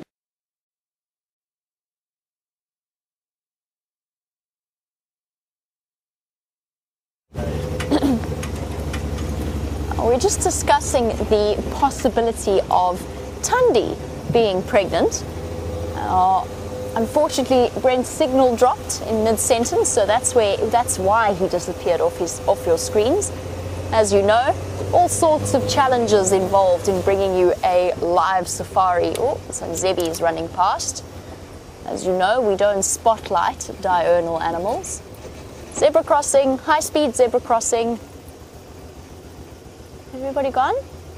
We're just discussing the possibility of Tundi being pregnant. Uh, unfortunately, Brent's signal dropped in mid-sentence, so that's where that's why he disappeared off his off your screens. As you know, all sorts of challenges involved in bringing you a live safari. Oh, some zebbies running past. As you know, we don't spotlight diurnal animals. Zebra crossing, high-speed zebra crossing. Everybody gone?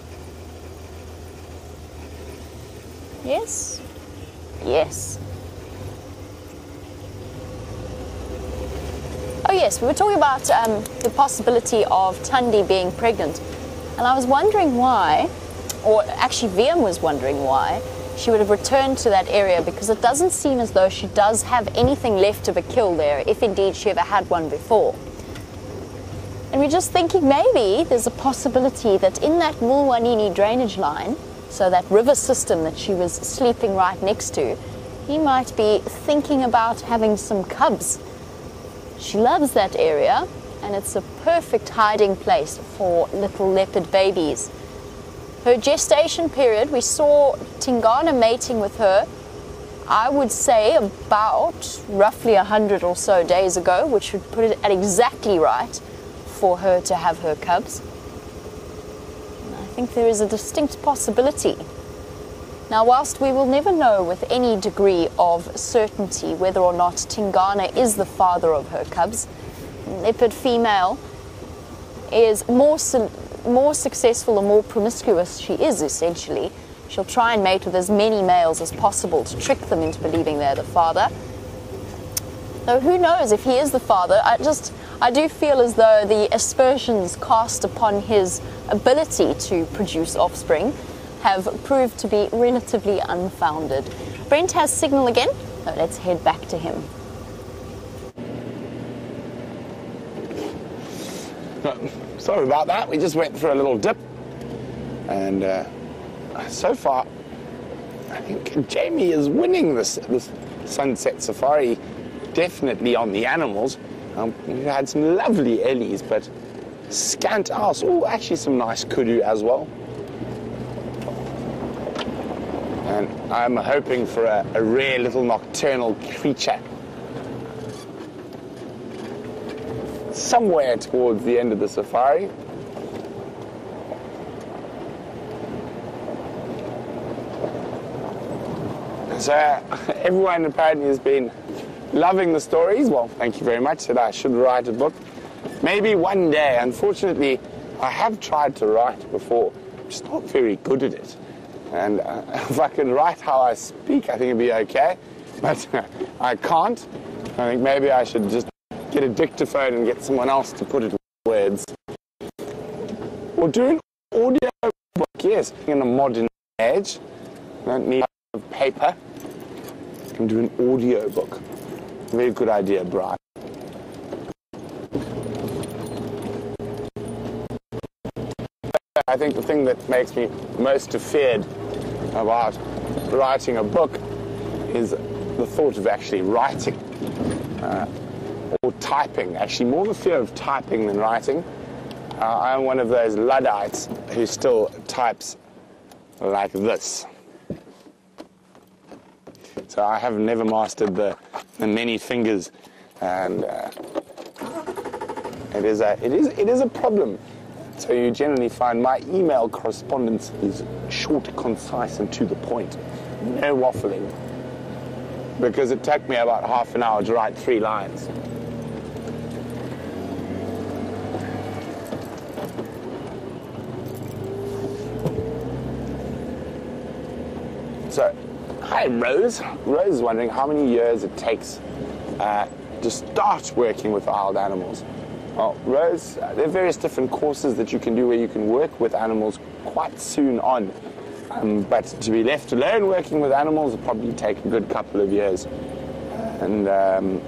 Yes? Yes. Oh yes, we were talking about um, the possibility of Tundi being pregnant. And I was wondering why, or actually Wium was wondering why, she would have returned to that area, because it doesn't seem as though she does have anything left of a kill there, if indeed she ever had one before. And we're just thinking maybe there's a possibility that in that Mulwanini drainage line, so that river system that she was sleeping right next to, he might be thinking about having some cubs. She loves that area, and it's a perfect hiding place for little leopard babies. Her gestation period, we saw Tingana mating with her, I would say about roughly a hundred or so days ago, which would put it at exactly right for her to have her cubs. And I think there is a distinct possibility. Now, whilst we will never know with any degree of certainty whether or not Tingana is the father of her cubs, leopard female is more, su more successful and more promiscuous she is, essentially. She'll try and mate with as many males as possible to trick them into believing they're the father. Though who knows if he is the father. I just, I do feel as though the aspersions cast upon his ability to produce offspring have proved to be relatively unfounded. Brent has signal again, so let's head back to him. Sorry about that, we just went through a little dip, and uh, so far I think Jamie is winning this, this sunset safari, definitely on the animals. Um, we've had some lovely ellies, but scant else. Oh, actually some nice kudu as well. And I'm hoping for a, a rare little nocturnal creature somewhere towards the end of the safari. So everyone apparently has been loving the stories. Well, thank you very much. Said I should write a book. Maybe one day. Unfortunately, I have tried to write before. I'm just not very good at it. And uh, if I can write how I speak, I think it'd be okay. But uh, I can't. I think maybe I should just get a dictaphone and get someone else to put it in words. Or do an audio book, yes, in a modern age. Don't need paper. I can do an audio book. Very good idea, Bryan. I think the thing that makes me most afeared about writing a book is the thought of actually writing. Uh, or typing, actually more the fear of typing than writing. Uh, I'm one of those Luddites who still types like this. So I have never mastered the, the many fingers, and uh, it is a it is it is a problem. So you generally find my email correspondence is short, concise, and to the point. No waffling, because it took me about half an hour to write three lines. So, hi Rose. Rose is wondering how many years it takes uh, to start working with wild animals. Well, Rose, uh, there are various different courses that you can do where you can work with animals quite soon on. Um, but to be left alone working with animals will probably take a good couple of years. And um,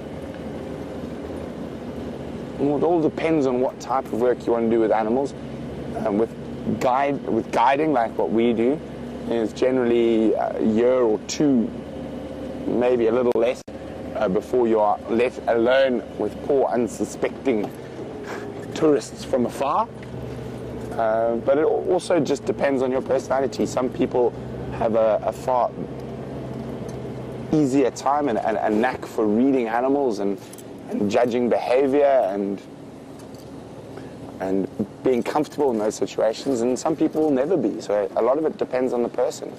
well, it all depends on what type of work you want to do with animals. Um, with guide, with guiding, like what we do, is generally a year or two, maybe a little less, uh, before you are left alone with poor, unsuspecting tourists from afar. Uh, but it also just depends on your personality. Some people have a, a far easier time and a knack for reading animals and, and judging behavior and and being comfortable in those situations, and some people will never be. So a lot of it depends on the person.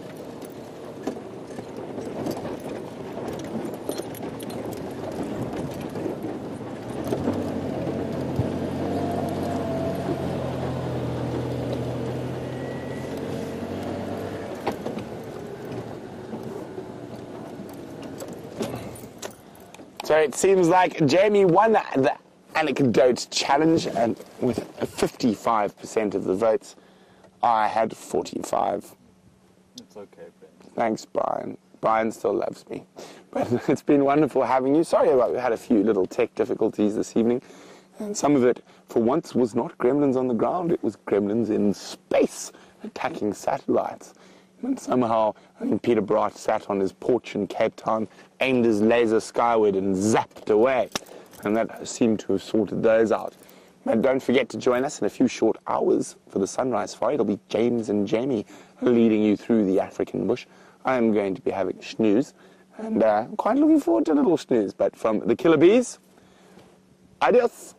So it seems like Jamie won the Anecdote challenge, and with fifty-five percent of the votes, I had forty-five. It's okay, Ben. Thanks, Bryan. Bryan still loves me. But it's been wonderful having you. Sorry about we had a few little tech difficulties this evening. And some of it, for once, was not gremlins on the ground. It was gremlins in space attacking satellites. And somehow, I think Peter Bright sat on his porch in Cape Town, aimed his laser skyward and zapped away. And that seemed to have sorted those out. But don't forget to join us in a few short hours for the Sunrise Safari. It'll be James and Jamie leading you through the African bush. I'm going to be having a snooze, and uh, I'm quite looking forward to a little snooze. But from the Killer Bees, adios.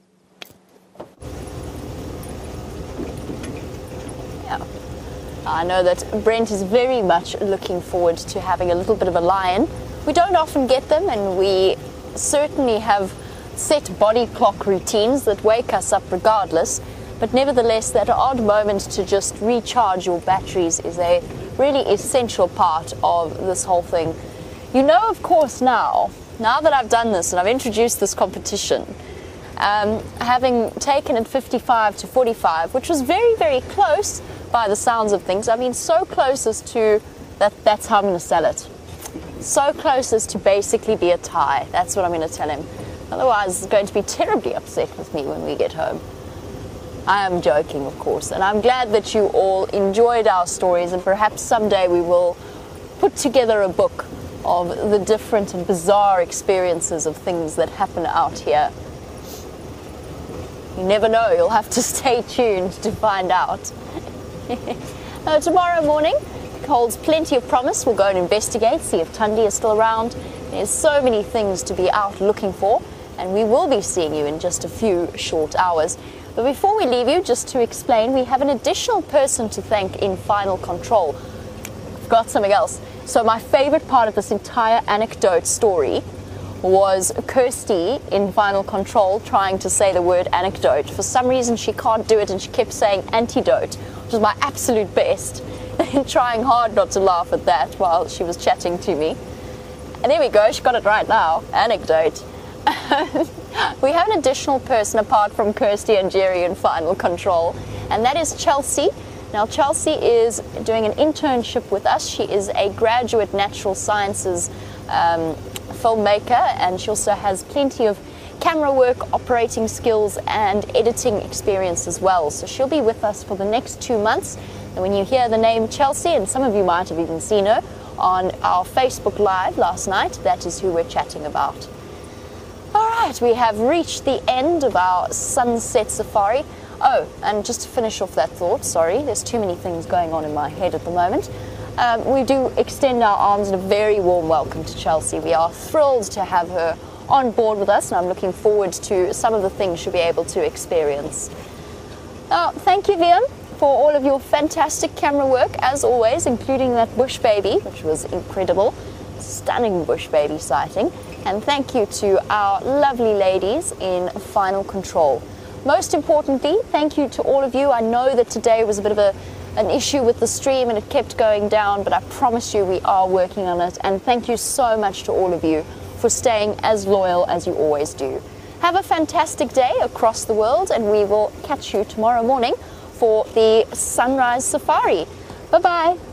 Yeah. I know that Brent is very much looking forward to having a little bit of a lion. We don't often get them, and we certainly have set body clock routines that wake us up regardless, but nevertheless that odd moment to just recharge your batteries is a really essential part of this whole thing. You know, of course, now now that I've done this and I've introduced this competition, um, having taken it fifty-five to forty-five, which was very very close by the sounds of things. I mean, so close as to that that's how I'm going to sell it. So close as to basically be a tie. That's what I'm going to tell him. Otherwise, he's going to be terribly upset with me when we get home. I am joking, of course, and I'm glad that you all enjoyed our stories, and perhaps someday we will put together a book of the different and bizarre experiences of things that happen out here. You never know. You'll have to stay tuned to find out. Now, tomorrow morning holds plenty of promise. We'll go and investigate, see if Tundi is still around. There's so many things to be out looking for, and we will be seeing you in just a few short hours. But before we leave you, just to explain, we have an additional person to thank in Final Control. I've got something else. So my favorite part of this entire Anecdote story was Kirsty in Final Control trying to say the word anecdote. For some reason she can't do it, and she kept saying antidote, which was my absolute best. Trying hard not to laugh at that while she was chatting to me. And there we go, she got it right now. Anecdote. We have an additional person apart from Kirsty and Jerry in Final Control, and that is Chelsea. Now, Chelsea is doing an internship with us. She is a graduate natural sciences um, filmmaker, and she also has plenty of camera work, operating skills, and editing experience as well. So she'll be with us for the next two months. And when you hear the name Chelsea, and some of you might have even seen her on our Facebook Live last night, that is who we're chatting about. All right, we have reached the end of our sunset safari. Oh, and just to finish off that thought, sorry, there's too many things going on in my head at the moment. Um, we do extend our arms and a very warm welcome to Chelsea. We are thrilled to have her on board with us, and I'm looking forward to some of the things she'll be able to experience. Now, thank you, Wium, for all of your fantastic camera work, as always, including that bush baby, which was incredible. Stunning bush baby sighting. And thank you to our lovely ladies in Final Control. Most importantly, thank you to all of you. I know that today was a bit of a, an issue with the stream and it kept going down, but I promise you we are working on it. And thank you so much to all of you for staying as loyal as you always do. Have a fantastic day across the world, and we will catch you tomorrow morning for the sunrise safari. Bye-bye.